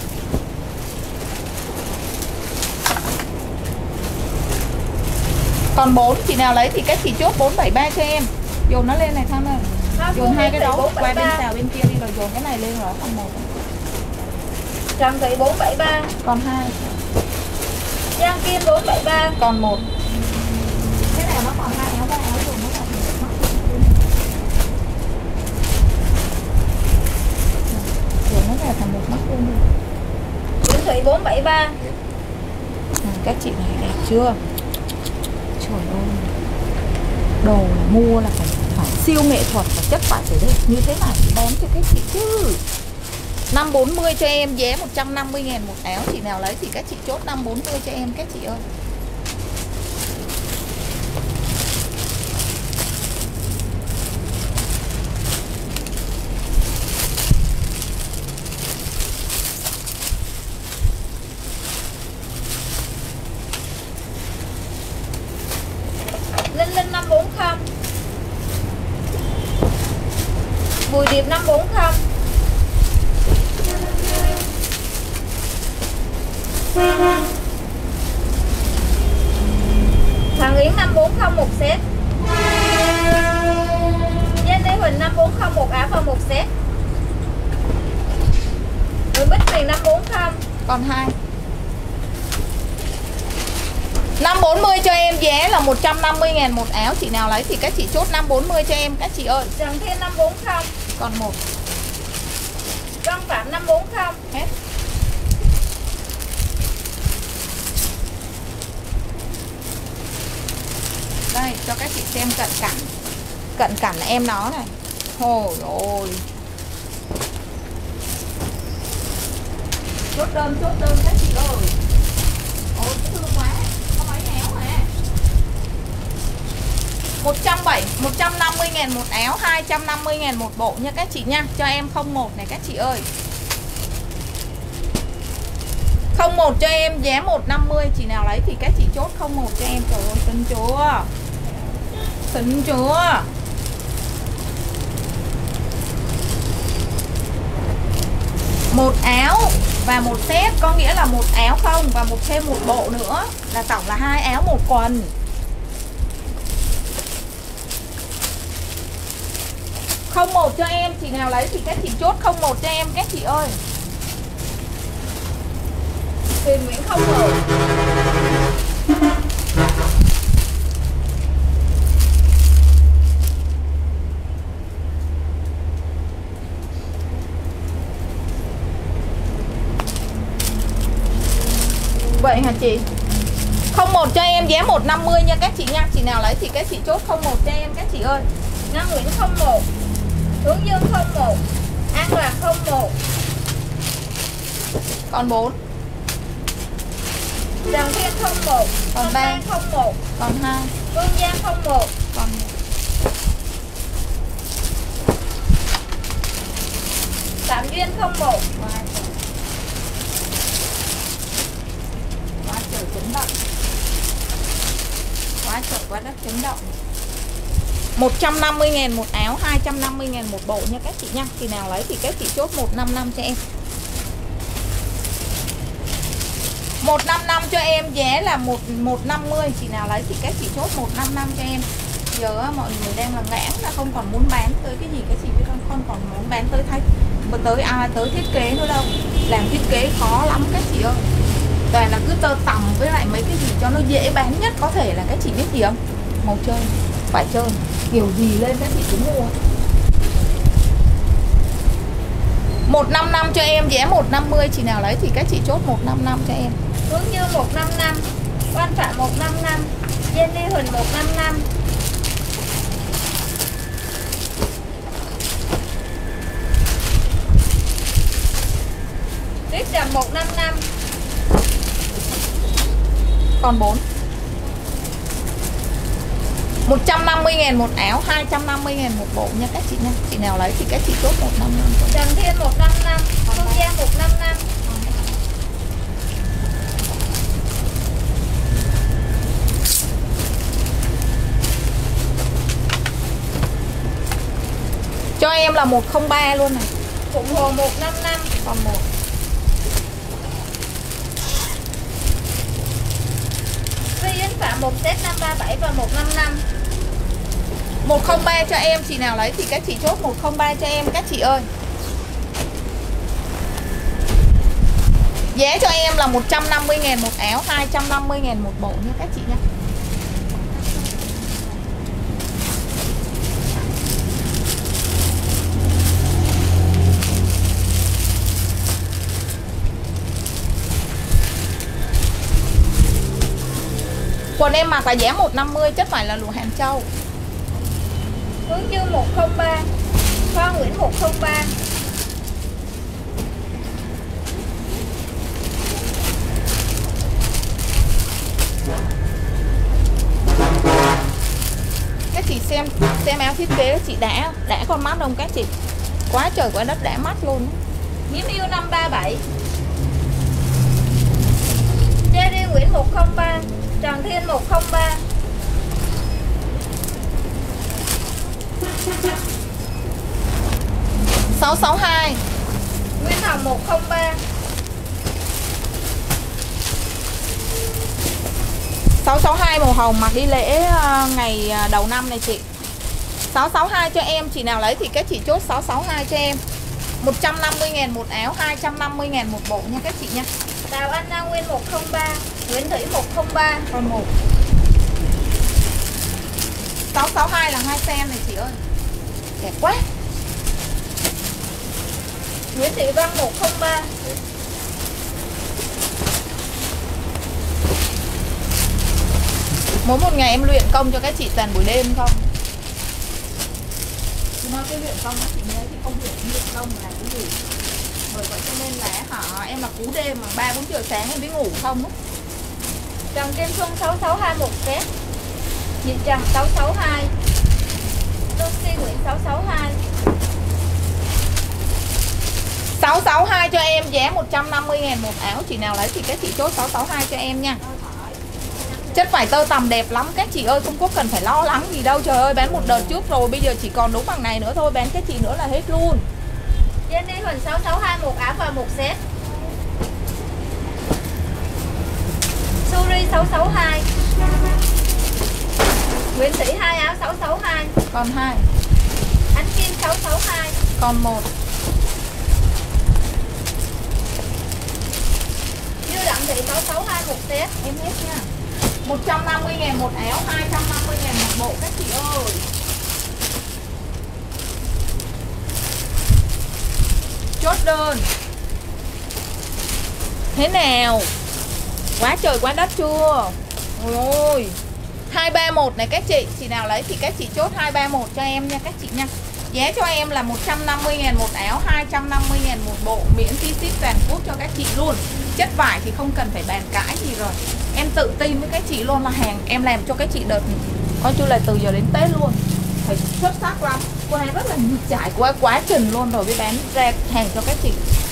Còn bốn, chị nào lấy thì các chị chốt bốn bảy ba cho em. Dồn nó lên này Thăm ơi. Dồn hai cái đó qua bên xào bên kia đi rồi dồn cái này lên rồi không một. Trần Thị bốn bảy ba. Còn hai. Giang Kim bốn bảy ba. Còn một. Cái này nó còn hai áo ba áo rồi nó còn một. Dồn nó là thành một mắt luôn đi. Nguyễn Thị bốn bảy ba. À, các chị này đẹp chưa? Trời ơi, đồ mua là phải, phải siêu nghệ thuật và chất phải phải đẹp như thế này thì bán cho các chị chứ. Năm bốn mươi cho em, giá một trăm năm mươi ngàn một áo. Chị nào lấy thì các chị chốt năm bốn mươi cho em các chị ơi. Linh Linh năm bốn không. Bùi Điệp năm bốn không. Thằng Yến năm bốn không một set. Jenny Huỳnh năm bốn không một áo và một set. Nguyễn Bích Tuyền năm bốn không. Còn hai. Năm bốn mươi cho em, giá là một trăm năm mươi ngàn một áo. Chị nào lấy thì các chị chốt năm bốn mươi cho em các chị ơi. Trần Thiên năm bốn không. Còn một. Văn Phạm năm bốn không. Hết. Đây cho các chị xem cận cảnh. Cận cảnh là em nó này. Ôi ôi. Chốt đơn, chốt đơn các chị ơi. Ôi thương quá. Có mấy áo à. một trăm bảy mươi, một trăm năm mươi ngàn một áo, hai trăm năm mươi ngàn một bộ nha các chị nha. Cho em không một này các chị ơi. Không một cho em, giá một trăm năm mươi. Chị nào lấy thì các chị chốt không một cho em. Trời ơi xinh chưa. Xinh chưa. Một áo và một set, có nghĩa là một áo không và một thêm một bộ nữa, là tổng là hai áo một quần. Không một cho em, chị nào lấy thì các chị chốt không một cho em các chị ơi. Huyền Nguyễn không một. Vậy hả chị? Không một cho em, giá một trăm năm mươi nha các chị nha. Chị nào lấy thì các chị chốt không một cho em các chị ơi. Nga Nguyễn không một. Hướng Dương không một. An Lạc không một. Còn bốn. Trần Thiên không một. Còn Công ba. An không một. Còn hai. Phương Giang không một. Còn một. Phạm Duyên không một. Quá trời chấn động. Quá trời quá đất chấn động. Một trăm năm mươi ngàn một áo, hai trăm năm mươi ngàn một bộ nha các chị nha. Chị nào lấy thì các chị chốt một trăm năm mươi lăm cho em. một trăm năm mươi lăm cho em, giá là một một trăm năm mươi. Chị nào lấy thì các chị chốt một trăm năm mươi lăm cho em. Giờ á, mọi người đang là ngãn là không còn muốn bán tới cái gì, cái gì biết không? Không còn muốn bán tới thay tới ai tới thiết kế nữa đâu. Làm thiết kế khó lắm các chị ơi. Toàn là cứ tơ tằm với lại mấy cái gì cho nó dễ bán nhất có thể là các chị biết gì không? Màu trơn, phải trơn, kiểu gì lên các chị cứ mua. một năm năm cho em, giá một năm mươi, chị nào lấy thì các chị chốt một năm năm cho em. Hướng Dương một năm năm, Quan Phạm một năm năm, Jenny Huỳnh một năm năm. Tuyết Trầm một năm năm. Còn bốn. một trăm năm mươi ngàn một áo, hai trăm năm mươi ngàn một bộ nha các chị nha. Chị nào lấy thì các chị chốt một năm năm. Trần Thiên một năm năm, Phương Giang một năm năm. Cho em là một không ba luôn này. Phụng Hồ một năm năm. Còn một. Vi Yến Phạm một set năm ba bảy và một năm năm. một không ba cho em, chị nào lấy thì các chị chốt một không ba cho em các chị ơi. Giá cho em là một trăm năm mươi ngàn một áo, hai trăm năm mươi ngàn một bộ nha các chị nha. Quần em mặc là giá một năm mươi, chất phải là lụa Hàng Châu. Hướng Dương một không ba, Hoa Nguyễn một không ba. Các chị xem xem áo thiết kế chị đã đã con mắt không các chị? Quá trời quá đất đã mắt luôn. Nhiễm Yêu năm ba bảy, Jerry Nguyễn một không ba, Trần Thiên một không ba. sáu sáu hai, Nguyên Hồng một không ba. sáu sáu hai màu hồng mặc đi lễ ngày đầu năm này chị. sáu sáu hai cho em, chị nào lấy thì các chị chốt sáu sáu hai cho em. một trăm năm mươi ngàn một áo, hai trăm năm mươi ngàn một bộ nha các chị nha. Đào Anna Nguyên một không ba, Nguyễn Thủy một không ba. Còn một. sáu sáu hai là hai sen này chị ơi. Đẹp quá. Nguyễn Thị Văn một không ba. Mỗi một ngày em luyện công cho các chị toàn buổi đêm không? Chị nói cái luyện công đó chị nhớ thì không luyện luyện công là cái gì? Bởi vậy cho nên là họ em là cú đêm mà ba bốn giờ sáng em mới ngủ không á. Trần Kim Xuân sáu sáu hai một set. Nhị Trần sáu sáu hai, Lucy Nguyễn sáu sáu hai. sáu sáu hai cho em, giá một trăm năm mươi ngàn một áo. Chị nào lấy thì các chị chốt sáu sáu hai cho em nha. Chất vải tơ tằm đẹp lắm các chị ơi, không có cần phải lo lắng gì đâu. Trời ơi, bán một đợt trước rồi, bây giờ chỉ còn đúng bằng này nữa thôi. Bán cái chị nữa là hết luôn. Jenny Huỳnh sáu sáu hai một áo và một set. Suri sáu sáu hai, Nguyễn Thị hai áo sáu sáu hai. Còn hai. Ánh Kim sáu sáu hai. Còn một. Như Đặng Thị sáu sáu hai một set. Em hết nha. một trăm năm mươi ngàn một áo, hai trăm năm mươi ngàn một bộ các chị ơi. Chốt đơn. Thế nào? Quá trời quá đất chưa? Ôi ôi. hai ba một này các chị. Chị nào lấy thì các chị chốt hai ba một cho em nha các chị nha. Giá cho em là một trăm năm mươi ngàn một áo, hai trăm năm mươi ngàn một bộ, miễn phí ship toàn quốc cho các chị luôn. Chất vải thì không cần phải bàn cãi gì rồi. Em tự tin với các chị luôn là hàng em làm cho các chị đợt coi như là từ giờ đến Tết luôn. Phải xuất sắc lắm. Qua rất là trải qua quá trình luôn rồi mới bán ra hàng cho các chị.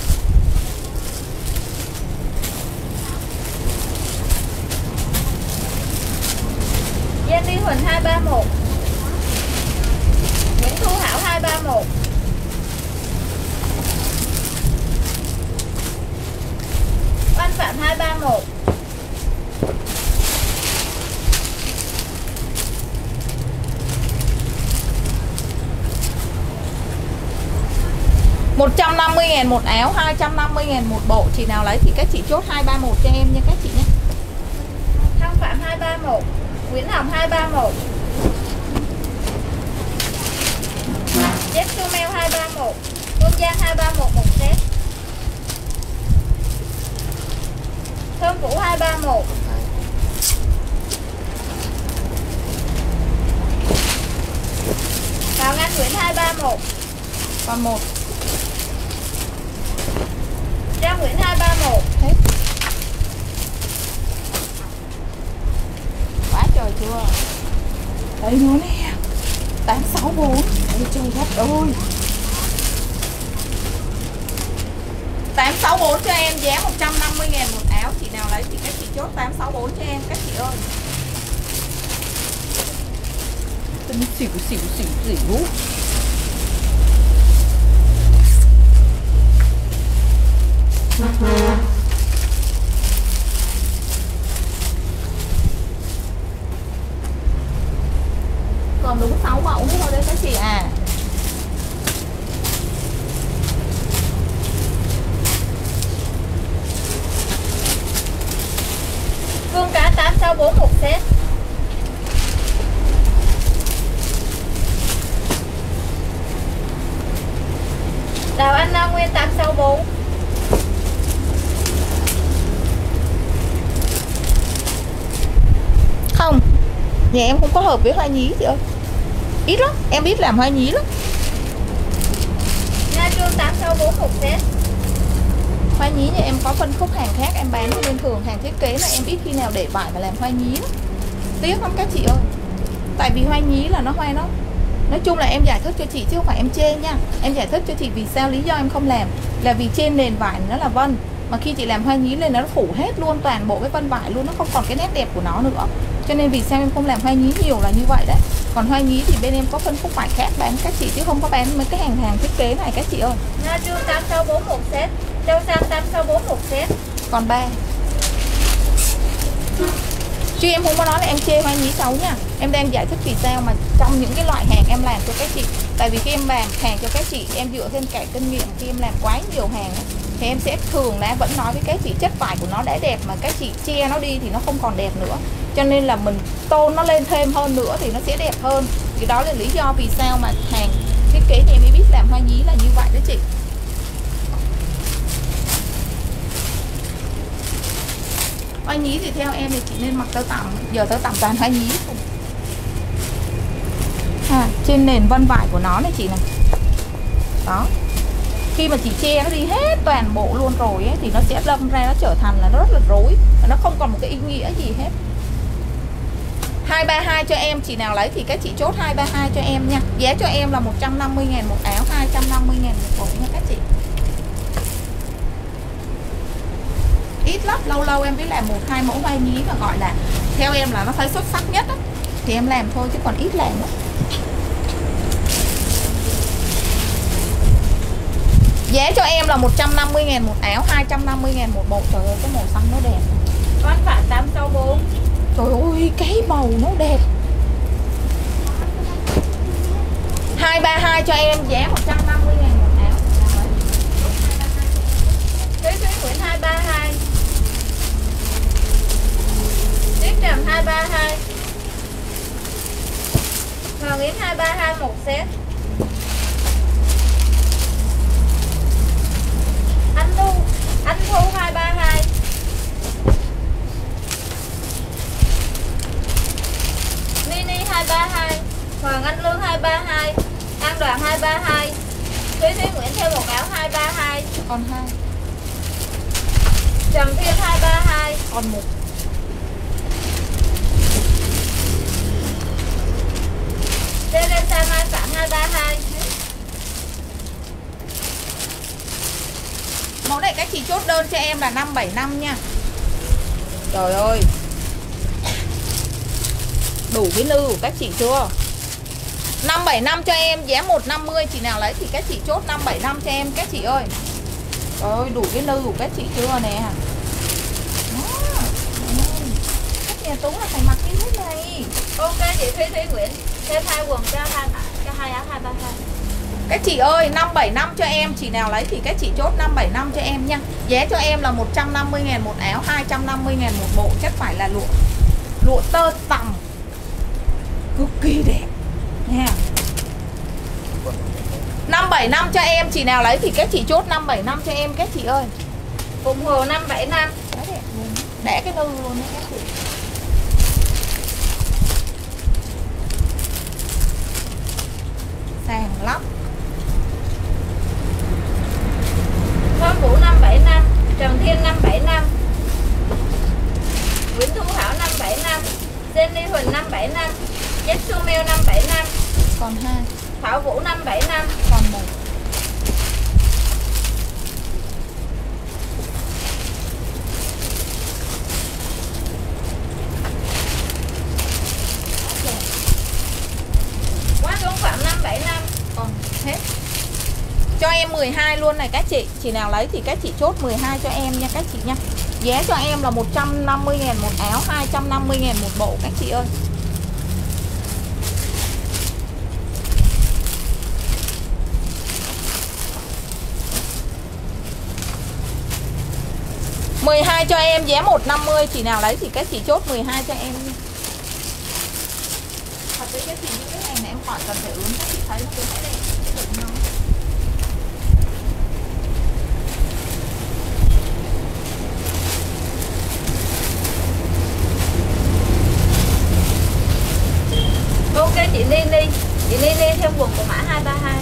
Jenny Huỳnh hai ba một, Nguyễn Thu Hảo hai ba một. Văn Phạm hai ba một. một trăm năm mươi ngàn một áo, hai trăm năm mươi ngàn một bộ. Chị nào lấy thì các chị chốt hai ba một cho em nha các chị nhé. Thông Phạm hai ba một, Nguyễn Hồng hai ba một, Jetsumel hai ba một, Hương Giang hai ba một một set, Thơm Vũ hai ba một, Đào Ngân Nguyễn hai ba một, Còn một. Trang Nguyễn hai ba một. Hết. Quá trời chưa. Đây nó nè, tám sáu bốn. Ôi trời đất ơi, tám sáu bốn cho em, giá một trăm năm mươi ngàn một áo. Chị nào lấy thì các chị chốt tám sáu bốn cho em các chị ơi. Tinh xỉu xỉu xỉu xỉu. Còn đúng sáu mẫu thôi đấy các chị à. Phương cá tám sáu bốn một set. Đào Anh Nam Nguyên tám sáu bốn. Không, nhà em không có hợp với hoa nhí chị ơi. Ít lắm, em biết làm hoa nhí lắm. Nha Trương tám sáu bốn một set. Hoa nhí nhà em có phân khúc hàng khác em bán, nên thường hàng thiết kế là em ít khi nào để vải mà làm hoa nhí lắm. Tiếc lắm các chị ơi. Tại vì hoa nhí là nó hoa nó nói chung là em giải thích cho chị chứ không phải em chê nha. Em giải thích cho chị vì sao lý do em không làm. Là vì trên nền vải nó là vân, mà khi chị làm hoa nhí lên nó phủ hết luôn toàn bộ cái vân vải luôn, nó không còn cái nét đẹp của nó nữa. Cho nên vì sao em không làm hoa nhí nhiều là như vậy đấy. Còn hoa nhí thì bên em có phân khúc vải khác bán các chị, chứ không có bán mấy cái hàng hàng thiết kế này các chị ơi. Nha Trương tám sáu bốn một set. Châu Sang tám sáu bốn một set. Còn ba. Chứ em không có nói là em chê hoa nhí xấu nha. Em đang giải thích vì sao mà trong những cái loại hàng em làm cho các chị. Tại vì khi em làm hàng cho các chị, em dựa trên cả kinh nghiệm. Khi em làm quá nhiều hàng thì em sẽ thường là vẫn nói với các chị chất vải của nó đã đẹp, mà các chị che nó đi thì nó không còn đẹp nữa. Cho nên là mình tôn nó lên thêm hơn nữa thì nó sẽ đẹp hơn. Thì đó là lý do vì sao mà hàng thiết kế thì em mới biết làm hoa nhí là như vậy đó chị. Hoa nhí thì theo em thì chị nên mặc tơ tằm. Giờ tơ tằm toàn hoa nhí không. À, trên nền vân vải của nó này chị này. Đó. Khi mà chị che nó đi hết toàn bộ luôn rồi ấy, thì nó sẽ đâm ra nó trở thành là nó rất là rối. Và nó không còn một cái ý nghĩa gì hết. Hai ba hai cho em. Chị nào lấy thì các chị chốt hai ba hai cho em nha. Giá cho em là một trăm năm mươi ngàn một áo, hai trăm năm mươi ngàn một bộ nha các chị. Ít lắm, lâu lâu em biết làm một hai mẫu hoa nhí mà gọi là theo em là nó thấy xuất sắc nhất á, thì em làm thôi chứ còn ít làm đó. Giá cho em là một trăm năm mươi ngàn một áo, hai trăm năm mươi ngàn một bộ. Trời ơi cái màu xanh nó đẹp. Con Phạm tám sáu bốn. Trời ơi cái màu nó đẹp. Hai ba hai cho em, giá một trăm năm mươi ngàn một áo. Thúy Thúy Nguyễn hai ba hai. Tuyết Trầm hai ba hai. Hoàng Yến hai ba hai một set. Anh Thu Anh Thu hai ba hai. Mini hai ba hai. Hoàng Anh Lương hai ba hai. An Đoàn hai ba hai. Thúy Thúy Nguyễn theo một áo hai ba hai. Còn hai. Trầm Thiên hai ba hai. Còn một. Teresa Mai Phạm hai ba hai. Mẫu này các chị chốt đơn cho em là năm bảy năm nha. Trời ơi, đủ cái nư của các chị chưa? Năm bảy năm cho em, giá một trăm năm mươi. Chị nào lấy thì các chị chốt năm bảy năm cho em các chị ơi. Trời ơi, đủ cái nư của các chị chưa nè. Đó. Các nhà Tú là phải mặc cái hết này. Ok chị Thúy Thúy Nguyễn thêm hai quần cho hai cho hai áo hai ba hai. Các chị ơi, năm bảy năm cho em, chị nào lấy thì các chị chốt năm bảy năm cho em nha. Giá cho em là một trăm năm mươi ngàn một áo, hai trăm năm mươi ngàn một bộ. Chắc phải là lụa lụa tơ tằm cực kỳ đẹp nha. Năm bảy năm cho em, chị nào lấy thì các chị chốt năm bảy năm cho em các chị ơi. Phụng Hồ năm bảy năm. Đẻ cái nư luôn đó các chị. Sàng lắm. Thơm Vũ năm bảy năm, Trần Thiên năm bảy năm, Nguyễn Thu Hảo năm bảy năm, Jenny Huỳnh năm bảy năm, Jetsumel năm bảy năm, Còn hai. Thảo Vũ năm bảy năm, Còn một. Quán Tuấn Phạm năm bảy năm. Còn hết. Cho em mười hai luôn này các chị. Chị nào lấy thì các chị chốt mười hai cho em nha các chị nha. Giá cho em là một trăm năm mươi ngàn một áo, hai trăm năm mươi ngàn một bộ các chị ơi. mười hai cho em, giá một trăm năm mươi. Chị nào lấy thì các chị chốt mười hai cho em nha. Thật với các chị, những cái hàng này em khỏi cần phải ướm. Các chị thấy nó cũng phải đẹp. Đừng nói. Ok chị Nini, chị Nini thêm quần của mã hai ba hai.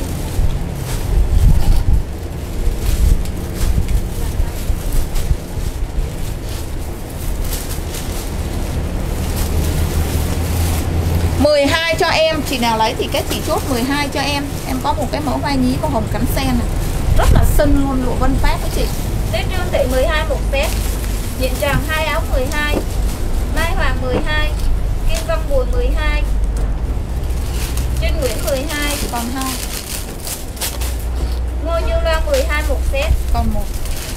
mười hai cho em, chị nào lấy thì các chị chốt mười hai cho em. Em có một cái mẫu hoa nhí màu hồng cánh sen này, rất là xinh luôn, lụa Vân Phát các chị. Tuyết Trương Thị mười hai một set, Diện Trần hai áo mười hai, Mai Hoàng mười hai, Kim Văn Bùi mười hai, Trinh Nguyễn mười hai, Còn hai. Ngô Như Loan mười hai một set. Còn một.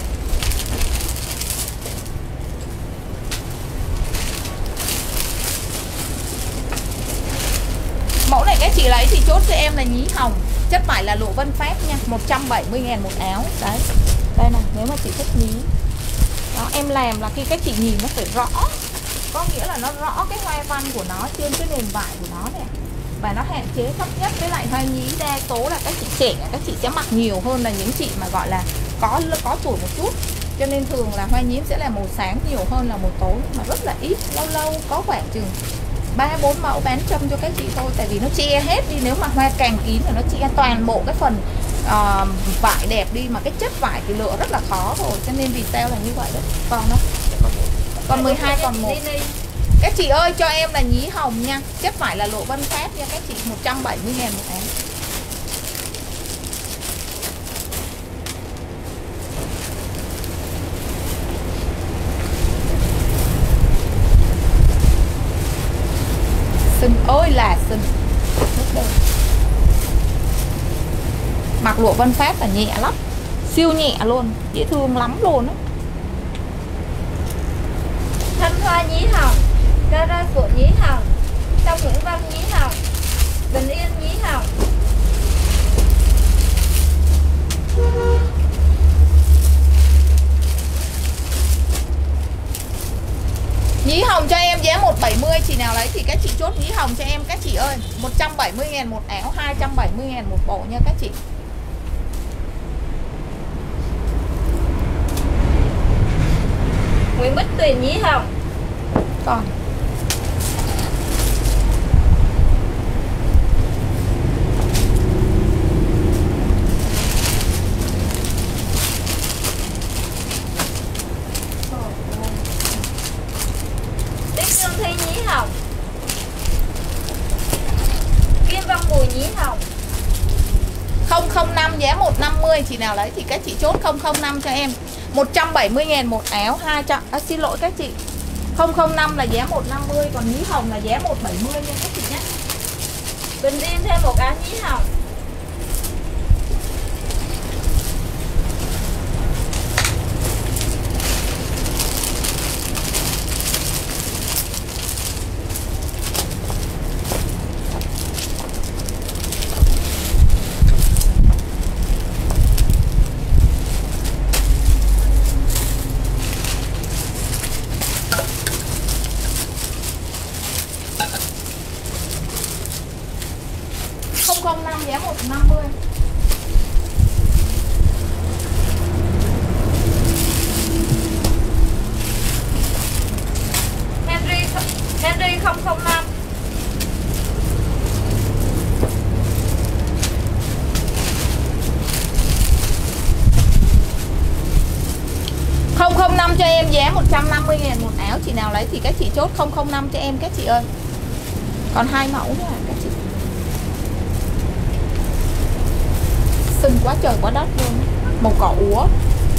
Mẫu này các chị lấy thì chốt cho em là nhí hồng, chất vải là lụa Vân Phát nha, một trăm bảy mươi ngàn một áo. Đấy. Đây này, nếu mà chị thích nhí. Đó, em làm là khi các chị nhìn nó phải rõ. Có nghĩa là nó rõ cái hoa văn của nó trên cái nền vải của nó này. Và nó hạn chế thấp nhất. Với lại hoa nhí đa số là các chị trẻ, các chị sẽ mặc nhiều hơn là những chị mà gọi là có có tuổi một chút. Cho nên thường là hoa nhí sẽ là màu sáng nhiều hơn là màu tối, mà rất là ít, lâu lâu có khoảng chừng ba bốn mẫu bán châm cho các chị thôi. Tại vì nó che hết đi, nếu mà hoa càng kín thì nó che toàn bộ cái phần uh, vải đẹp đi, mà cái chất vải thì lựa rất là khó rồi. Cho nên vì sao là như vậy đó. Còn đó, còn mười hai còn một. Các chị ơi cho em là nhí hồng nha, chất vải là lụa Vân Phát nha các chị, một trăm bảy mươi ngàn một áo. Xinh ơi là xinh. Mặc lụa Vân Phát là nhẹ lắm, siêu nhẹ luôn, dễ thương lắm luôn á. Thanh Hoa nhí hồng, Cara Phượng nhí hồng, Trong Nguyễn Văn nhí hồng, Bình Yên nhí hồng. Nhí hồng cho em giá một trăm bảy mươi. Chị nào lấy thì các chị chốt nhí hồng cho em các chị ơi, một trăm bảy mươi ngàn một áo, hai trăm bảy mươi ngàn một bộ nha các chị. Nguyễn Bích Tuyền nhí hồng. Còn Tuyết Dương Thi nhí hồng, Kim Văn Bùi nhí hồng. không không năm giá một trăm năm mươi. Chị nào lấy thì các chị chốt không không năm cho em, một trăm bảy mươi ngàn một áo, hai trăm à, xin lỗi các chị, không không năm là giá một trăm năm mươi, còn nhí hồng là giá một trăm bảy mươi nha các chị nhé. Bình Yên thêm một áo nhí hồng. giá một năm mươi. Henry Henry không không năm. không không năm cho em giá một trăm năm mươi ngàn một áo. Chị nào lấy thì các chị chốt không không năm cho em các chị ơi. Còn hai mẫu nữa à các chị. Xinh quá trời quá đất luôn. Màu cỏ úa.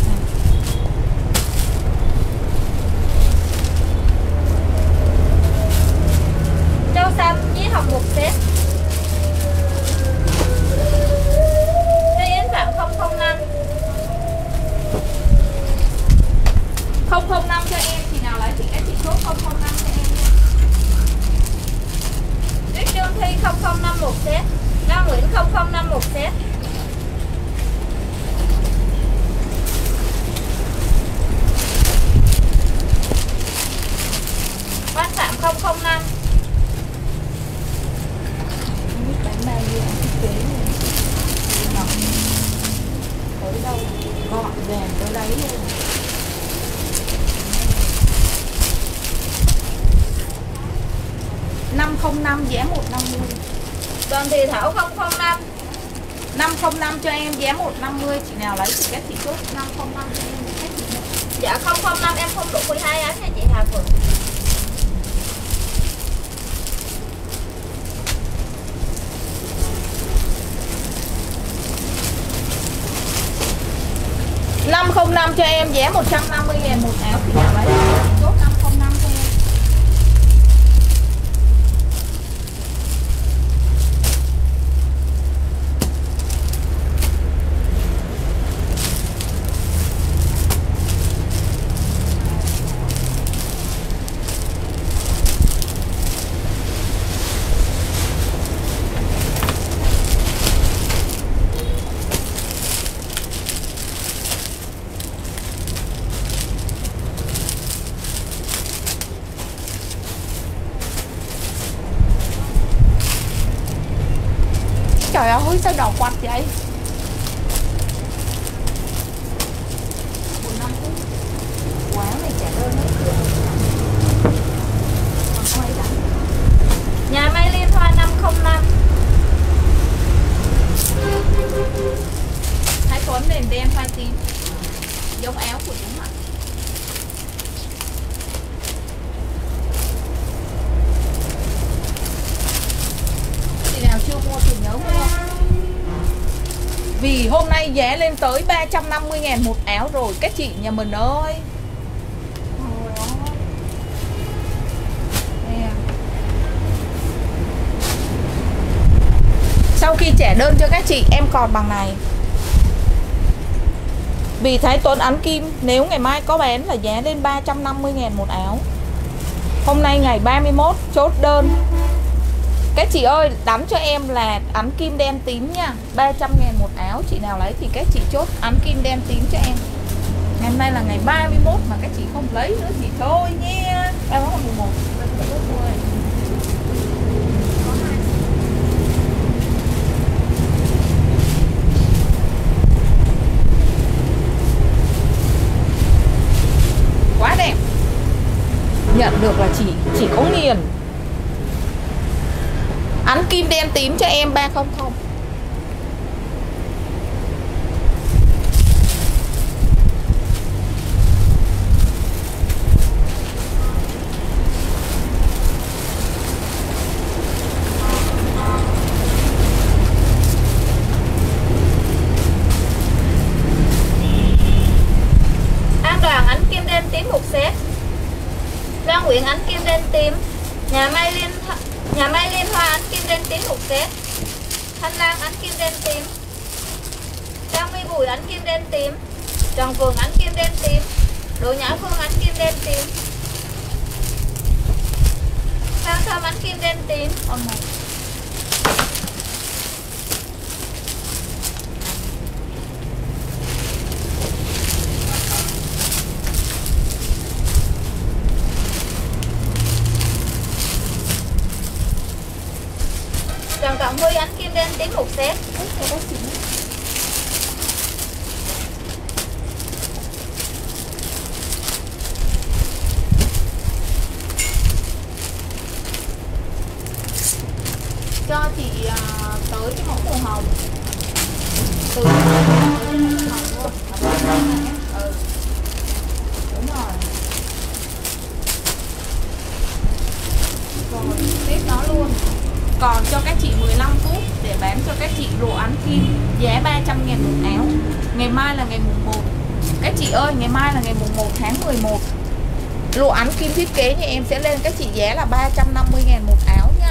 Châu xăm nhí học một set. Cây Yến Phạm không không năm. không không năm cho em. Chị nào lấy thì các chị chốt không không năm cho em. Tuyết Dương Thi không không năm một set. Nga Nguyễn không không năm một set. Văn Phạm không không năm. Không biết bán bao nhiêu thiết kế này. Tới đâu gọn gàng tới đấy luôn. năm không năm giá một năm mươi. Đoàn Thị Thảo không không năm. năm không năm cho em giá một năm mươi. Chị nào lấy thì các chị chốt năm không năm cho em các chị nhé. Dạ không không năm em không đủ mười hai áo nha chị Hà Phượng. năm không năm cho em giá một trăm năm mươi ngàn một áo. Chị nào lấy thì các chị chốt năm không năm cho em. Trời ơi sao đầu quạch vậy. Quá này trả đơn hết chưa. Nhà Mai Liên Hoa năm không năm. Thái Tuấn nền đen phai tím. Giống áo của chúng ạ. Chị nào chưa mua thì nhớ mua. Vì hôm nay giá lên tới ba trăm năm mươi ngàn một áo rồi các chị nhà mình ơi. Sau khi trả đơn cho các chị em còn bằng này. Vì Thái Tuấn ấn kim nếu ngày mai có bán là giá lên ba trăm năm mươi ngàn một áo. Hôm nay ngày ba mươi mốt chốt đơn. Các chị ơi đánh cho em là ấn kim đen tím nha. ba trăm ngàn một áo. Chị nào lấy thì các chị chốt ấn kim đen tím cho em. Ngày hôm nay là ngày ba mươi mốt mà các chị không lấy nữa thì thôi nha. Em có mùng một. Quá đẹp. Nhận được là chỉ chỉ có nghiền. Ấn kim đen tím cho em ba không không. An Đoàn ấn kim đen tím một set. Loan Nguyễn ấn kim đen tím. Nhà Mai Liên Nhà Mai Liên Hoa ấn kim đen tím một set. Thanh Lan ấn kim đen tím. Trang My Bùi ấn kim đen tím. Trần Vườn ấn kim đen tím. Đỗ Nhã Phương ấn kim đen tím. Phan Thơm ấn kim đen tím. Con này. Trần Trọng Huy ấn kim đen tím một set. Cho chị uh, tới cái mẫu màu hồng. Từ cái màu hồng luôn. Ừ. Đúng rồi. Rồi tiếp nó luôn. Còn cho các chị mười lăm phút để bán cho các chị đồ án kim giá ba trăm ngàn một áo. Ngày mai là ngày mùng một. Các chị ơi, ngày mai là ngày mùng một tháng mười một. Lụa án kim thiết kế nhà em sẽ lên các chị giá là ba trăm năm mươi ngàn một áo nha.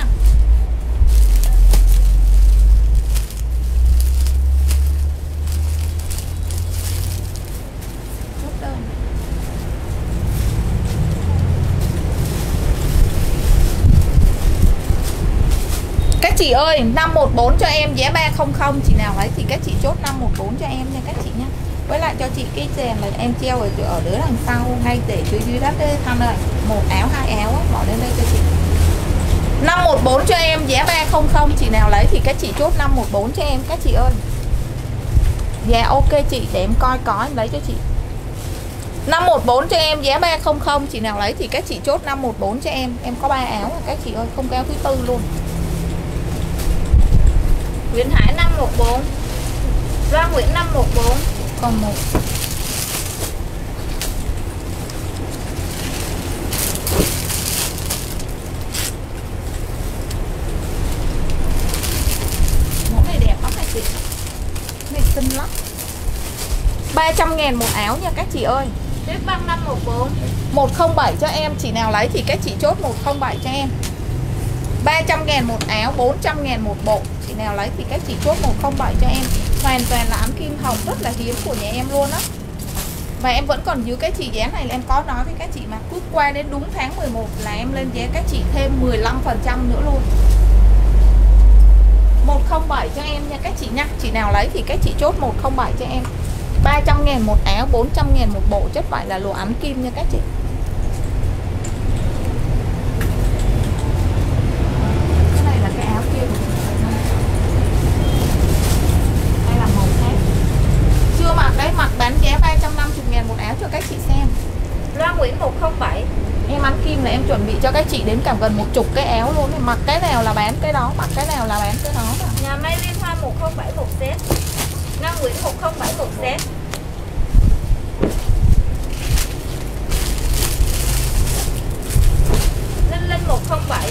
Các chị ơi, năm một bốn cho em giá ba trăm, chị nào lấy thì các chị chốt năm một bốn cho em nha các chị nhé. Với lại cho chị cái rèm là em treo ở, ở đứa đằng sau ngay để dưới dưới đất đấy Thanh ơi. Một áo hai áo á, bỏ lên đây cho chị. năm một bốn cho em giá ba trăm, chị nào lấy thì các chị chốt năm một bốn cho em các chị ơi. Dạ ok chị, để em coi có em lấy cho chị. năm một bốn cho em giá ba trăm, chị nào lấy thì các chị chốt năm một bốn cho em. Em có ba áo rồi các chị ơi, không kéo thứ tư luôn. Nguyễn Hải năm một bốn, Loan Nguyễn năm một bốn. Còn một. Mẫu này đẹp lắm này chị. Này xinh lắm. ba trăm ngàn một áo nha các chị ơi. Tiếp băng năm một bốn. một không bảy cho em, chị nào lấy thì các chị chốt một không bảy cho em. ba trăm ngàn một áo, bốn trăm ngàn một bộ. Chị nào lấy thì các chị chốt một không bảy cho em. Hoàn toàn là ám kim hồng, rất là hiếm của nhà em luôn á. Và em vẫn còn giữ cái chị giá này là em có nói với các chị mà cứ qua đến đúng tháng mười một là em lên giá các chị thêm mười lăm phần trăm nữa luôn. một không bảy cho em nha các chị nha. Chị nào lấy thì các chị chốt một không bảy cho em. ba trăm ngàn một áo, bốn trăm ngàn một bộ, chất vải là lụa ám kim nha các chị. Cái này là cái áo kia. Đây là màu khác. Chưa mặc đấy, mặc bán giá ba trăm năm mươi ngàn một áo cho các chị xem. Loan Nguyễn một không bảy. Em ăn kim là em chuẩn bị cho các chị đến cả gần một chục cái áo luôn. Mặc cái nào là bán cái đó, mặc cái nào là bán cái đó mà. Nhà may Liên Hoa một không bảy một set. Loan Nguyễn một không bảy một set. Linh Linh một không bảy.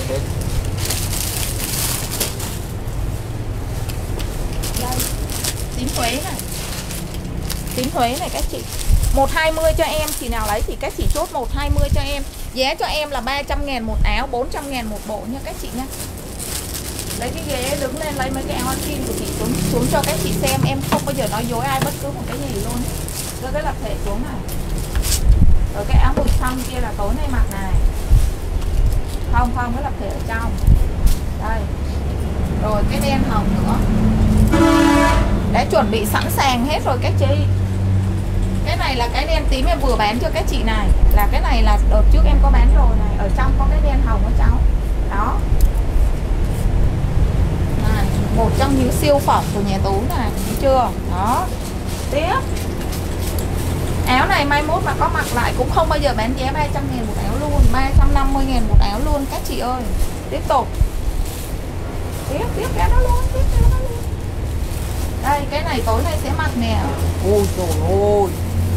Đây, tím Huế này. Tím Huế này các chị. một hai mươi cho em, chị nào lấy thì các chị chốt một hai mươi cho em. Giá cho em là ba trăm ngàn một áo, bốn trăm ngàn một bộ nha các chị nha. Lấy cái ghế đứng lên lấy mấy cái áo kim của chị xuống, xuống cho các chị xem. Em không bao giờ nói dối ai bất cứ một cái gì luôn. Đưa cái lập thể xuống này. Rồi cái áo mùi xanh kia là tối nay mặc này. Không không, cái lập thể ở trong. Đây. Rồi cái đen hồng nữa. Đã chuẩn bị sẵn sàng hết rồi các chị. Cái này là cái đen tím em vừa bán cho các chị này. Là cái này là đợt trước em có bán rồi này. Ở trong có cái đen hồng của cháu. Đó. Này, một trong những siêu phẩm của nhà Tú này. Thấy chưa? Đó. Tiếp. Áo này mai mốt mà có mặc lại cũng không bao giờ bán giá ba trăm ngàn một áo luôn. ba trăm năm mươi ngàn một áo luôn các chị ơi. Tiếp tục. Tiếp, tiếp cái đó luôn. Tiếp cái đó luôn. Đây, cái này tối nay sẽ mặc nè. Ôi trời ơi.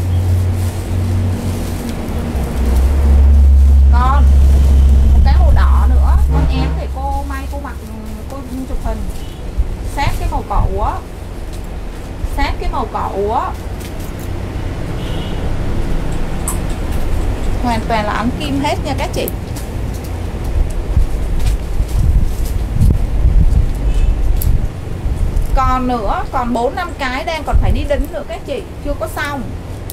Con một cái màu đỏ nữa. Con em thì cô may cô mặc, cô chụp hình sát cái màu cỏ úa. Sát cái màu cỏ úa. Hoàn toàn là ấm kim hết nha các chị. Còn nữa, còn bốn năm cái đang còn phải đi đính nữa các chị, chưa có xong.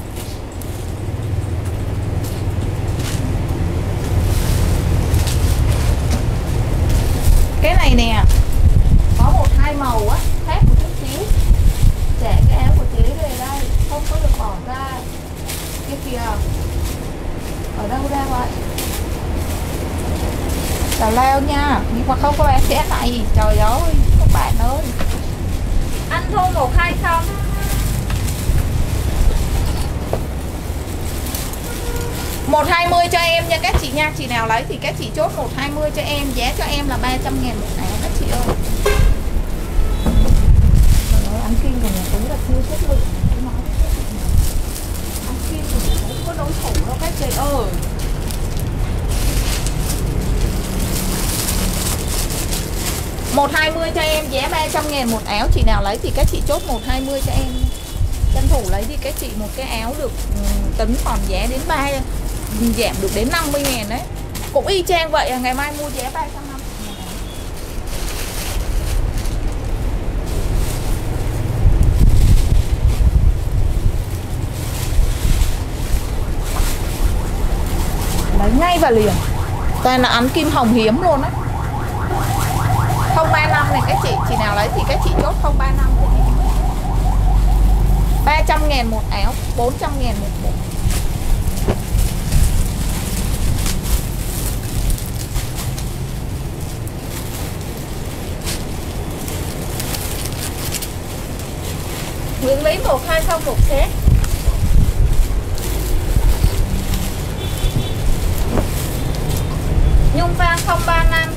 Cái này nè, có một hai màu á, khác một chút xíu. Để cái áo của chế về đây, không có được bỏ ra. Cái kìa, ở đâu ra vậy? Tào lao nha, nhưng mà không có bán sẽ này. Trời ơi, các bạn ơi. Anh Thu một hai không. một hai mươi cho em nha các chị nha. Chị nào lấy thì các chị chốt một hai mươi cho em. Giá cho em là ba trăm ngàn một áo các chị ơi. Trời ơi, ăn kim của nhà Tú là siêu chất lượng. Ăn kim của nhà Tú có đối thủ đâu các chị ơi. một hai mươi cho em, giá ba trăm ngàn một áo. Chị nào lấy thì các chị chốt một hai mươi cho em. Tranh thủ lấy thì các chị một cái áo được tính còn giá đến ba, giảm được đến năm mươi ngàn đấy. Cũng y chang vậy, ngày mai mua giá ba trăm năm mươi ngàn. Lấy ngay và liền. Toàn là ăn kim hồng hiếm luôn á. Không ba năm này các chị, chị nào lấy thì các chị chốt không ba năm cho em. ba trăm ngàn một áo, bốn trăm ngàn một bộ. Nguyễn Lý một hai không một set. Nhung Phan không ba năm.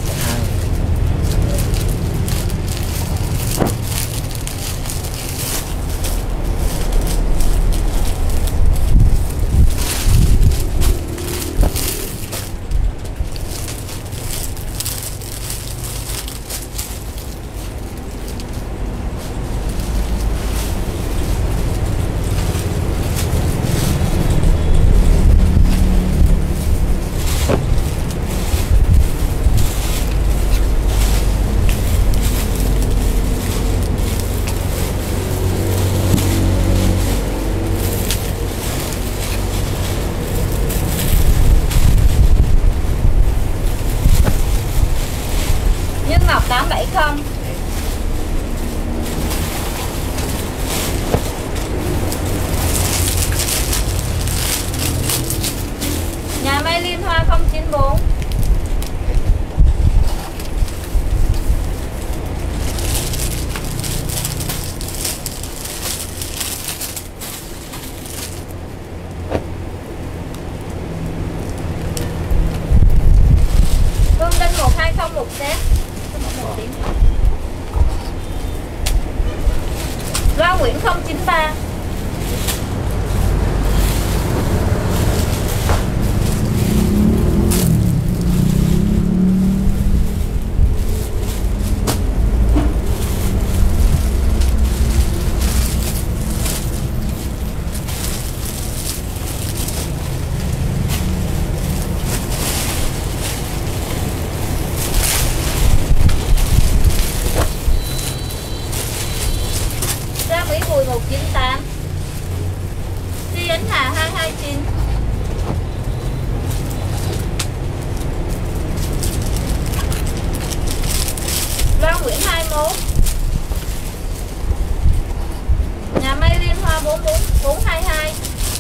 tám bảy không. Nhà Mai Liên Hoa không chín bốn. Hương Đinh một hai không một set. Loan Nguyễn không chín ba. một chín tám. Tri Ánh Hà hai hai chín. Loan Nguyễn hai mốt. Nhà May Liên Hoa bốn bốn bốn hai hai.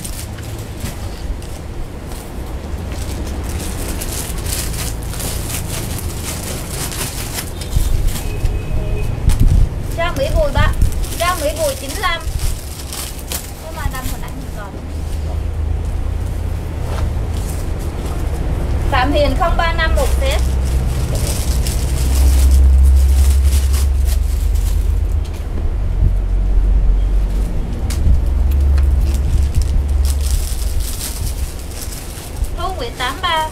Trang Mỹ Bùi ba. Trang Mỹ Bùi chín lăm. Có mà năm hồi nãy mình còn. Phạm Hiền không ba năm một set. Thu Nguyễn tám ba.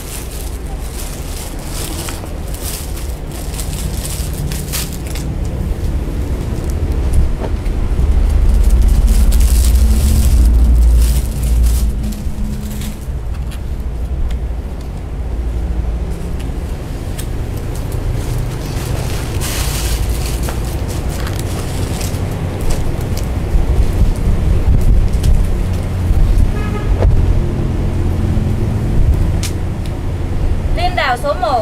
Đào số một.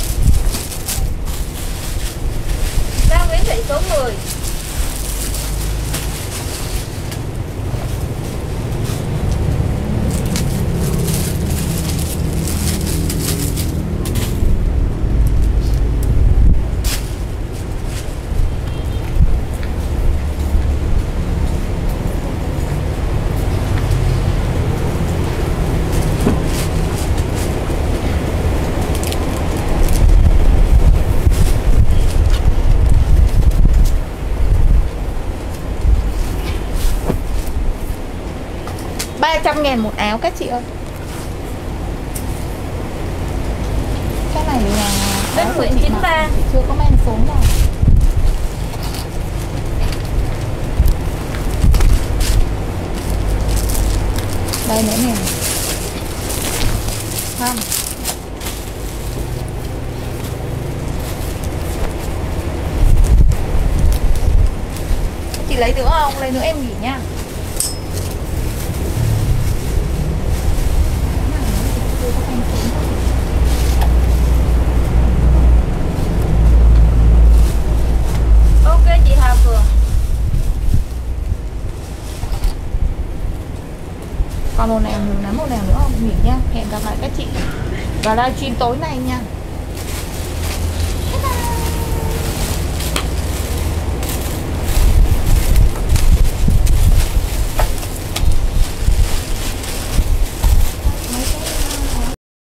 Đào Nguyễn Thị số mười. trăm ngàn một áo các chị ơi. Cái này là Bích Nguyễn chín ba. chưa có men xuống đâu. Đây nữa nè. Không. Chị lấy nữa không? Lấy nữa em nghỉ nha. Ok chị Hà Phường. Còn một nào nữa, nắm một nào nữa không? Nghỉ nha. Hẹn gặp lại các chị vào livestream tối nay nha.